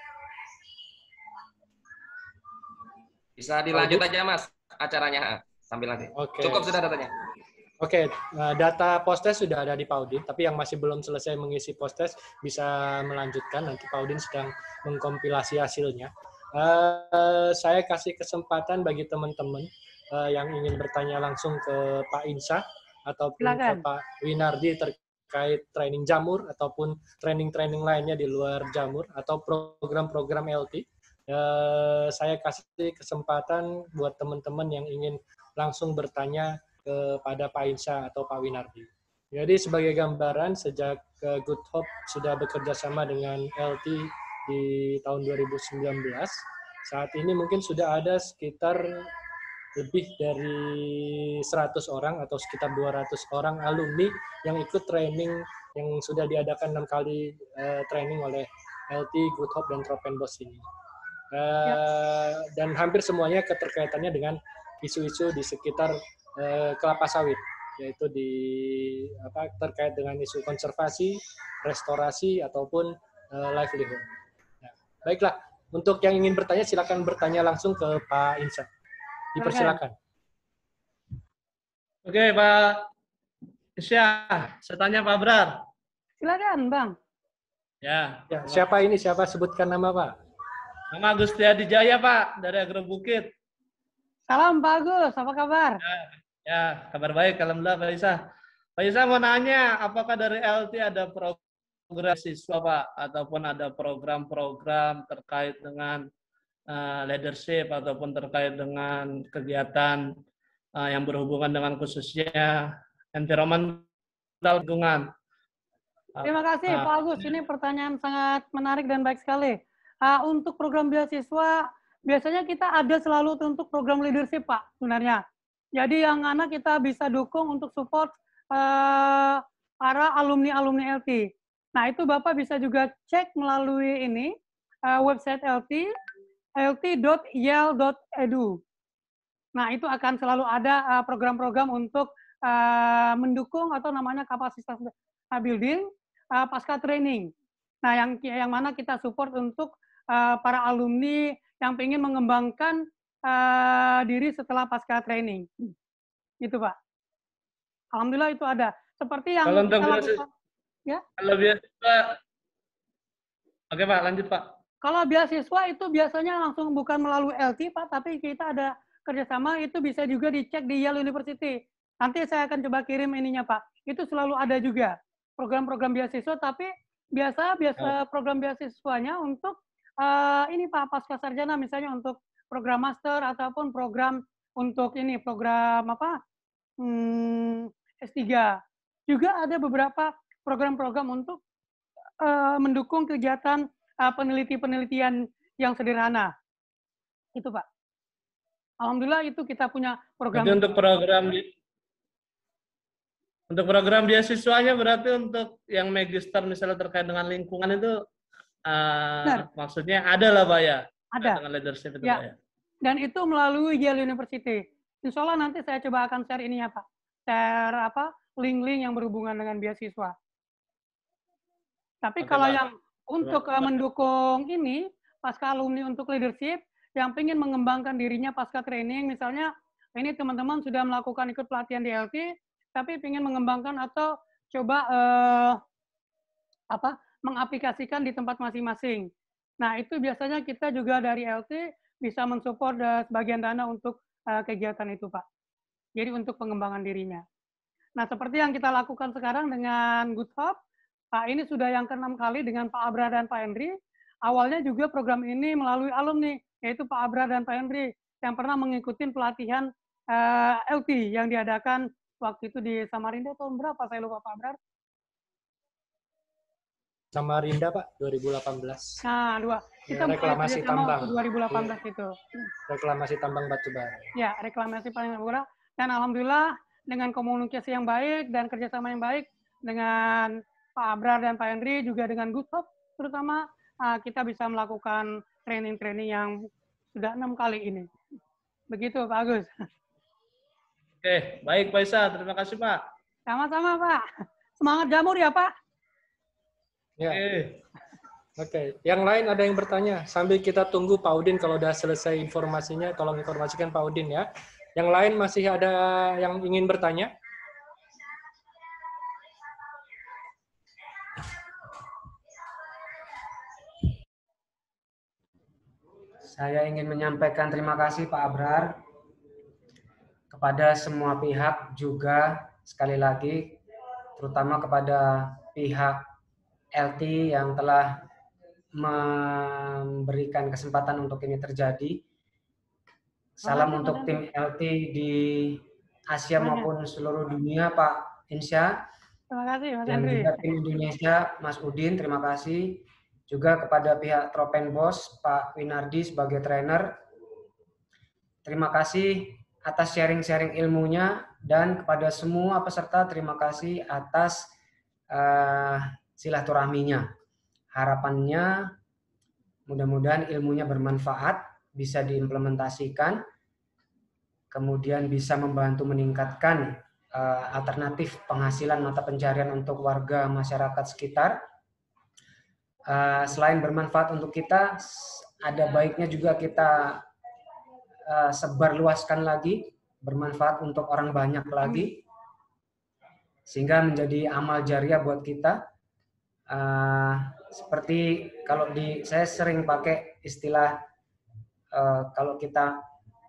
Bisa dilanjut aja Mas acaranya sambil nanti. Okay. Cukup sudah datanya. Oke, okay, data post-test sudah ada di Pak Udin, tapi yang masih belum selesai mengisi post-test bisa melanjutkan, nanti Pak Udin sedang mengkompilasi hasilnya. Uh, saya kasih kesempatan bagi teman-teman uh, yang ingin bertanya langsung ke Pak Insa, ataupun Silakan. ke Pak Winardi terkait training jamur, ataupun training-training lainnya di luar jamur, atau program-program L T. Uh, saya kasih kesempatan buat teman-teman yang ingin langsung bertanya kepada Pak Insa atau Pak Winardi. Jadi sebagai gambaran, sejak Good Hope sudah bekerja sama dengan L T di tahun dua ribu sembilan belas, saat ini mungkin sudah ada sekitar lebih dari seratus orang atau sekitar dua ratus orang alumni yang ikut training yang sudah diadakan enam kali uh, training oleh L T, Good Hope, dan Tropenbos ini. Uh, ya. Dan hampir semuanya keterkaitannya dengan isu-isu di sekitar uh, kelapa sawit, yaitu di apa terkait dengan isu konservasi, restorasi, ataupun uh, livelihood. Nah, baiklah, untuk yang ingin bertanya silakan bertanya langsung ke Pak Insa. Dipersilakan. Oke, Pak Isya, saya tanya Pak Abrar. Silakan, Bang. Ya. Ya, siapa ini? Siapa sebutkan nama, Pak? Nama Agus Triadijaya, Pak, dari Agro Bukit. Salam Pak Agus, apa kabar? Ya, ya, kabar baik, alhamdulillah Pak Isa. Pak Isa mau nanya, apakah dari L T ada program siswa Pak, ataupun ada program-program terkait dengan uh, leadership ataupun terkait dengan kegiatan uh, yang berhubungan dengan khususnya environmental lingkungan? Terima kasih uh, Pak Agus, ini pertanyaan sangat menarik dan baik sekali. Uh, untuk program beasiswa, biasanya kita ada selalu untuk program leadership, Pak, sebenarnya. Jadi yang mana kita bisa dukung untuk support uh, para alumni-alumni L T. Nah, itu Bapak bisa juga cek melalui ini, uh, website L T, l t dot yale dot e d u. Nah, itu akan selalu ada program-program uh, untuk uh, mendukung atau namanya kapasitas building uh, pasca training. Nah, yang yang mana kita support untuk uh, para alumni yang ingin mengembangkan uh, diri setelah pasca training. Gitu, Pak. Alhamdulillah itu ada. Seperti yang kalau kita lakukan. Ya? Kalau beasiswa, oke Pak, lanjut Pak. Kalau beasiswa itu biasanya langsung bukan melalui L T, Pak, tapi kita ada kerjasama, itu bisa juga dicek di Yale University. Nanti saya akan coba kirim ininya, Pak. Itu selalu ada juga program-program beasiswa, tapi biasa biasa program beasiswanya untuk uh, ini Pak, pasca sarjana, misalnya untuk program master ataupun program untuk ini program apa hmm, S tiga. Juga ada beberapa program-program untuk uh, mendukung kegiatan uh, peneliti-penelitian yang sederhana. Itu Pak. Alhamdulillah itu kita punya program. Jadi untuk program untuk program beasiswanya berarti untuk yang magister misalnya terkait dengan lingkungan itu uh, maksudnya ada lah Pak ya? Ada. Dengan leadership itu ya. Pak ya? Dan itu melalui Yale University. Insya Allah nanti saya coba akan share ini ya Pak. Share apa link-link yang berhubungan dengan beasiswa. Tapi Oke, kalau Pak. yang untuk Pak. mendukung ini, pasca alumni untuk leadership, yang ingin mengembangkan dirinya pasca training, misalnya ini teman-teman sudah melakukan ikut pelatihan di L T, tapi ingin mengembangkan atau coba eh, apa mengaplikasikan di tempat masing-masing. Nah, itu biasanya kita juga dari L T bisa mensupport uh, sebagian dana untuk uh, kegiatan itu, Pak. Jadi untuk pengembangan dirinya. Nah, seperti yang kita lakukan sekarang dengan Good Hope, Pak, ini sudah yang keenam kali dengan Pak Abra dan Pak Henry. Awalnya juga program ini melalui alumni, yaitu Pak Abra dan Pak Henry, yang pernah mengikuti pelatihan uh, L T yang diadakan waktu itu di Samarinda tahun berapa? Saya lupa, Pak Abrar. Samarinda, Pak, dua ribu delapan belas. Nah, dua. Kita ya, reklamasi tambang. dua ribu delapan belas itu. Reklamasi tambang batu bara. Ya, reklamasi tambang batu bara. Dan alhamdulillah dengan komunikasi yang baik dan kerjasama yang baik dengan Pak Abrar dan Pak Henry, juga dengan Good Hope, terutama uh, kita bisa melakukan training-training yang sudah enam kali ini. Begitu, Pak Agus. Oke, baik Pak Isa. Terima kasih, Pak. Sama-sama, Pak. Semangat jamur ya, Pak. Ya. Oke. Okay. Yang lain ada yang bertanya? Sambil kita tunggu Pak Udin kalau udah selesai informasinya, tolong informasikan Pak Udin ya. Yang lain masih ada yang ingin bertanya? Saya ingin menyampaikan terima kasih Pak Abrar kepada semua pihak juga sekali lagi, terutama kepada pihak L T yang telah memberikan kesempatan untuk ini terjadi. Salam untuk tim L T di Asia maupun seluruh dunia, Pak Insya. Terima kasih, Mas Dan Henry. juga tim Indonesia, Mas Udin, terima kasih. Juga kepada pihak Tropenbos, Pak Winardi sebagai trainer. Terima kasih atas sharing-sharing ilmunya, dan kepada semua peserta terima kasih atas uh, silaturahminya. Harapannya mudah-mudahan ilmunya bermanfaat, bisa diimplementasikan, kemudian bisa membantu meningkatkan uh, alternatif penghasilan mata pencarian untuk warga masyarakat sekitar. Uh, selain bermanfaat untuk kita, ada baiknya juga kita uh, sebarluaskan lagi, bermanfaat untuk orang banyak lagi, sehingga menjadi amal jariah buat kita. Uh, seperti kalau di saya sering pakai istilah uh, kalau kita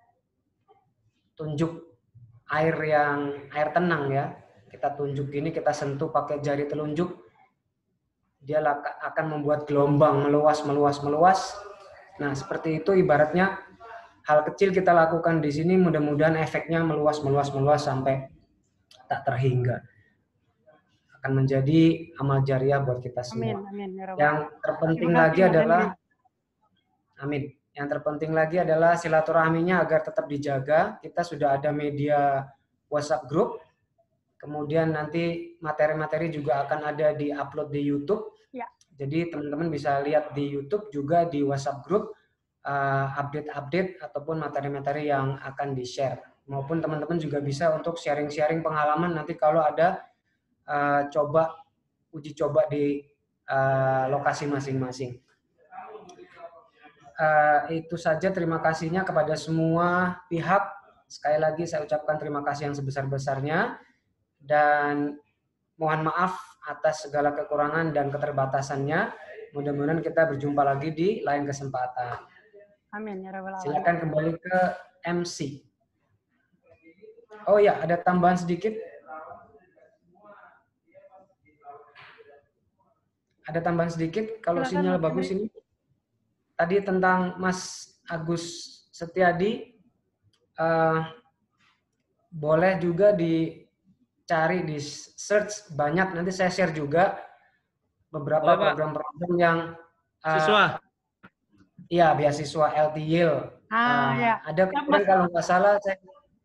tunjuk air yang air tenang ya, kita tunjuk gini, kita sentuh pakai jari telunjuk, dia akan membuat gelombang meluas meluas meluas. Nah, seperti itu ibaratnya hal kecil kita lakukan di sini, mudah-mudahan efeknya meluas meluas meluas sampai tak terhingga. Akan menjadi amal jariah buat kita semua. Amin, amin, ya yang terpenting lagi adalah, amin. Yang terpenting lagi adalah silaturahminya agar tetap dijaga. Kita sudah ada media WhatsApp group. Kemudian nanti materi-materi juga akan ada di upload di YouTube. Ya. Jadi teman-teman bisa lihat di YouTube juga di WhatsApp group update-update uh, ataupun materi-materi yang akan di-share. Maupun teman-teman juga bisa untuk sharing-sharing pengalaman nanti kalau ada Uh, coba uji coba di uh, lokasi masing-masing. Uh, itu saja, terima kasihnya kepada semua pihak. Sekali lagi saya ucapkan terima kasih yang sebesar-besarnya, dan mohon maaf atas segala kekurangan dan keterbatasannya. Mudah-mudahan kita berjumpa lagi di lain kesempatan. Amin ya rabbal alamin. Silakan kembali ke M C. Oh ya, ada tambahan sedikit. Ada tambahan sedikit, kalau sinyal bagus ini. Tadi tentang Mas Agus Setiadi, uh, boleh juga dicari di search banyak, nanti saya share juga beberapa program-program yang uh, siswa. Iya, beasiswa L T Y L. Ah, uh, ya. Ada kemarin kalau nggak salah, saya,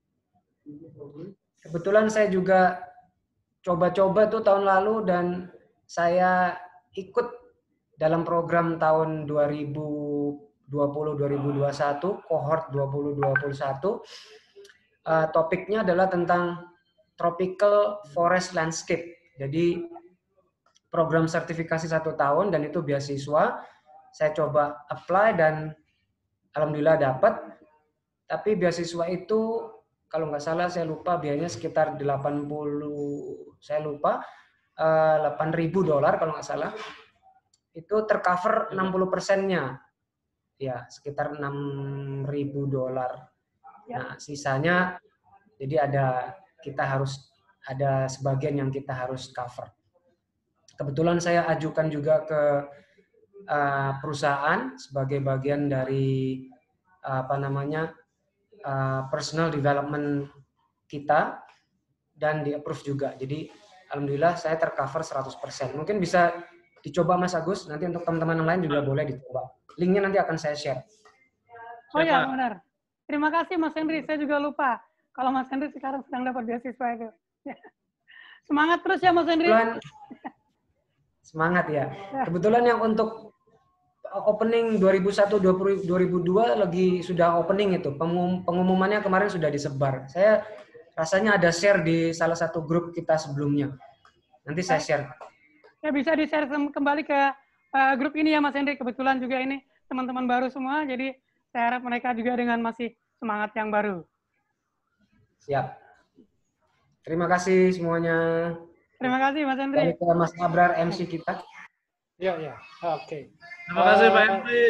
kebetulan saya juga coba-coba tuh tahun lalu dan saya ikut dalam program tahun dua ribu dua puluh dua ribu dua puluh satu, cohort dua ribu dua puluh satu. Uh, topiknya adalah tentang tropical forest landscape. Jadi program sertifikasi satu tahun dan itu beasiswa. Saya coba apply dan alhamdulillah dapat. Tapi beasiswa itu kalau nggak salah saya lupa biayanya sekitar delapan puluh, saya lupa uh, delapan ribu dolar kalau nggak salah. Itu tercover enam puluh persennya. Ya, sekitar enam ribu dolar. Nah, sisanya jadi ada kita harus ada sebagian yang kita harus cover. Kebetulan saya ajukan juga ke uh, perusahaan sebagai bagian dari uh, apa namanya uh, personal development kita dan di approve juga. Jadi alhamdulillah saya tercover seratus persen. Mungkin bisa dicoba Mas Agus, nanti untuk teman-teman yang lain juga boleh dicoba. Linknya nanti akan saya share. Oh ya, benar. Terima kasih Mas Henry, saya juga lupa kalau Mas Henry sekarang sedang dapat beasiswa itu. Semangat terus ya Mas Henry. Kebetulan, semangat ya. Kebetulan yang untuk opening dua ribu satu dua ribu dua lagi sudah opening itu. Pengum, pengumumannya kemarin sudah disebar. Saya rasanya ada share di salah satu grup kita sebelumnya. Nanti saya share. Ya bisa di-share kembali ke uh, grup ini ya Mas Henry. Kebetulan juga ini teman-teman baru semua. Jadi saya harap mereka juga dengan masih semangat yang baru. Siap. Terima kasih semuanya. Terima kasih Mas Henry. Dari ke Mas Abrar M C kita. Ya, ya. Oke. Okay. Terima kasih Pak Henry.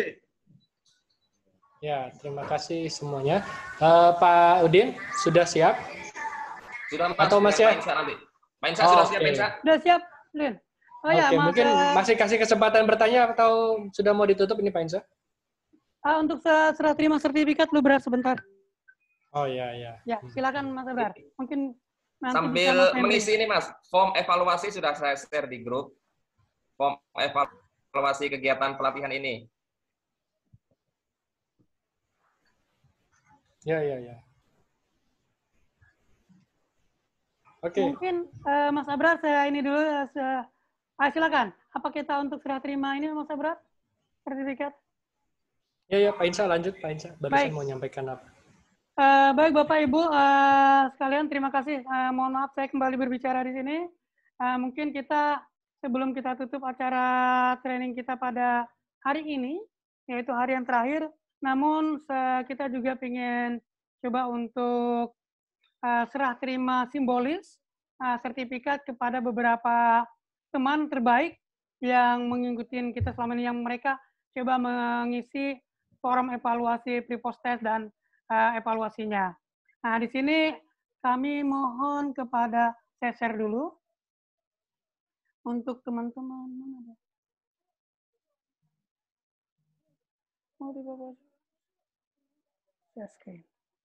Ya, terima kasih semuanya. Uh, Pak Udin, sudah siap? Sudah Mas. Atau masih ya? Pak Insa sudah siap, Pak Insa? Sudah siap, Lin. Oh Oke, ya, Mas, mungkin masih kasih kesempatan bertanya atau sudah mau ditutup ini Pak Insa? Uh, untuk serah terima sertifikat lu berat sebentar. Oh iya, iya. Ya, silakan Mas Abrar. Mungkin nanti sambil bisa Mas mengisi ini Mas, form evaluasi sudah saya share di grup. Form evaluasi kegiatan pelatihan ini. Ya, ya, ya. Oke. Okay. Mungkin uh, Mas Abrar saya ini dulu. Uh, ah, silakan. Apa kita untuk serah terima ini Mas Abrar? Sertifikat? Ya, ya, Pak Insa lanjut, Pak Insa. Barusan mau nyampaikan apa? Uh, baik Bapak Ibu uh, sekalian, terima kasih. Uh, mohon maaf saya kembali berbicara di sini. Uh, mungkin kita sebelum kita tutup acara training kita pada hari ini, yaitu hari yang terakhir, namun kita juga ingin coba untuk uh, serah terima simbolis uh, sertifikat kepada beberapa teman terbaik yang mengikuti kita selama ini, yang mereka coba mengisi forum evaluasi pre-post test dan uh, evaluasinya. Nah, di sini kami mohon kepada, saya share dulu untuk teman-teman. Mana ada? Mau dibawa? Share screen.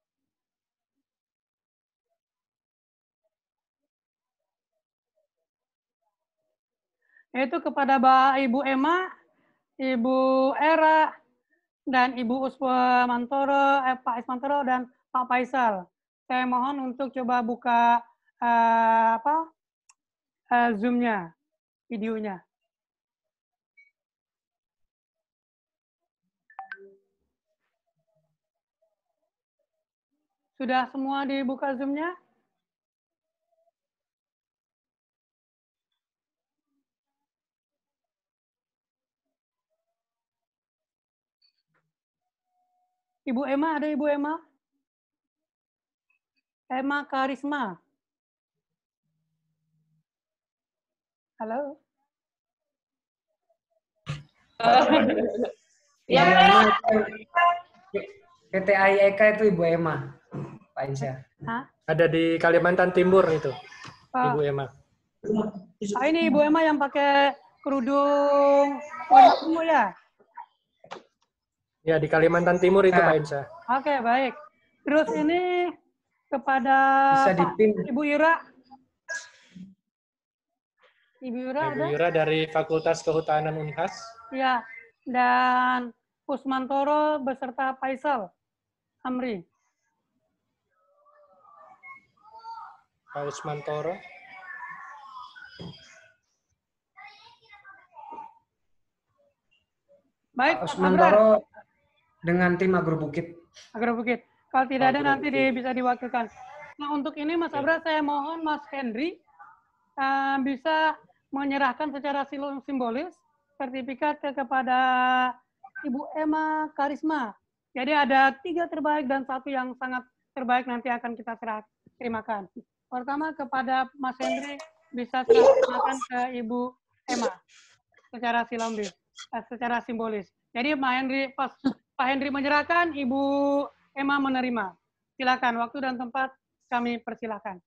Yaitu kepada Mbak Ibu Emma, Ibu Era, dan Ibu Uswa Mantoro, eh, Pak Ismantoro, dan Pak Faisal. Saya mohon untuk coba buka uh, apa uh, Zoom-nya, videonya. Sudah semua dibuka Zoom-nya? Ibu Emma, ada Ibu Emma? Emma Karisma. Halo? Ya. P T A I E K itu Ibu Emma, Pak Insya. Hah? Ada di Kalimantan Timur itu, oh. Ibu Emma. Ah, ini Ibu Emma yang pakai kerudung warna ungu ya? Ya, di Kalimantan Timur itu nah. Pak Insya. Oke, okay, baik. Terus ini kepada Pak Ibu Ira. Ibu Ira Ibu ada? Ira dari Fakultas Kehutanan Unhas. Ya, dan Usmantoro beserta Faisal Amri. Pak Usmantoro. Baik, Pak Mas Usmantoro Abrar. dengan tim Agro Bukit. Agro Bukit. Kalau tidak ada Agro nanti Bukit. di, bisa diwakilkan. Nah, untuk ini Mas Abrar, saya mohon Mas Henry uh, bisa menyerahkan secara simbolis sertifikat ke kepada Ibu Emma Karisma. Jadi ada tiga terbaik dan satu yang sangat terbaik nanti akan kita serah terimakan. Pertama kepada Mas Henry bisa serah terimakan ke Ibu Emma secara silombis, secara simbolis. Jadi Pak Henry, pas Pak Henry menyerahkan, Ibu Emma menerima. Silakan, waktu dan tempat kami persilakan.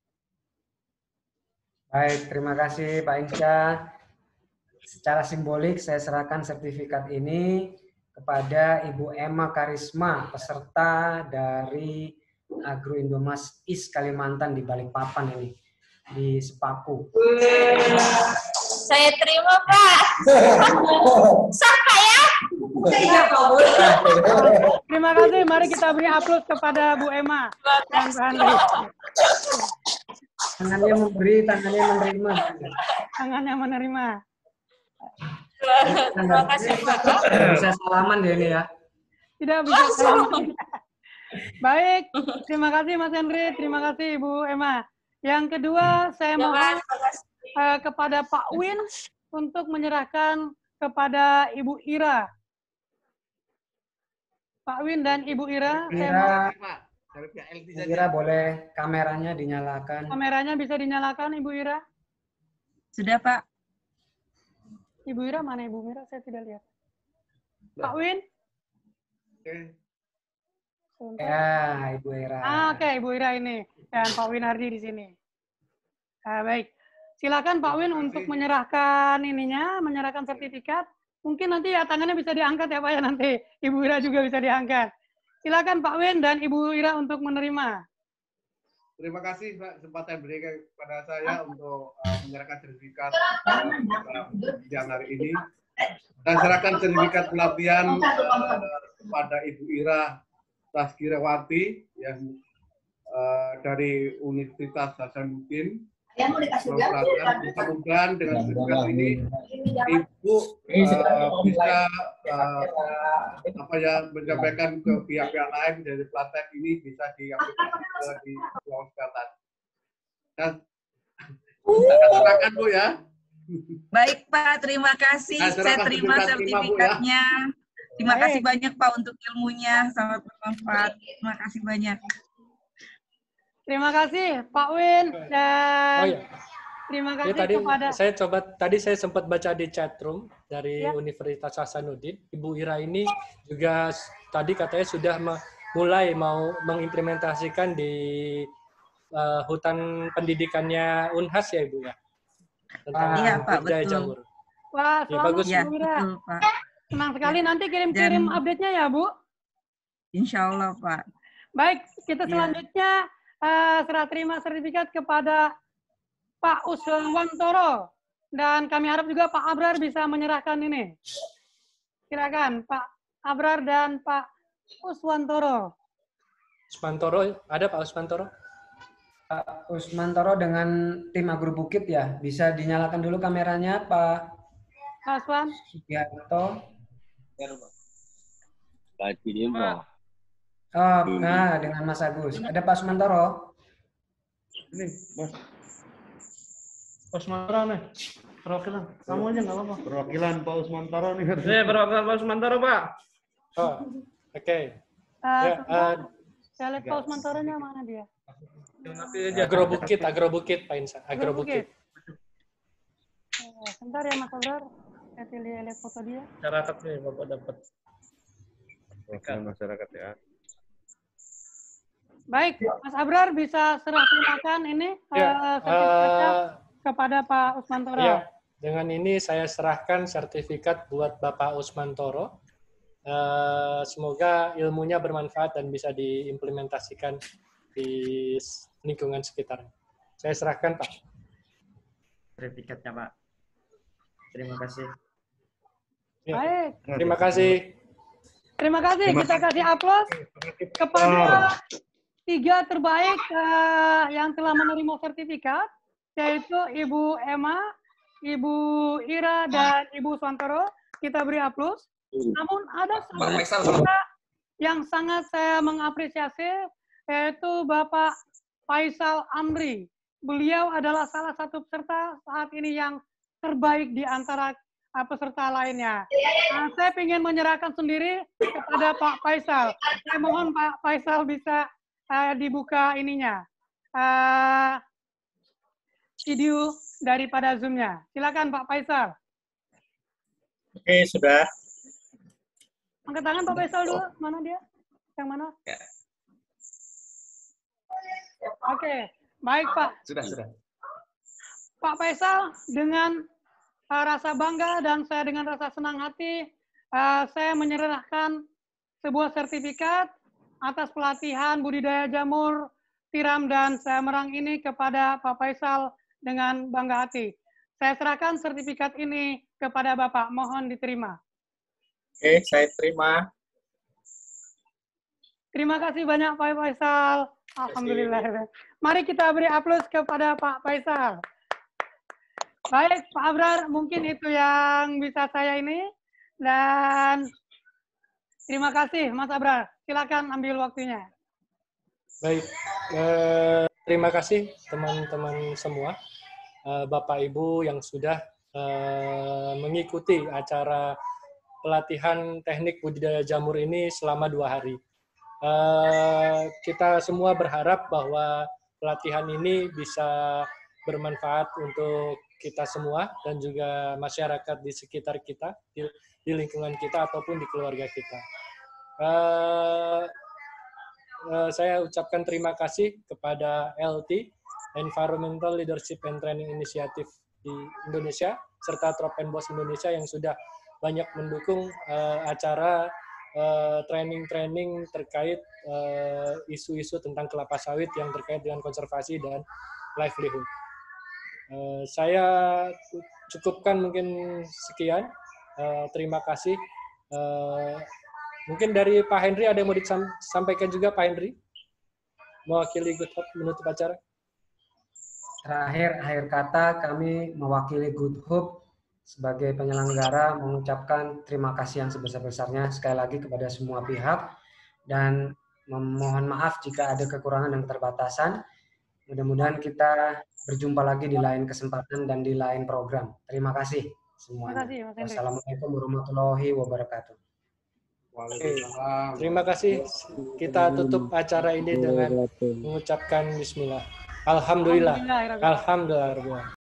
Baik, terima kasih Pak Insya. Secara simbolik saya serahkan sertifikat ini kepada Ibu Emma Karisma, peserta dari Agro Indomas East Kalimantan di Balikpapan ini, di Sepaku. Saya terima, Pak. Sah, Pak ya? Iya, Pak. Terima kasih. Mari kita beri aplaus kepada Bu Emma dan Pak Henry. Tangannya memberi, tangannya menerima. Tangannya menerima. Terima kasih, Pak. Bisa salaman ya ini ya. Tidak bisa salaman. Baik, terima kasih Mas Henry, terima kasih Ibu Emma. Yang kedua, saya Ya, mohon Mas. uh, kepada Pak Win untuk menyerahkan kepada Ibu Ira. Pak Win dan Ibu Ira, saya mohon Ira, Ira boleh kameranya dinyalakan. kameranya bisa dinyalakan, Ibu Ira. Sudah, Pak. Ibu Ira, mana Ibu Ira? Saya tidak lihat. Pak Win? Sebentar. Ya, Ibu Ira. Ah, Oke, okay, Ibu Ira ini. Dan Pak Winardi di sini. Ah, baik. Silakan Pak Win untuk menyerahkan ininya, menyerahkan sertifikat. Mungkin nanti ya tangannya bisa diangkat ya Pak ya nanti. Ibu Ira juga bisa diangkat. Silakan Pak Win dan Ibu Ira untuk menerima. Terima kasih Pak kesempatan berikan kepada saya untuk uh, menyerahkan sertifikat uh, siang hari ini. Dan serahkan sertifikat pelatihan uh, kepada Ibu Ira Taskirawati yang uh, dari Universitas Hasanuddin. Mudah-mudahan dengan sertifikat ini Ibu uh, bisa uh, apa ya menyampaikan ke pihak-pihak lain dari pelatihan ini bisa diaplikasikan di Sulawesi Selatan. Dan silakan Bu ya. Baik Pak, terima kasih. Nah, saya terima sertifikatnya. Terima Baik. kasih banyak Pak untuk ilmunya, sangat bermanfaat. Terima kasih banyak. Terima kasih Pak Win dan Oh ya. terima Ya, kasih tadi kepada saya coba tadi saya sempat baca di chat room dari Ya. Universitas Hasanuddin. Ibu Ira ini juga s- tadi katanya sudah me- mulai mau mengimplementasikan di uh, hutan pendidikannya Unhas ya Ibu ya. Tentang Iya, Pak, budaya betul. jamur. Wah, Ya, selamat bagus. Ya, Bu Ira. betul Pak. Senang sekali. Nanti kirim-kirim Dan- update-nya ya Bu. Insya Allah Pak. Baik, kita Iya. selanjutnya eh, serah terima sertifikat kepada Pak Uswantoro. Dan kami harap juga Pak Abrar bisa menyerahkan ini. Silakan Pak Abrar dan Pak Uswantoro. Usmantoro, ada Pak Usmantoro? Pak Usmantoro dengan tim Agro Bukit ya. Bisa dinyalakan dulu kameranya Pak Pak Uswan. Sugiarto. Pak Cidimo. Oh, nah dengan Mas Agus. Ada Pak Usmantoro. Ini, Bos. Bos Mantoro nih. Perwakilan. Kamu aja nggak apa-apa. Perwakilan Pak Usmantoro nih. Nih, perwakilan Bos Mantoro, Pak. Oh, oke. Eh, Ya, sebentar. eh, Saya lihat Pak Usmantoronya mana dia? Agro Bukit, Agro Bukit, Pak Insa. Agro Bukit. Eh, sebentar ya Mas Abrar. Saya pilih lihat foto dia. Masyarakat nih, Bapak dapat. Perwakilan masyarakat ya. Baik, Mas Abrar bisa serah terimakan ini Ya, eh, sertifikatnya eh, kepada Pak Usmantoro. Ya, dengan ini saya serahkan sertifikat buat Bapak Usmantoro. Eh, semoga ilmunya bermanfaat dan bisa diimplementasikan di s- lingkungan sekitar. Saya serahkan, Pak. sertifikatnya, Pak. Terima kasih. Ya. Baik. Terima kasih. Terima kasih. Terima Kita kasih aplaus kepada tiga terbaik uh, yang telah menerima sertifikat, yaitu Ibu Emma, Ibu Ira, dan Ibu Swantoro. Kita beri aplaus. Namun ada satu yang sangat saya mengapresiasi, yaitu Bapak Faisal Amri. Beliau adalah salah satu peserta saat ini yang terbaik di antara uh, peserta lainnya. Nah, saya ingin menyerahkan sendiri kepada Pak Faisal. Saya mohon Pak Faisal bisa uh, dibuka ininya, uh, video daripada Zoom-nya. Silakan Pak Faisal. Oke, sudah. Angkat tangan Pak Faisal dulu. Mana dia? Yang mana? Oke, baik Pak. Sudah, sudah. Pak Faisal, dengan uh, rasa bangga dan saya dengan rasa senang hati, uh, saya menyerahkan sebuah sertifikat atas pelatihan budidaya jamur tiram dan semerang ini kepada Pak Faisal dengan bangga hati. Saya serahkan sertifikat ini kepada Bapak. Mohon diterima. Oke, saya terima. Terima kasih banyak Pak Faisal. Alhamdulillah. Mari kita beri aplaus kepada Pak Faisal. Baik, Pak Abrar, mungkin itu yang bisa saya ini. Dan terima kasih, Mas Abrar. Silakan ambil waktunya. Baik, eh, terima kasih teman-teman semua, eh, Bapak Ibu yang sudah eh, mengikuti acara pelatihan teknik budidaya jamur ini selama dua hari. Eh, kita semua berharap bahwa pelatihan ini bisa bermanfaat untuk kita semua dan juga masyarakat di sekitar kita, di, di lingkungan kita ataupun di keluarga kita. Uh, uh, saya ucapkan terima kasih kepada L T, Environmental Leadership and Training Initiative di Indonesia, serta Tropenbos Indonesia yang sudah banyak mendukung uh, acara training-training uh, terkait isu-isu uh, tentang kelapa sawit yang terkait dengan konservasi dan livelihood. Uh, saya cukupkan mungkin sekian. Uh, terima kasih. Uh, mungkin dari Pak Henry ada yang mau disampaikan juga, Pak Henry? Mewakili Good Hope menutup acara. Terakhir, akhir kata kami mewakili Good Hope sebagai penyelenggara mengucapkan terima kasih yang sebesar-besarnya sekali lagi kepada semua pihak dan memohon maaf jika ada kekurangan dan keterbatasan. Mudah-mudahan kita berjumpa lagi di lain kesempatan dan di lain program. Terima kasih semuanya. Terima kasih, Wassalamualaikum warahmatullahi wabarakatuh. Waalaikumsalam. Terima kasih. Kita tutup acara ini dengan mengucapkan bismillah. Alhamdulillah. Alhamdulillah.